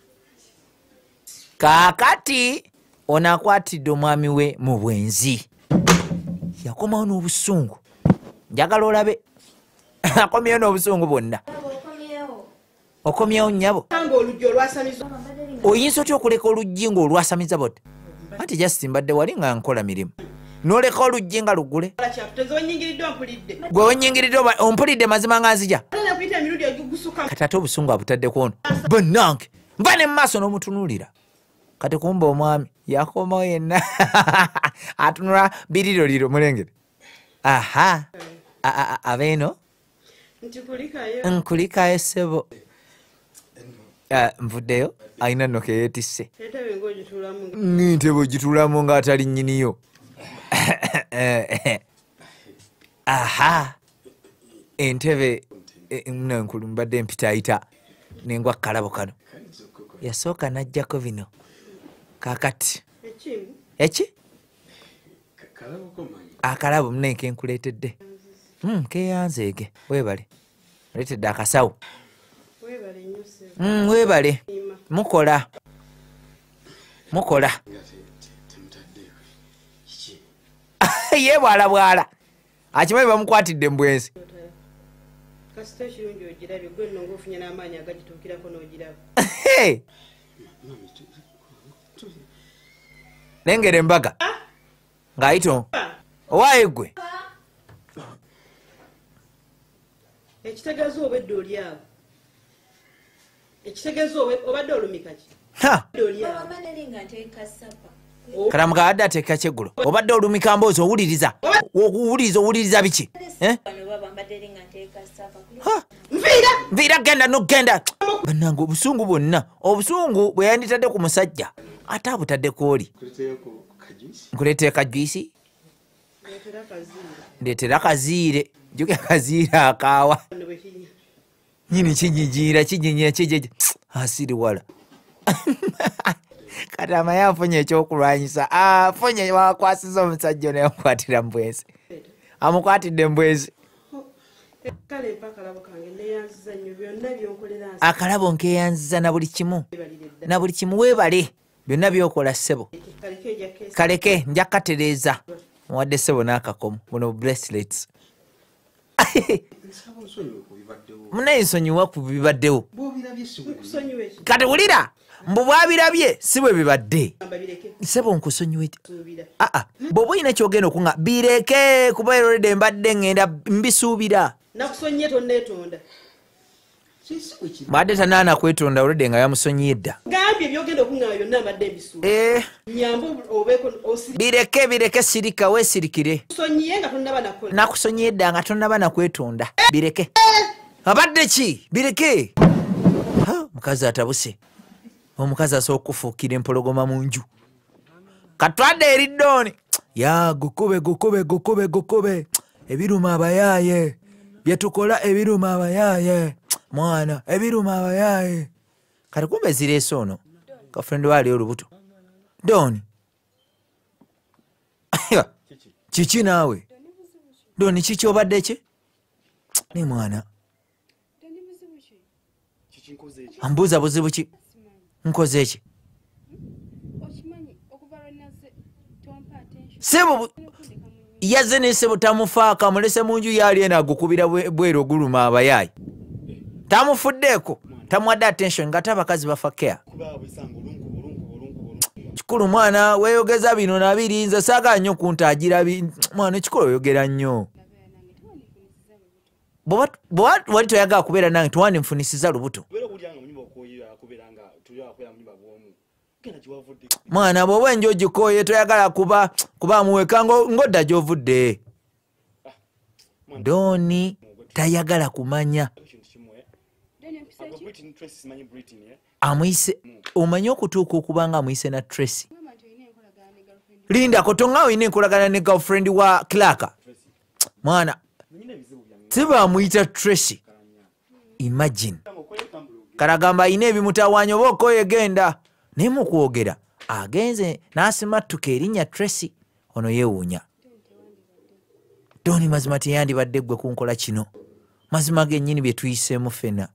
kaakati ono akwatidde omwami we mu bwenzi yakomawo n'obusungu. Njagala olabe akomyewo n'obusungu bwonna. Okomyewo nnyabo oyinza otya okuleka oluggi ng'olwasamiza bote anti just mbadde wali nga nkola mirimu n'oleka oluggi nga lugule. Gwe onyingiridde ompulidde mazima nga nzija kati ate obusungu abutaddeko ono bannange nva ne mu maaso n'omutunuulira kati kumba omwami yakomawo yenna atunula biriro liro mulengere. Aha abeeno nkulikayo sebo nvuddeyo alina nno keyeetisse ntebe ogituulamu ng'atali nnyiniyo. Aha entebe nankulu mbadde mpitayita nengwa kalabo kano yasooka najjako bino kakati eki akalabo munenke nkuleetedde keyanzeege weebale oletedde akasawo weebale mukola mukola ye bwala bwala akimanyi bamukwatidde mbwensi. Nengere embaga ng'ayito owaaye gwe ekitegeeza obedde oli awo ekitegeeza obadde olumika ki kalamuka adde ateeka kyeggulo obadde olumika mboozi owuliriza owuliriza owuliriza biki nviira genda nogenda bannange obusungu bwonna obusungu bwe yanditadde ku musajja ate abutaddeko oli nkuleetera kajwisi ndeetera kaziire jjuka kaziire akaawa nyini kinyijiira kinyinyira kijej asiri wala kati amaye afunye ekyokulwanyisa afunye wakwasiza omusajja naye amukwatira mbwenzi amukwatidde mbwenzi. Akalabo nkeyanziza na buli kimu na buli kimu weebale byonna byokola ssebo kaleke nja katereeza muwadde ssebo n'akakomo buno bracelets munaye nsonyiwa ku bibaddewo kati wulira mbu bwabirabye si bwe bibadde ssebo nkusonyiwe aa bw'oba olina kyogenda okuŋa bireke kuba erolede mbadde ngenda mbisuubira nakusonye tonneetonda mbadde tanaana kwetonda olwedde nga yamusonyiye dda gambye byogenda okuŋŋayo byonna mbadde mbisuubira nyambe obeeko bireke bireke sirika weesirikire kusonyiye nga tonnaba nakola nakusonyiye dda nga tonnaba nakwetonda bireke abadde ki bireke mukazi atabuse omukazi asobola okufuukira empologoma mu nju katwadde eri Doni ya gukube gukube gukube gukube ebiruma abayaaye byetukola ebiruma abayaaye mwana ebiruma abayaaye kati kumbe zireese ono kafrendi waali olubuto Doni kiki naawe Doni kiki obadde ki ne mwana ambuuza buzibu ki nkoze eki sebo yazze ne sebo tamufaaka mulese mu nju yaali ena agukubira bwero oguluma abayaayi tamufuddeeko tamuwadde attention nga tabakazi bafa care kikulu mwana weeyogeza bino nabiri nze saagala nnyo kuntaagira mwana ekikulu oyogera nnyo bw'oba wali toyagala kubeera nange tuwandi nfunisiza lubuto mwana bw'oba enju ogikooye toyagala kuba kuba muweka ng'odda gy'ovudde Doni tayagala kumanya. Amuyise omanyi okutuuka okubanga amuyise na Tracy. Linda kotonga oyina enkolagana ne girlfriend wa Clark. Mwana tiba amuyita Tracy. Imagine. Karagamba ayina ebimutawaanya oba okoyegenda naye mu kwogera agenze n'asimattuka erinnya Tracy. Ono yeewuunya. Doni mazima teyandibadde ggwe kunkola kino. Mazima gennyini bye tuyiseemu ffenna.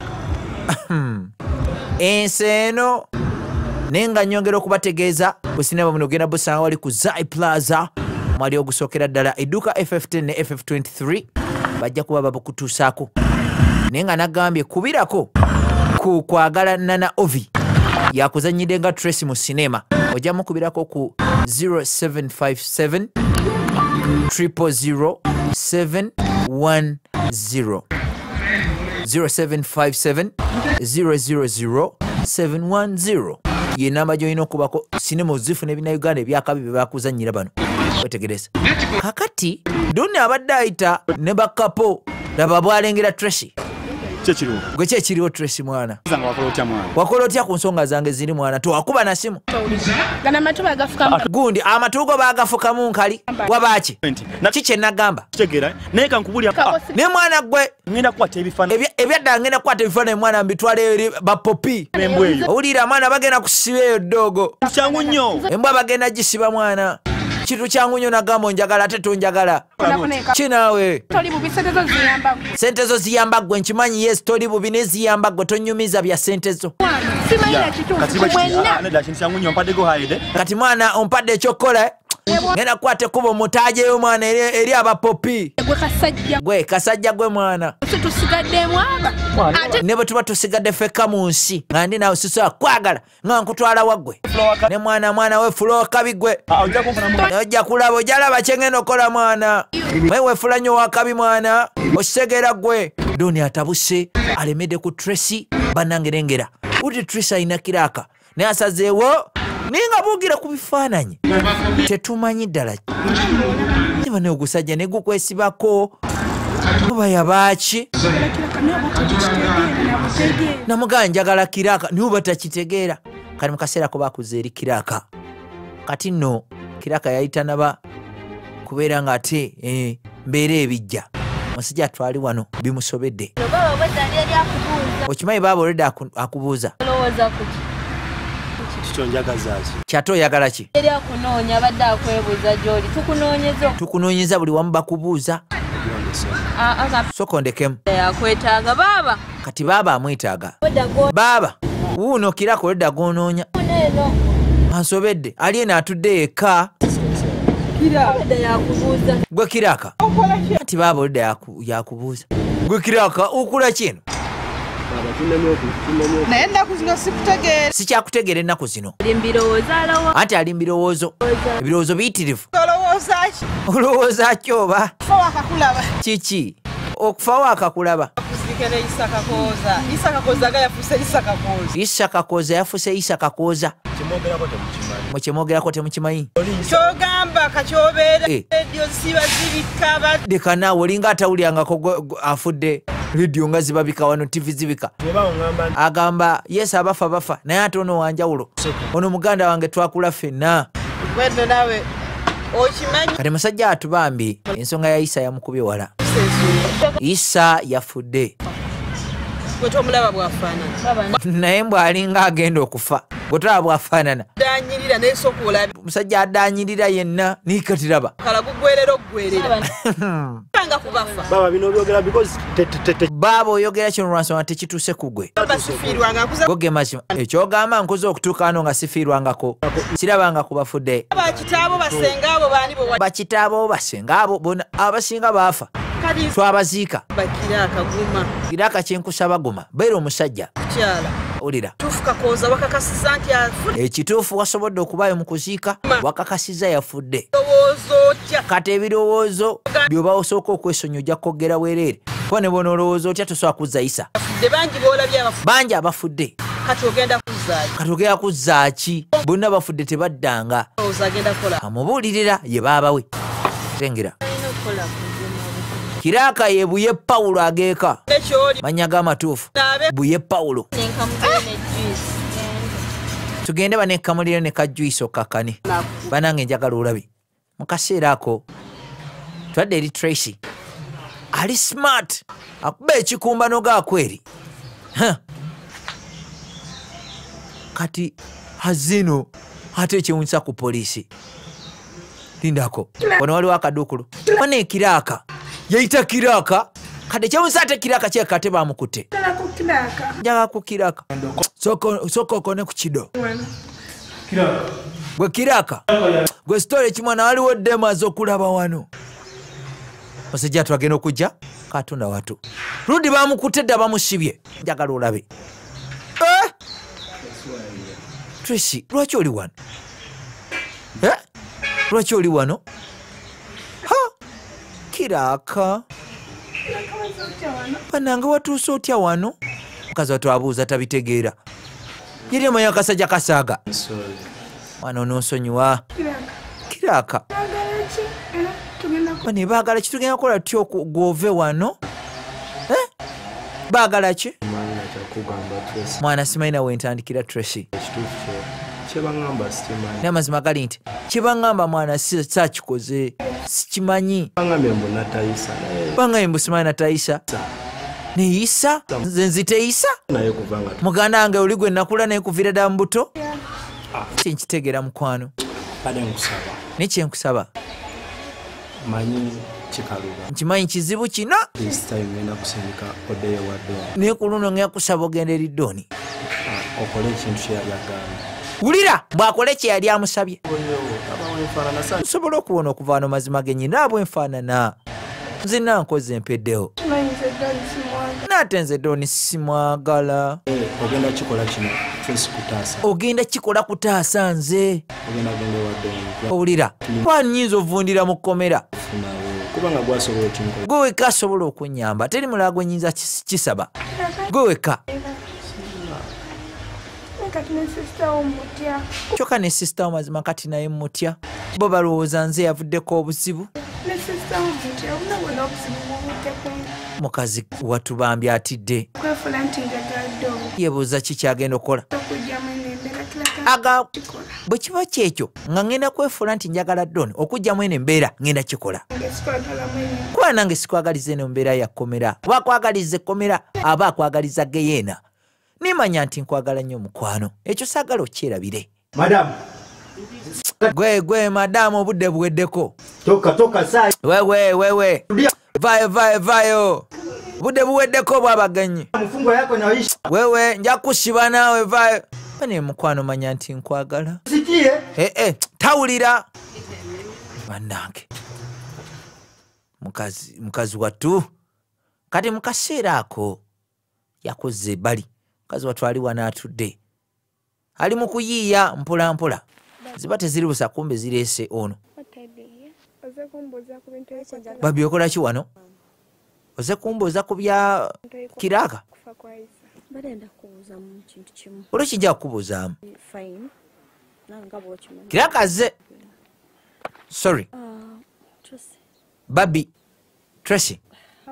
Ensi eno naye nga nnyongera okubategeeza bwe sinaba muno ogenda busanga wali ku Zai Plaza mwali ogusookera ddala edduuka F F ten ne F F twenty-three bajja kuba babukutuusaako. Naye nga nagambye kubirako ku kwagala Nana Ovi yakuzannyidde nga Tracy mu sinema. Ojja mukubirako ku zero seven five seven triple zero seven one zero zero seven five seven zero zero zero seven one zero ye namba gy'olina okubako sinema ozifuna ebina Uganda ebyakabi bye bakuzannyira bano. Wetegereza. Kakati Doni abadde ayita ne bakapo laba bwalengera Tracy. Kyekiriwo. Gwe kyekiriwo Tracy mwana. Zanga wakola otya mwana. Wakola otya ku nsonga zange ziri mwana. Towakuba na simu. Gana amatu bagafukamu. Gundi amatugo bagafukamu nkali. Wabaaki. Kiki nagamba. Kitegera. Naye kankubulya. Ne mwana gwe. Ngenda kwata ebifaananyi. Ebyadda ngenda kwata ebifaananyi mwana mbitwale eri bapopi. Embwa eyo. Owulira mwana bagenda kusiba eyo ddogo. Kyangu nnyo. Embwa bagenda gisiba mwana. Kitu kyangu nnyo nagamba onjagala ate tonjagala. Kinaawe. Toli bubi sente zo ziyamba. Sente zo ziyamba gwe nkimanyi yes toli bubi ne ziyamba gwe tonyumiza bya sente zo. Simanyi kituufu mwenna. Kati mwana ompadde ekyokukola ngenda kukwata ekkubo mutaajeyo mwana eri abapopi. Gwe kasajja. Gwe kasajja gwe mwana. Tusigaddemu aba. Ne bwe tuba tusigadde fekka mu nsi nga ndi nawe sisobola kwagala nga nkutwala waggwe. Ne mwana mwana we fulowa kabi gwe. Ojja kulaba ojalaba kyengenda okola mwana. Naye weefula nnyo wakabi mwana. Okitegeera gwe. Doni atabuse alemedde ku Tracy bannangerengera. Uti Tracy alina kiraaka naye asazeewo naye nga buugira ku bifaananyi. Tetumanyi ddala. Niba ne ogusajja ne gukwesibako oba yabaaki. Namugamba njagala kiraaka naye oba takitegeera. Kali mu kaseera ko baakuza eri kiraaka. Kati nno kiraaka yayita naba kubeera ng'ate eh, mbeera ebijja. Omusajja atwali wano bimusobedde. Okimanyi baaba olwedde akubuuza. Kyato oyagala ki? Eri akunoonya abadde akwebuuza gy'oli. Tukunoonyeza. Tukunoonyeza buli wamu bakubuuza. Sooka ondekemu. Yakwetaaga baaba. Kati baaba amwetaaga. Baaba wuuno kiraaka olwedde gw'onoonya. Ansobedde ali eno atudde yekka. Gwe kiraaka. Kati baaba olwedde yakubuuza. Gwe kiraaka okula kino. Naye ennaku zino sikutegeera. Sikyakutegeera ennaku zino. Anti ali mbirowoozo. Ebirowoozo biyitirivu. Olowooza ki? Olowooza ki oba? Okufa wakakulaba. Kiki? Okufa wakakulaba. Kuzikira Isa Kakooza. Isa Kakooza aga yafuuse Isa Kakooza. Isa Kakooza yafuuse Isa Kakooza. Mukimwogerako temukimanyi. Kyogamba kakyobeera rediyo ziba zibika ba. Leka naawe olinga atawulyangako afudde. Rediyo nga zibabika wano tivi zibika. Agamba yes abafa bafa naye ate ono wanjawulo. Ono muganda wange twakula ffenna. Wedno nawe okimanyi. Kati musajja atubambi ensonga ya Isa yamukubye wala. Isa yafudde. Gwe tomulaba bw'afaanana. Naye mbw'alinga agenda okufa. Gwe tolaba bw'afaanana. Ddaanyirira n'esooka olabe. Musajja addaanyirira yenna n'ikatiraba. Kala gugwerera ogwerera. Kanga kubafa. Baba bino byogera because Baba oyogera kino lwansonga tekituuse ku gwe. Basifiirwanga nkuza. Goge mazima. Ekyogamba nkuza okutuuka wano nga sifiirwangako. Sirabanga ku bafudde. Bakitaabo basenga abo baani bo. Bakitaabo basenga abo bonna abasinga baafa. Twabaziika. Bakiraaka guma. Kiraaka kyenkusaba guma. Beera omusajja. Kyala. Olira. Tuufu Kakooza wakakasiza nti afudde. Ekituufu wasobodde okubaayo mu kuziika wakakasiza yafudde. Ebirowoozo otya. Kati ebirowoozo by'oba osooka okwesonyiwa ojja kogera bwereere. Kuba ne bonoolowooza otya tosobola kuzza Isa. Bangi boolabye abafudde. Bangi abafudde. Kati ogenda kuzaaki. Kati ogenda kuzzaaki. Bonna bafudde tebaddanga. Agenda kukola. Amubuulirira ye baabawe. Tengera. Kiraka ye Buye Paulo ageeka. Manya g'amatuufu. Buye Paulo. Tugende banekamulire ne kajjuiso kakane. Banange njagala olabe. Mu kaseera ako twadde eri Tracy. Ali smart. Akuba ekikumbano gaakweri. Kati hazino ate ekiwunsa ku poliisi. Lindako. Wano waliwo akaduukulu. Wane Kiraka. Yayita Kiraka. Kati ekiwunsa ate Kiraka kyekate baamukutte. Njaga ku Kiraka. Soko okone ku kido. Gwe Kiraka. Gwe story ekimwana waliwo dde maze okulaba wano. Musajja twagenda okujja Katonda watu. Rudi baamukutte dda bamusibye. Njagala olabe. Eh? Tracy, lwaki oli wano? Eh? Lwaki oli wano? Ha? Kiraka. Banange watuuse otya wano? Mukazi watu abuuza tabitegeera. Yali amanyi akasajja kasaaga. Mwana ononsonyiwa. Kiraka. Bane baagala ki tugenda kukola tutya gwove wano? Eh? Baagala ki? Mwana simanyi wentandikira Tracy. N'amazima gali nti kyebaŋŋamba mwana saakikoze sikimanyi. Bangambye mbu simanyi natayisa. Neyisa? Nze nziteyisa? Muganda wange oli gwe nakula naye kuviira ddala mu buto? Kyenkitegeera mukwano. Ne kyenkusaba. Nkimanyi kizibu kino. Naye ku luno ngenda kusaba ogenda eri Doni. Wulira bw'akole kye yali amusabye. Nsobola okuwona okuva wano mazima genyina bwenfaanana. Nze nankoze empeddewo. Nate nze Doni simwagala. Ogenda kikola kino Tracy kutaasa. Ogenda kikola kutaasa nze. Owulira twanyinza ovundira mu kkomera. Kubanga gwasobola okinkola. Gwe wekka asobola okunnyamba. Teri mulala gwe nnyinza kisaba. Gwe wekka. Kyokka ne sisita wo mazima kati naye mutya. Bo balowooza nze yavuddeko obuzibu. Mukazi watubambye atidde. Yebuuza ki kyagenda okukola. Aga bwe kiba kyekyo nga ngenda kwefuula nti njagala Doni okugyamu eno embeera ngenda kikola. Kuba nange sikwagaliza eno mbeera ya kkomera. Kuba akwagaliza ekkomera aba akwagaliza geyeena. Nimanya nti nkwagala nnyo mukwano. Ekyo saagala okyerabire. Madamu. Gwe gwe madamu obudde buweddeko. Toka toka sai. Wewe wewe. Vayo vayo vayo. Budde buweddeko bwabagenyi. Mfungo yako naisha. Wewe nja kusiba naawe vayo. Bane mukwano manya nti nkwagala. Sikie. Eh eh tawulira. Bannange. Mukazi mukazi watu. Kati mukaseera ako yakoze bali. Mukazi watu ali wana atudde. Ali mu kuyiiya mpola mpola. Ziba teziribusa kumbe zireese ono. Babi okola ki wano? Oze kumbuuza ku bya Kiraka? Olwaki kijja kukubuuzaamu? Kiraka azze. Sorry. Babi. Tracy.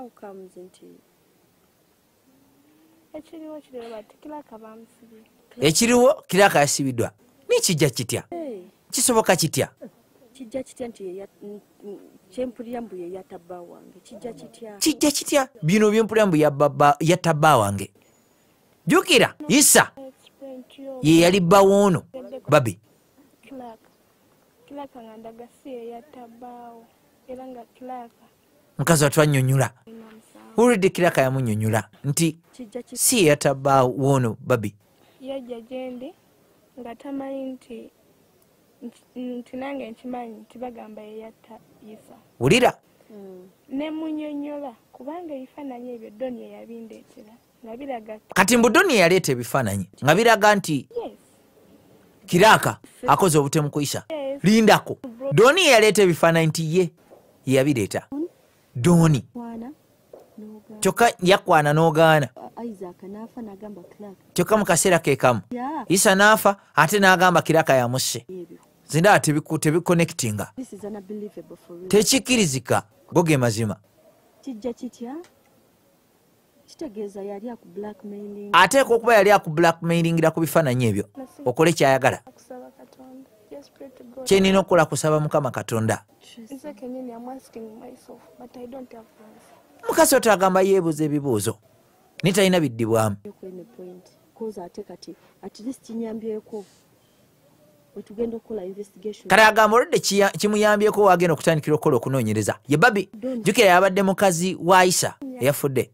Ekiriwo Kiraka yasibiddwa. Nikijja kitya? Kisoboka kitya? Kijja kitya nti kyempulira mbu ye yatabba wange. Kijja kitya? Kijja kitya? Bino byempulira mbu yatabba wange. Jukira Isa ye yali bbawo ono Babi. Kiraka nga ndaga si ye yatabbawo era nga Kiraka mukazi watu annyonnyola. Ulidde Kiraka yamunnyonnyola nti si ye yatabbawo ono Babi. Yajja gyendi nga tamanyi nti nti nange nkimanyi nti bagamba ye yatta Isa. Wulira? Ne munnyonnyola kubanga ebifaananyi ebyo Doni ye yabindeetera nga biraga. Kati mbu Doni yaleeta ebifaananyi nga biraga nti Kiraka akoze obutemu ku Isa. Lindako. Doni yaleeta ebifaananyi nti ye yabireeta. Doni. Kyokka yakwana n'ogaana. Kyokka mu kaseera ke kamu Isa n'afa ate n'agamba Kiraka yamusse. Zinda tebiconnectinga. Tekikirizika. Go ge mazima. kijja kitya kitegeeza yali aku blackmailing ateeka okuba yali aku blackmailingira ku bifaananyi ebyo okole kyayagala kusaba Katonda. Just pray to God. kyenina okukola kusaba Mukama Katonda. Nze kenyini I'm asking myself, but I don't have answer. Mukazi oto agamba yeebuuza ebibuuzo naye talina biddibwamu. koza ate kati at least kinyambyeko wetugenda okukola investigation. Kale agamba oludde kimuyambyeko wagenda okutandikira okukola okunoonyereza. Ye Babi jjukira yabadde mukazi wa Isa eyafudde.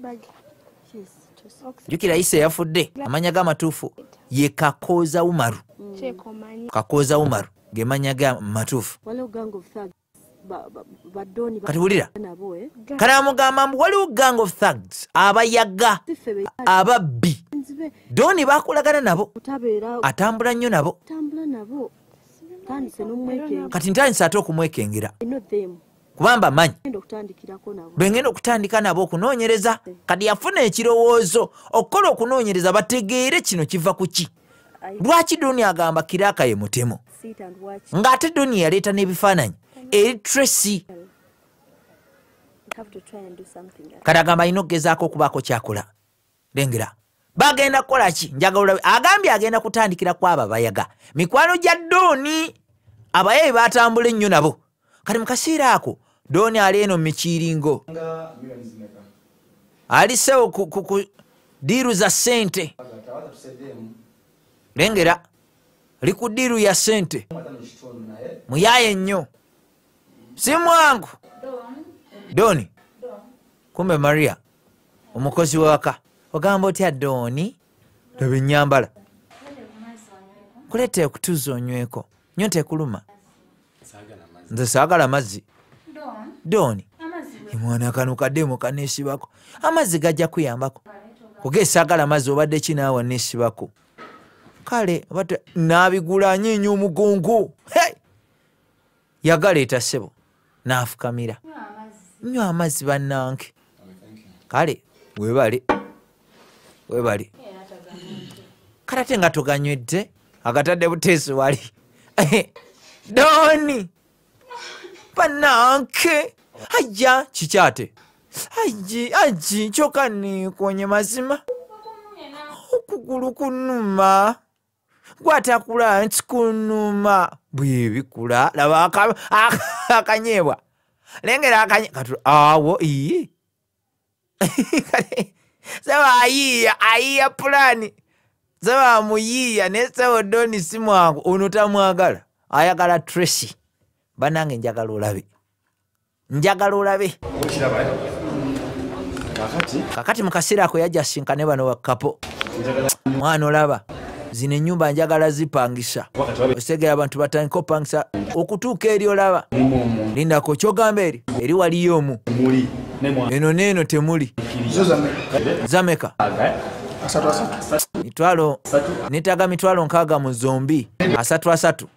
Jjukira Isa eyafudde amanya g'amatuufu ye Kakooza Umaru. Kakooza Umaru ge manya ga matuufu. Kati wulira kale amugamba mbu waliwo gang of thugs abayaga ababbi Doni bakolagana nabo atambula nnyo nabo kati ntandise ate okumwekengera kubamba manyi bwengenda okutandika nabo okunoonyereza kati yafuna ekirowoozo okukola okunoonyereza bategeere kino kiva ku ki. Lwaki Doni agamba Kiraaka ye mutemu ng'ate Doni yaleeta n'ebifaananyi eri Tracy kati agamba alina okugezaako okubaako kyakola. Lengera bagenda kukola ki njagala agambye agenda kutandikira ku abo abayaga mikwano gya Doni abayayi batambula ennyo nabo. Kati mu kaseera ako Doni ali eno mikiringo alisewo ku diiru za ssente. Lengera li ku diiru ya ssente muyaye nnyo si mwangu Doni kumbe Maria omukozi waka ogamba otya Doni laba ennyambala kuleeta okutuuza onyweko nnyo tekuluma nze saagala mazzi Doni mwana kano kaddemu kaneesibako amazzi gajja kuyambako kuge saagala mazzi obadde kinaawa neesibako kale bate naabigula nyiinyi omugongo hey! yagaleeta ssebo naafukamira nnyo amazzi bannanke kale webale webale kale ate nga toganywedde agatadde buteesi wali Doni bannanke ajja kikyate aji aji kyoka neekonye mazima okugulu kunuma gwatakula nti kunuma bwebikula laba akanyeebwa lengera akanye katu awo iye saba ayiya ayiya pulani saba muyiya nesaba Doni si mwangu ono tamwagala ayagala Tracy banange njagala olabe njagala olabe kakati mu kaseera ako yajja sinkane bano wakapo mwana olaba zino ennyumba njagala zipangisa osegera abantu batandika opangisa okutuuka eri olaba lindako kyogamba eri eri waliyo omu eno neeno temuli zameka mitwalo netaga mitwalo nkaaga mu zombi asatu asatu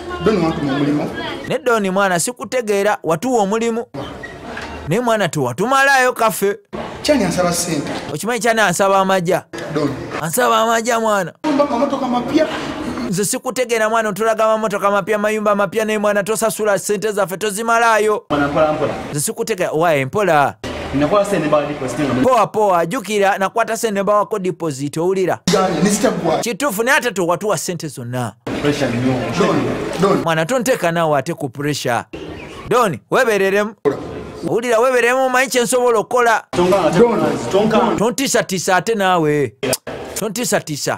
ne Doni mwana sikutegeera watuwa omulimu naye mwana tewatumalayo kafe okimanyi kyani ansaba amajja ansaba amajja mwana nze sikutegeera mwana otulaga amamotoka mapya mayumba mapya naye mwana tosasula sente zaffe tozimalayo nze sikutegeera waye mpola poa poa jukira nakwata sente mbawako deposit owulira kituufu naye ate towatuwa sente zonna mwana tonteeka naawe ate ku pressure Doni webereremu owulira webereremu omanyi kyensobola okukola tontiisatiisa ate naawe tontiisatiisa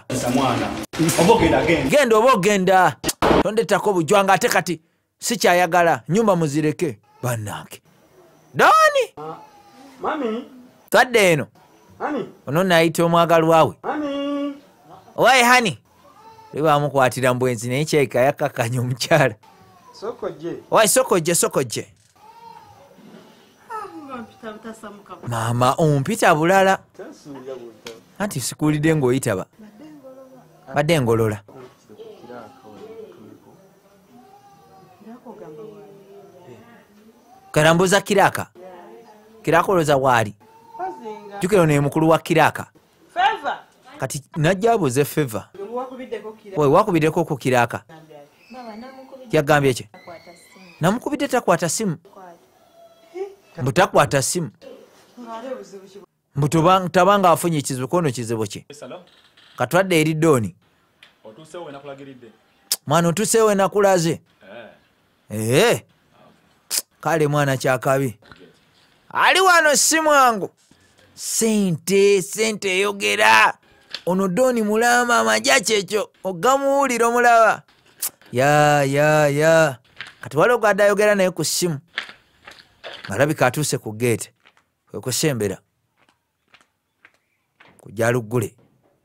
genda oba ogenda tondetako bujwanga ate kati sikyayagala nyumba muzireke bannange Doni kadde eno ono naayita omwagalwawe owaye hani libamukwatira mbwenzi naye kyayika yakakanya omukyala owaye sokojje sokojje maama ompita bulala anti sikuulidde ng'oyitaba badde ngolola karambuza Kiraaka Kiraaka olowooza waali jukiro ne mukulu wa Kiraaka kati najja abuuze Feva we wakubiddeko ku Kiraaka yagambye ki namukubidde takwata simu mbutakwata simu mbutuba tabanga afunye kizibu kono kizibu ki katwadde eri Doni otuseewo nakulagiridde mwana otuseewo nakulaze eh eh kale mwana kyakabi ali wano simu wangu sente sente yogera ono Doni mulama amajache ekyo ogamuwulira omulaba ya ya ya kati waliwo gadde ayogera naye ku simu ngalabika atuuse ku gate kwekusembera kujja luggule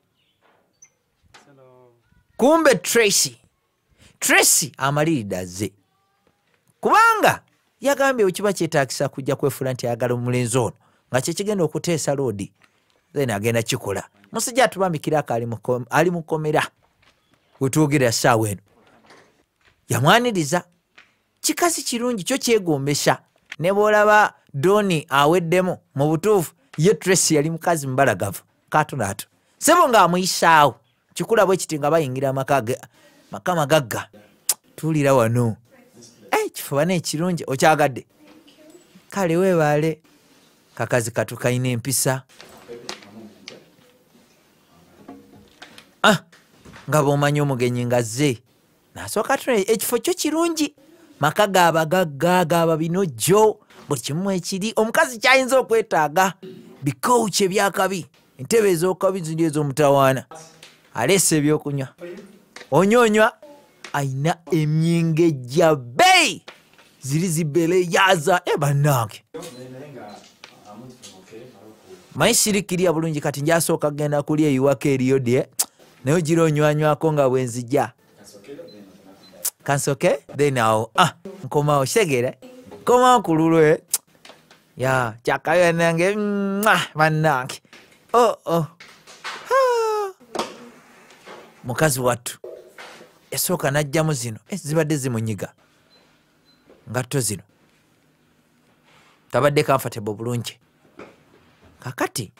kumbe Tracy Tracy amaliridde azze kubanga yagambye wekiba kyetaagisa kujja kwefula nti ayagala omulenzi ono nga kyekigenda okuteesa loodi then agenda kikola musajja atubambikirako ali mukomera wetwogerera ssaawa eno yamwaniriza kikazi kirungi kyo kyegombesa ne bw'olaba Doni aweddemu mu butuufu ye Tracy yali mukazi mubalagavu katonato sebo ng'amuyisaawo kikula bwe kiti nga bayingira maka magagga tuulira wano kifuba n'ekirungi okyagadde kale weebaale kakazi katu kalina empisa ah nga bw'omanyi omugenyi ngazze nasooka tuna ekifo kyo kirungi maka gabagagga gaba binojjo buli kimu ekiri omukazi kyayinza okwetaaga bikouki ebyakabi entebe ez'okabi ziri ez'omutawaana aleese ebyokunywa onyonywa ayina emyenge gya bbeeyi ziri zibbere yaza e bannange mayi sirikirya bulungi kati njasooka kgenda kulya eyiwaka eriyo dye naye ogira onywanywako nga bwenzijja kansoke then awo ah nkomawo kitegeera nkomawo ku lulwe ya kyakayo nange bannange oh oh mukazi wattu esooka najjamu zino zibadde zimunyiga ngatto zino tabadde comfortable bulungi kakati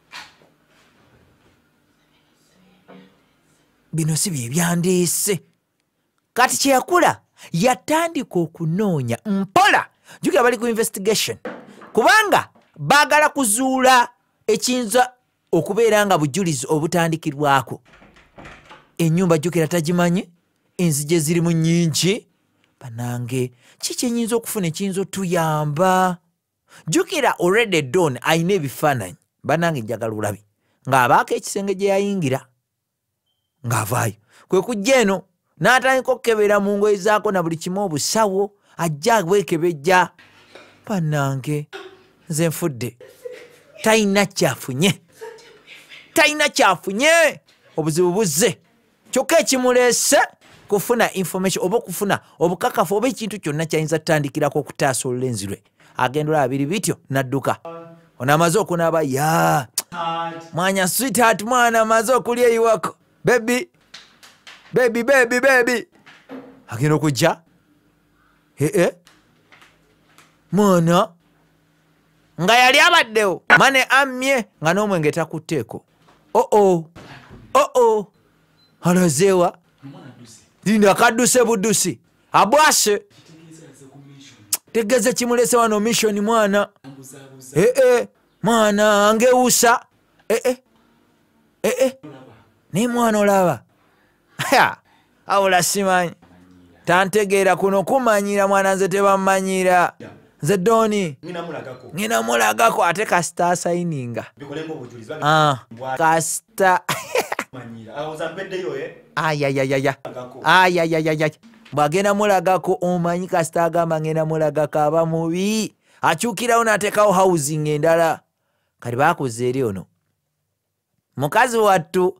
bino si bye byandiise kati kyeyakula yatandika okunoonya mpola jukira bali ku investigation kubanga baagala kuzuula ekiyinza okubeera nga bujulizi obutandikirwako ennyumba jukira tagimanyi enzije zirimu nnyingi banange kiki enyinza okufuna ekiyinza otuyamba jukira already Don ayina ebifaananyi banange njagala olabi ng'abaako ekisenge gye yayingira ng'avaayo kwe kujja eno n'atandika okukebera mu ngoye zaako na buli kimu obusawo ajja bwekebejja banange nze nfudde talina kyafunye talina kyafunye obuzibu buzze kyokka ekimuleese kufuna information oba okufuna obukakafu oba ekintu kyonna kyayinza tutandikirako okutaasa olulenzi lwe agenda olaba biri bityo nadduka ono amaze okunaaba ya mwanya sweetheart mwana amaze okulya eyiwako bebi bebi bebi bebi agenda okujja ee mwana nga yali abaddewo mane ammye nga n'omwenge takutteeko oo oo alazeewa linda kadduse buddusi abwase tegeze kimulese wano mission mwana ee mwana angewusa ee ee ni mwana olaba awula simanyi tantegeera kuno kumanyira mwana nze tebamanyira nze Doni ngina mulagako ate kasita asayininga kasita ayayayaya ayayayaya bwagenda mulagako omanyi kasita agamba ngenda mulagako aba mubi akyukirawo n'ateekawo housing endala kati baakoze eri ono mukazi wattu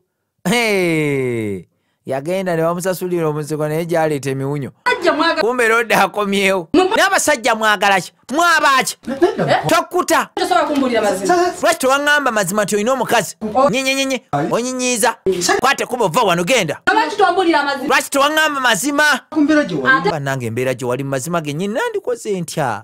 yagenda ne bamusasulira omusiko naye gyaleeta emiwunyo kumbe lodde akomyewo n'abasajja mwagalaki mwabaki tokkuta lwaki tewaŋŋamba mazima nti olina omukazi nyenyenyenye onyinyiiza kwate kuba ova wano genda lwaki tewaŋŋamba mazima bannange embeera gye wali mu mazima gennyini nandikoze ntya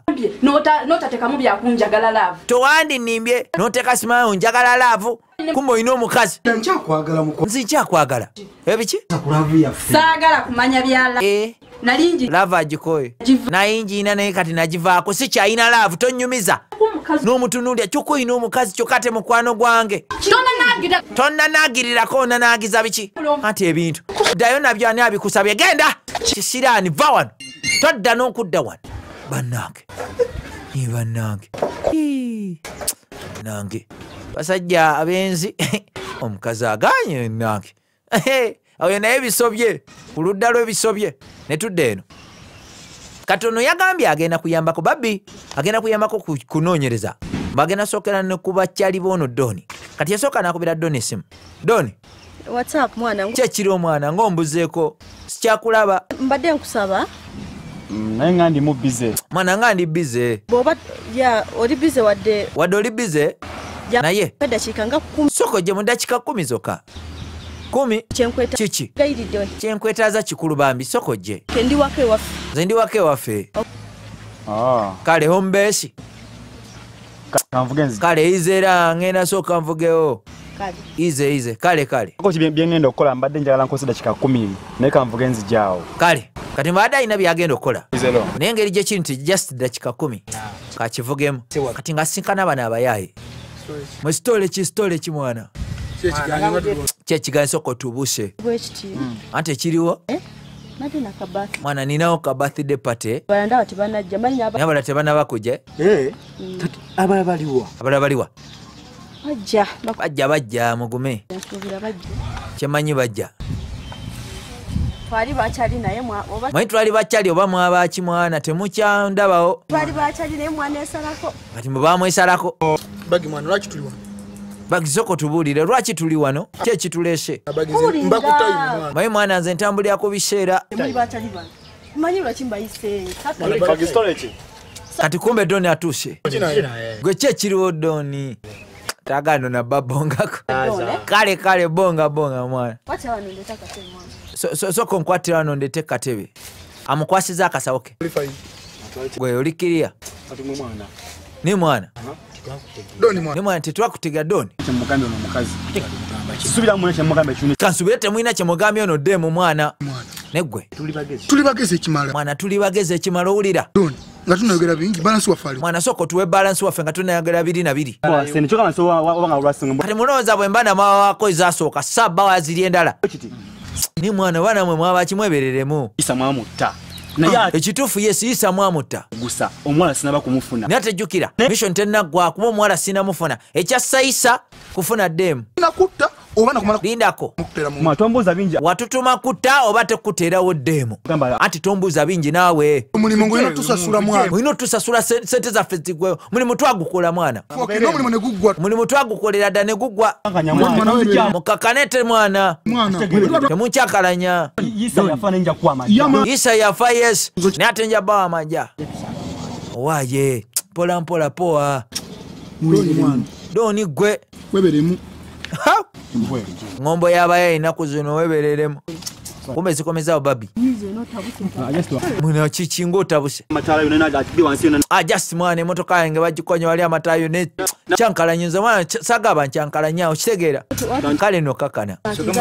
towandinimbye n'oteeka simayo njagala laavu kumbe olina omukazi nzi nkyakwagala ebiki saagala kumanya byala nalingi lava agikoye nayingiina naye kati nagivaako si kyayina laavu tonyumiza n'omutunuulya kyokuyina omukazi kyokate mukwano gwange tonnanagirirako onanaagiza biki anti ebintu ddayo nabyo ani abikusabye genda kisiraani va wano todda n'okudda wano bannange ni bannange nange basajja abenzi omukazi aganye nange oyo naye bisobye ku ludda lw'ebisobye ne tudde eno katono yagambye agenda kuyambako babbi agenda kuyambako kunoonyereza mbagenda sookera ne ku bakyali boono Doni kati yasooka nakubira Doni esimu Doni whatsapp mwana kyekiri omwana ng'ombuzeeko sikyakulaba mbadde nkusaba naye nga ndi mu bize mwana nga ndi bize bwoba ya oli bize wadde wadde oli bize naye eddakiika nga kkumi soko gye mu ddakiika kkumi zokka kumi kyenkweta kiki gairidde kyenkwetaaza kikulu bambi soko gye kendi wako ewaffe nze ndi wako ewaffe ah kale home base kanvuge nzi kale izera ngenda sooka nvugewo kale ize ize kale kale ko kibye byengenda okukola mbadde njagala nkoze dakika kumi naye kanvuge nzi jaawo kale kati mbadde alina byagenda okukola izelo naye engeri gye kiri nti just dakika kumi kakivugemu kati nga sinkana bano abayaaye mu sitole ki sitole ki mwana kyekiganyi soko tubuse bwekiti anti ekiriwo nate nakabathi mwana ninawo ka birthday party balanda bati banajja manya aba nabala tebanaba kujja eh abala baliwa abala baliwa bajja bajja bajja mugume bakubira bajja kyemanyi bajja twali bakyali naye mwa oba mwe twali bakyali oba mwabaki mwana temukyandabawo twali bakyali naye mwana esalako kati mubamwesalako bagi mwana lwaki tuli wano bagisoko tubuulire lwaki tuli wano ki ekituleese mbakutayo maye mwana nze ntambulira ku biseera muli bakyali bano manyi lwaki mbayise kati kumbe Doni atuuse gwe ki ekiriwo Doni tagano na babongako kale kale bonga bonga mwana wacha wano ndeta katebe mwana so soko nkwatira wano ndete katebe amukwasiza akasawo ke gwe olikiriya ni mwana Doni mwana ni mwana tetwakutega Doni mugambe ono mukazi subira mu mugambe chuni kansubire temwina kyemugambye ono demu mwana negwe tuli bageze tuli bageze ekimala mwana tuli bageze ekimala owulira Doni nga tunayogera bingi balance wafali mwana soko tuwe balance waffe nga tunayogera biri na biri sene choka so wanga lwasinga kati mulowooza bwe mba namawa wako ezasooka sabba waziri endala ni mwana bana mwe mwaba kimwebereremu isa mwamutta naye ekituufu yesi isa mwamutta gusa omwala sinaba kumufuna naye tejjukira mission tennaggwa kuba omuwala sinamufuna ekyasayisa kufuna ddemu nakutta oba nakumala lindako mwa tombuuza bingi watutuma kutta oba tekuteerawo ddemu anti tombuuza bingi naawe omulimu ngulina tusasula mwana olina otusasula sente zaffe zigweyo mulimu twagukola mwana omulimu ne guggwa mulimu twagukolera dda ne guggwa mukakanete mwana temunkyakalanya isa yafa nenja kwama isa yafa yes naye ate nja bawa amaja owaye mpola mpola poa Doni gwe weberemu ngombo yabaye inaku zino webereremu kumbe zikomezaawo babi muna kikinga otabuse ah just mwana emotoka yange bagikonya wali amatayo ne kyankalanyiza mwana sagaba nkyankalanyawo kitegeera kale no kakana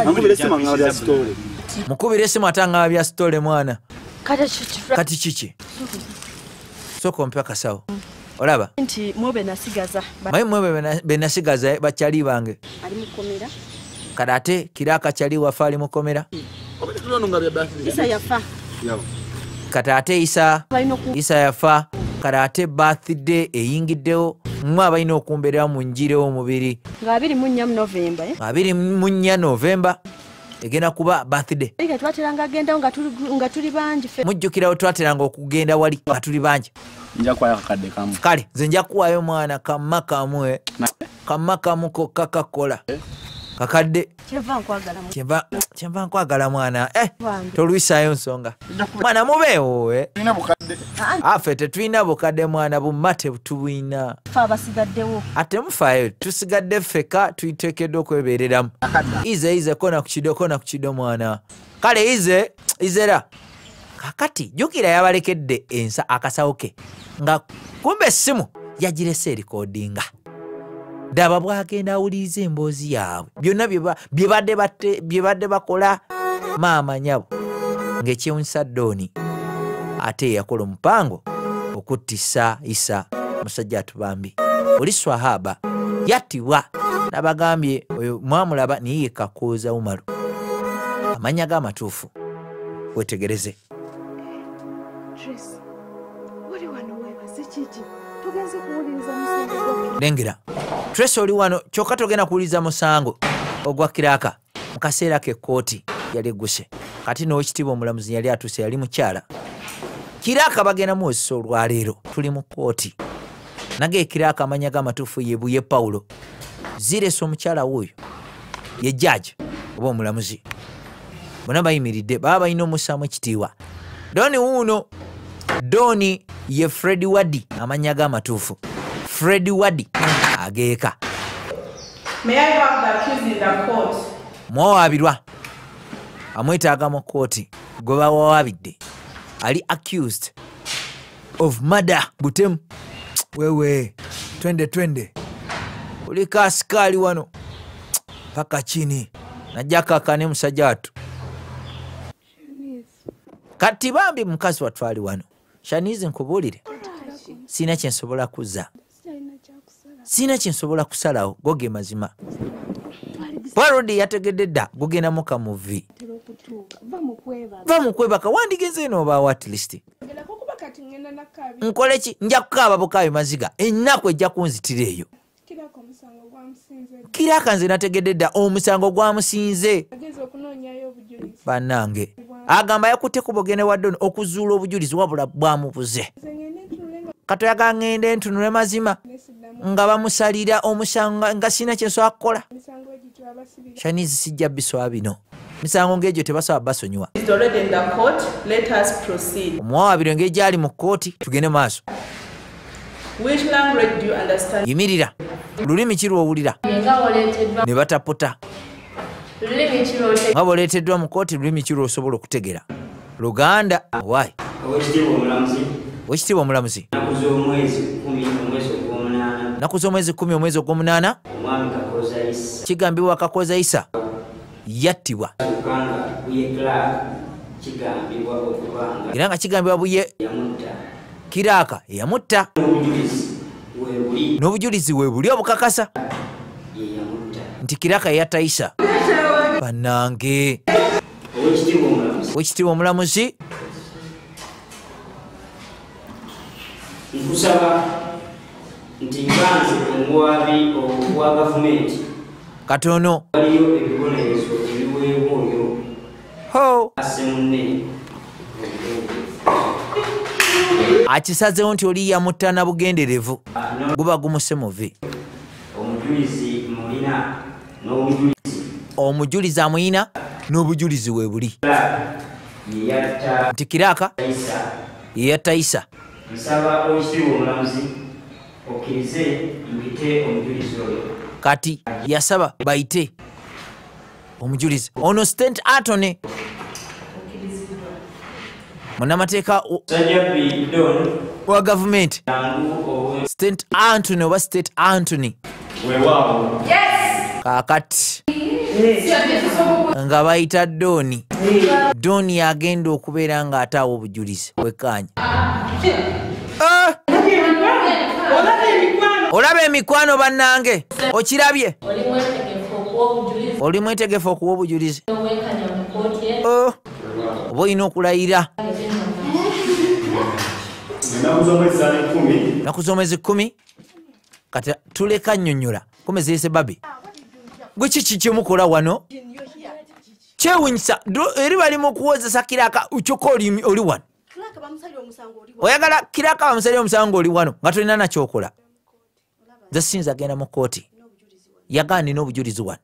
mukubira esimu atanga bya stole mwana kati kiki soko mpya kasawo olaba nti mwobe nasigaza mayi mwobe benasigaza bakyali bange ali mukomera kati ate kiraka kyali wafe ali mukomera isa yafa kati ate isa isa yafa kati ate birthday eyingiddewo mmwe abalina okumbeera mu njira omubiri nga abiri mu nnya mu Novemba eh abiri mu nnya Novemba egenda kuba birthday ega twateranga agenda nga tuli nga tuli banji fe mujjukirawo twateranga okugenda wali nga tuli banji nja kwaya kakadde kamu kale nze nja kuwaayo mwana kamma kamwe kamma kamu kokka kakola kakadde kyeva nkwagala mu kyeva kyeva nkwagala mwana eh tolwisaayo nsonga mwana mubeewo eh nina bukadde afe tetulina bukadde mwana bumate tubwina fa abasigaddewo ate mufaayo tusigadde ffeka tuyiteekeddwa okwebeereramu ize ize kona ku kido kona ku kido mwana kale ize izera kakati jjukira yabalekedde ensa akasawo ke nga kumbe essimu yagirese erikodinga daba bwagenda awuliriza emboozi yaabwe byonna bye badde bakola maama nyabo ng'ekyewunyisa Doni ate yakola omupango okuttisa Isa musajja atubambi oli Swahaba yattibwa nabagambye oyo mwamulaba niye ye Kakooza Umaru amanya g'amatuufu wetegereze. Lengera Trace oli wano kyokka togenda kuwuliriza musango ogwa Kiraaka mu kaseera ke kkooti yali egguse kati n'owekitiibwa omulamuzi yali atuuse yali mukyala. Kiraaka bagenda muwozesa olwaleero tuli mu kkooti nage Kiraaka amanya g'amatuufu ye Buye Paulo ziresa omukyala w'oyo ye jjaaji oba omulamuzi bonna bayimiridde baba balina omussaamu ekitiibwa. Doni wuuno Doni ye Freddy Waddi amanya g'amatuufu Freddy Waddi ageeka. May I have the accused in the court? Mwawaabirwa amwetaaga mu kkooti gwe bawawaabidde ali accused of murder butemu. Wewe twende twende uliko asikali wano paka chini najja kakane musajja watu kati bambi mukazi watwali wano Shanizi nkubuulire sina kyensobola kuza sina kyensobola kusalawo goge mazima Parodi yategedde dda gugenda mu kamuvi va mukwebaka wandigeze eno oba at least nkole ki nja kukaaba bukaabi maziga ennaku ejja kunzitira eyo. Kiraaka nze nategedde dda omusango gwamusinze bannange agamba yakutte ku bugende wa Doni okuzuula obujulizi wabula bwamubuze katoyaga ngende entunule mazima nga bamusalira omusango nga sina kyensobola kukola. Shanizi sijja biswa bino misango ng'egyo tebasobola basonyiwa. Omuwawaabirwa engeri gy'ali mu kkooti tugende maaso. Yimirira lulimi ki lw'owulira ne bataputa nga bw'oleeteddwa mu kkooti lulimi ki lw'osobola okutegera Luganda owaayi Oweekitiibwa omulamuzi nnaku z'omwezi kumi omwezi ogw'omunaana kigambibwa Kakooza Isa yattibwa era nga kigambibwa Buye Kiraaka eyamutta n'obujulizi we buli obukakasa nti Kiraaka yatta Isa. Bannange Oweekitiibwa omulamuzi nkusaba nti nganze omuwaabi obwa gavumenti katono waliyo ebibonerezo ebiweebwa oyo ho ase munne akisazeewo nti oli yamutta na bugenderevu guba gumuse muvi. omujulizi mulina n'obujulizi omujulizi amuyina n'obujulizi we buli yeyatta nti Kiraaka Isa yeyatta Isa. nsaba Oweekitiibwa omulamuzi okkirize mpite omujulizi oyo kati yasaba bayite omujulizi ono Stent Attorney munnamateeka wa gavumenti Stent Attorney oba State Attorney kaakati nga bayita Doni. Doni agenda okubeera nga ataawa obujulizi wekkaanya. Olaba emikwano bannange okirabye oli mwetegefu okuwa obujulizi oba olina okulayira nnaku z'omwezi kumi kati tuleka nnyonnyola komezeyese babi gwe kiki kyemukola wano kyewunyisa eri bali mu kuwozesa Kiraaka kyokka oli wano oyagala Kiraaka bamusalire omusango oli wano nga tolina nakyokola. Nze sinza agenda mu kkooti yagaana nina obujulizi wano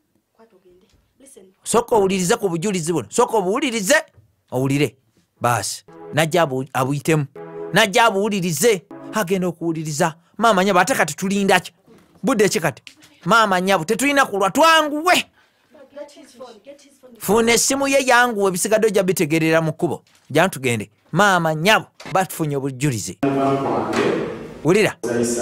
sooka owulirize ku bujulizi buno sooka obuwulirize owulire baasi najja abuyitemu najja abuwulirize agenda okuwuliriza maama nyabo ate kati tulinda ki budde ki kati maama nyabo tetulina kulwa twanguwe funa essimu ye yanguwe ebisigadde ojja bitegerera mu kkubo jjanu tugende maama nyabo batufunye obujulizi. Wulira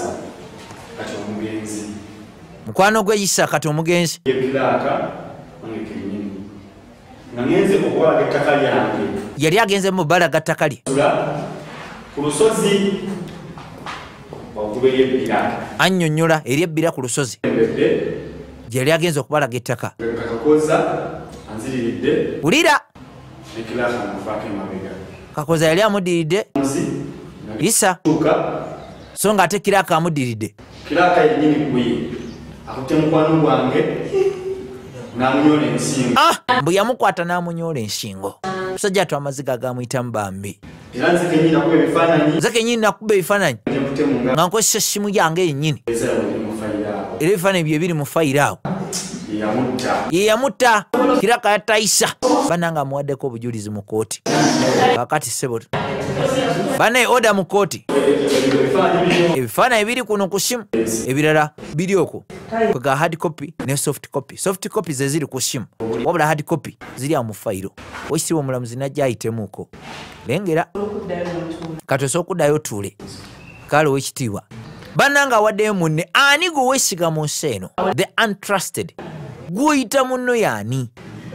mukwano gwe Isa kati omugenzi nga ngenze okuwalaga ettaka lyange yali agenze mu bbala gattakali ku lusozi wagoberera ebbira annyonnyola eri ebbira ku lusozi gyeyali agenze okubalaga ettaka kakakoza anziriridde wulira ekiraka mufaako emabega Kakoza yali amuddiridde isa so ng'ate kiraka amuddiridde kiraka yennyini gwe akutte mukwano gwange n'amunyola ensingo mbu yamukwata n'amunyola ensingo musajja atu amaziga agamuyitamu bambi era nze kennyini nakuba ebifaananyi nze kennyini nakuba ebifaananyi nga nkozesa essimu yange yennyini era ebifaananyi bye biri mu fayiro awo ye yamutta kiraka yatayisa bananga amuwaddeko obujulizi mu kooti kakati sebo banaye oda mu kooti ebifaananyi biri kuno ku simu ebirala biri okwo kwega hard copy ne soft copy soft copy ze ziri ku simu wabula hard copy ziri amu fayiro wekitiibwa omulamuzi najja ayitemuuko lengera kati osobola okuddayo tuule kale wekitiibwa bananga awaddeyo munne ani gwe weesiga mu nsi eno the untrusted Gwoyita munno yaani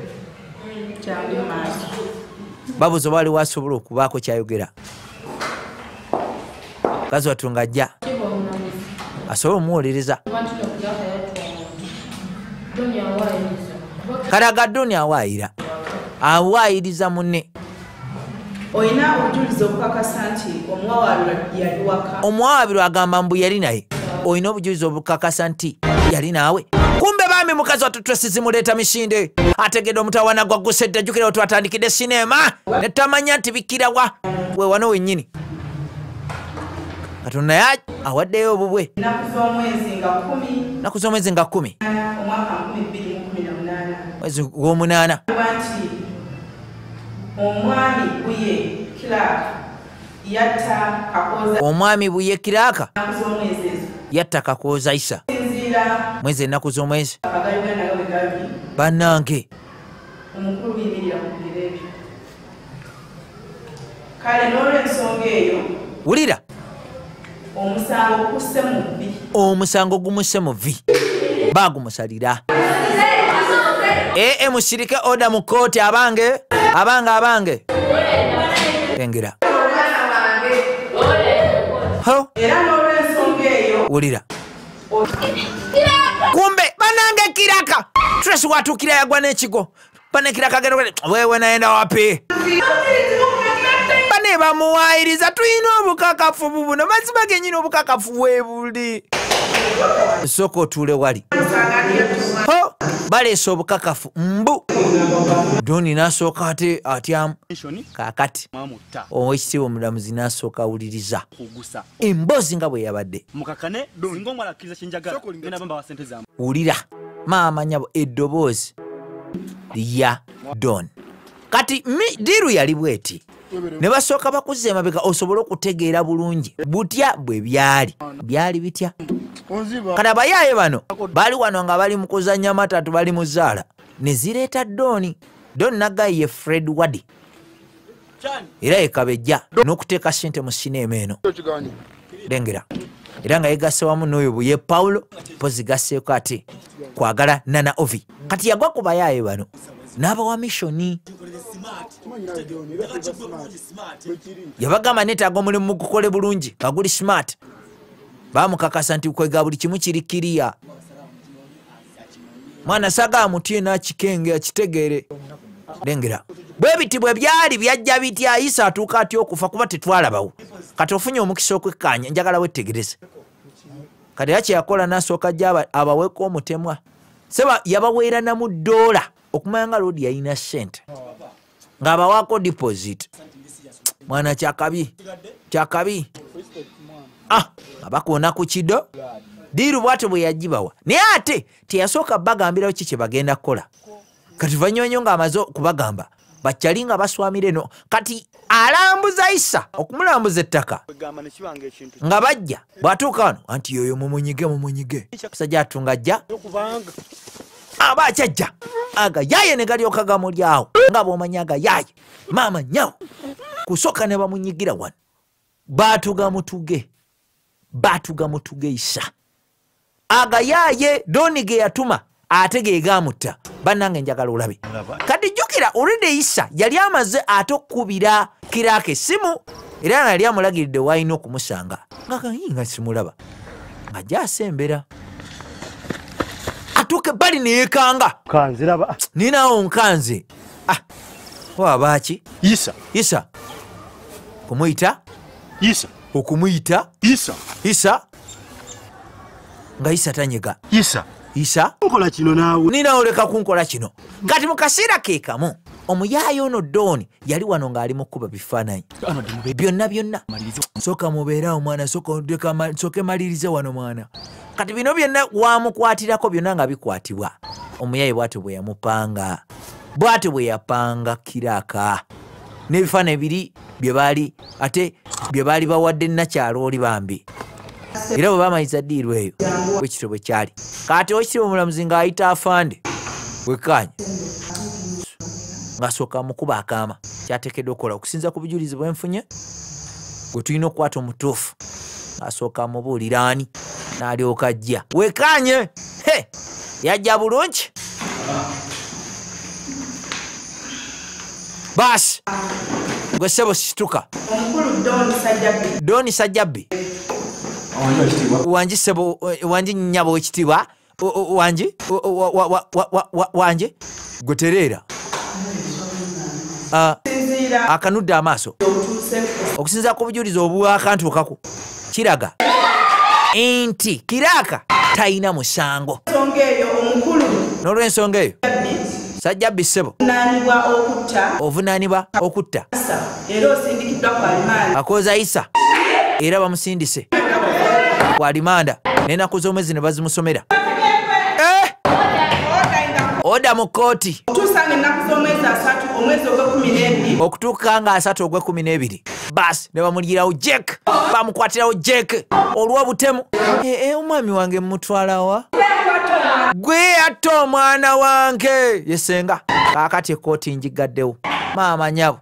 babuzo bali wasobola okubaako kyayogera kazi watu ng'ajja asobola omuwolereza kalaga Doni awaayira awaayiriza munne oyina obujulizi obukakasa nti omuwawaabirwa yali waka omuwawaabirwa agamba mbu yali naye oyina obujulizi obukakasa nti yali naawe kumbe bami mukazi watutresi zimuleeta misinde ategedde omutawana gwa gusedde ajjukira otwatandikidde sinema netamanya nti bikirawa we wano wennyini katonda ya awaddeyo obubwe naku z'omwezi nga kumi mwezi gw'omunaana omwami buye kiraka yatta kakoza omwami buye kiraka yatta kakoza isa mwezi ennaku z'omwezi bannange omukulu bimirira kugira ebyo kale n'olw'ensonga eyo wulira omusango gusse mu vvi omusango gumusse mu vvi baagumusalira ee musirike oda mu kooti abange abange abange engera era n'olw'ensonga eyo wulira kumbe banange kiraka Tracy watukira yagwa n'ekigo bane kiraka gero wewe naenda wapi bane bamuwaayiriza tuyina obukakafu bubuno mazima genyina obukakafu weebuli soko otuule wali ho baleese obukakafu mbu Doni n'asooka ate atyamu kaakati owekitiibwa omulamuzi n'asooka awuliriza emboozi nga bwe yabadde wulira maama nyabo eddoboozi lya Don kati diiru yali bweti ne basooka bakuzza emabega osobole okutegeera bulungi butya bwe byali byali bitya kati abayaaye bano baali wano nga bali mu kuzannya matatu bali mu zaala ne zireeta Doni Doni naggayo ye Fred Wadi era yekabejja n'okuteeka ssente mu sinema eno lengera era nga yegasse wamu n'oyo buye Paulo pozi gasseeko ate kwagala Nana Ovi kati yagwa ku bayaaye bano n'abawa mishoni yabagamba neetaaga omulimu mu gukole bulungi nga guli smart baamukakasa nti kwega buli kimu kiri kiriya mwana saga amutie n'akikenge akitegeere lengera bwe biti bwe byali byajja bitya Isa atuuka atya okufa kuba tetwalabawo kati ofunye omukisa okwekkaanya njagala wettegereze kati era kyeyakola n'asooka jja abaweeko omutemwa seba yabaweera namu ddoola okumanya nga loodi yalina ssente ng'abawaako deposit mwana kyakabi kyakabi ah abakoona ku kido diiru bwatyo bwe yagibawa naye ate teyasooka bagambirawo ki kye bagenda kukola kati vanyonyo ng'amaze okubagamba bakyali nga baswamira eno kati alambuza Isa okumulambuza ettaka nga bajja bw'atuuka wano anti yoyo mumunyige mumunyige musajja atunga ajja aba akyajja agayaaye ne galyoka gamulyawo nga bw'omanya agayaaye maama nyawo kusooka ne bamunyigira wano baatuga mutuge baatuga mutuge Isa agayaaye Doni ge yatuma ate ge gaamutta bannange njagala olabe kati jjukira jjukira olwedde Isa yali amaze ate okkubira Kiraaka essimu era nga yali amulagiridde w'alina okumusanga nga kayinga simulaba ng'ajja asembera atuuke bali neyeekanga kanziraba ninaawo nkanze ah wabaaki Isa Isa kumuyita Isa okumuyita Isa Isa nga Isa tanyega Isa Isa nkola kino naawe ninaawo leka kunkola kino kati mu kaseera ke kamu omuyaayo ono Doni yali wano ng'ali mu kkuba bifaananyi byonna byonna soka mubeerawo mwana soke malirize wano mwana kati bino byonna wamukwatirako byonna nga bikwatibwa omuyaayi bw'atyo bwe yamupanga bw'atyo bwe yapanga Kiraaka n'ebifaananyi biri bye baali ate bye baali bawadde nnakyalo oli bambi era bwe bamanyiza ddiirwa eyo bwekityo bwe kyali kati okitibwa omulamuzi ng'ayita afande wekkaanya ng'asooka mukuba akaama kyateekeddwa okukola okusinza ku bujulizi bwenfunye gwe tulina okukwata omutuufu ng'asooka amubuulira ani n'alyoka ajja wekkaanye he yajja bulungi baasi gwe ssebo situka omukulu Doni Sajjabbi Doni Sajjabbi wanji ssebo wanji nnyabo w'ekitiibwa wanji wanji gwe tereera akanudde amaaso okusinza ku bujulizi obwakantuukako kiraga nti Kiraaka talina musango n'olw'ensonga eyo Sajjabbi ssebo ovunaanibwa okutta akooza Isa era bamusindise walimanda n'ennaku z'omwezi ne bazimusomera oda mu kooti okutuuka nga asatu ogw'ekumi n'ebiri baasi ne bamulirawo jek bamukwatirawo jek olw'obutemu omwami wange mutwalawa gwe yatta omwana wange yesenga kaakati ekooti njigaddewo maama nyabo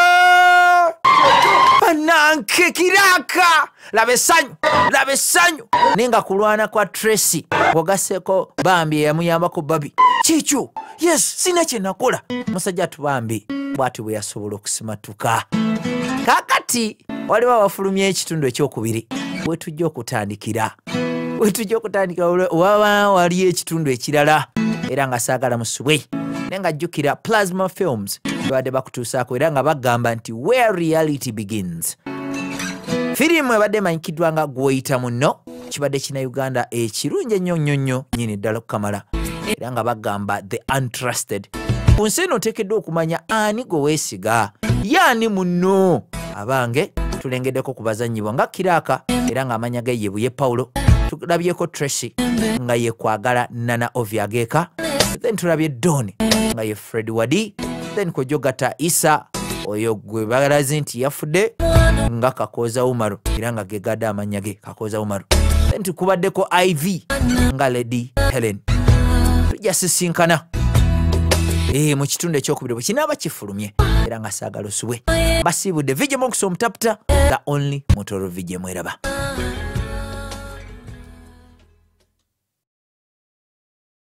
bananke Kiraaka laba essanyu laba essanyu naye nga kulwana kwa Tracy ogasseko bambi eyamuyambako babi kikyo yes sina kye nakola musajja tubambi bw'ati bwe yasobola okusimatuka kaakati waliwo abafulumya ekitundu ekyokubiri bwe tujja okutandikira bwe tujja okutandikira waba waliyo ekitundu ekirala era nga saagala musubwe naye nga jjukira Plasma Films babadde bakutuusaako era nga bagamba nti where reality begins firimu ebadde emanyikiddwa nga Gwoyita Munno kibadde kina Uganda ekirungi ennyo nnyo nnyo nnyini ddala okukamala era nga bagamba the Untrusted ku nsi eno oteekeddwa okumanya ani gwe weesiga yaani Munno abange tulengeddeko ku bazannyibwa nga Kiraaka era ng'amanya ge ye buye Paulo tulabyeko Tracy nga ye kwagala Nana Ovyageeka then tulabye Doni nga ye Fred Wadi then kujogata Isa oyo gwe balazi nti yafudde nga Kakooza Umaru era nga gegadde amanya ge Kakooza Umaru then tukubaddeko I V nga Lady Helen tujja sisinkana ee mu kitundu ekyokubiri bwe kinaaba kifulumye era nga saagala osubwe basiibudde Vj Mox Omutaputa the only Mutooro Vj mweraba.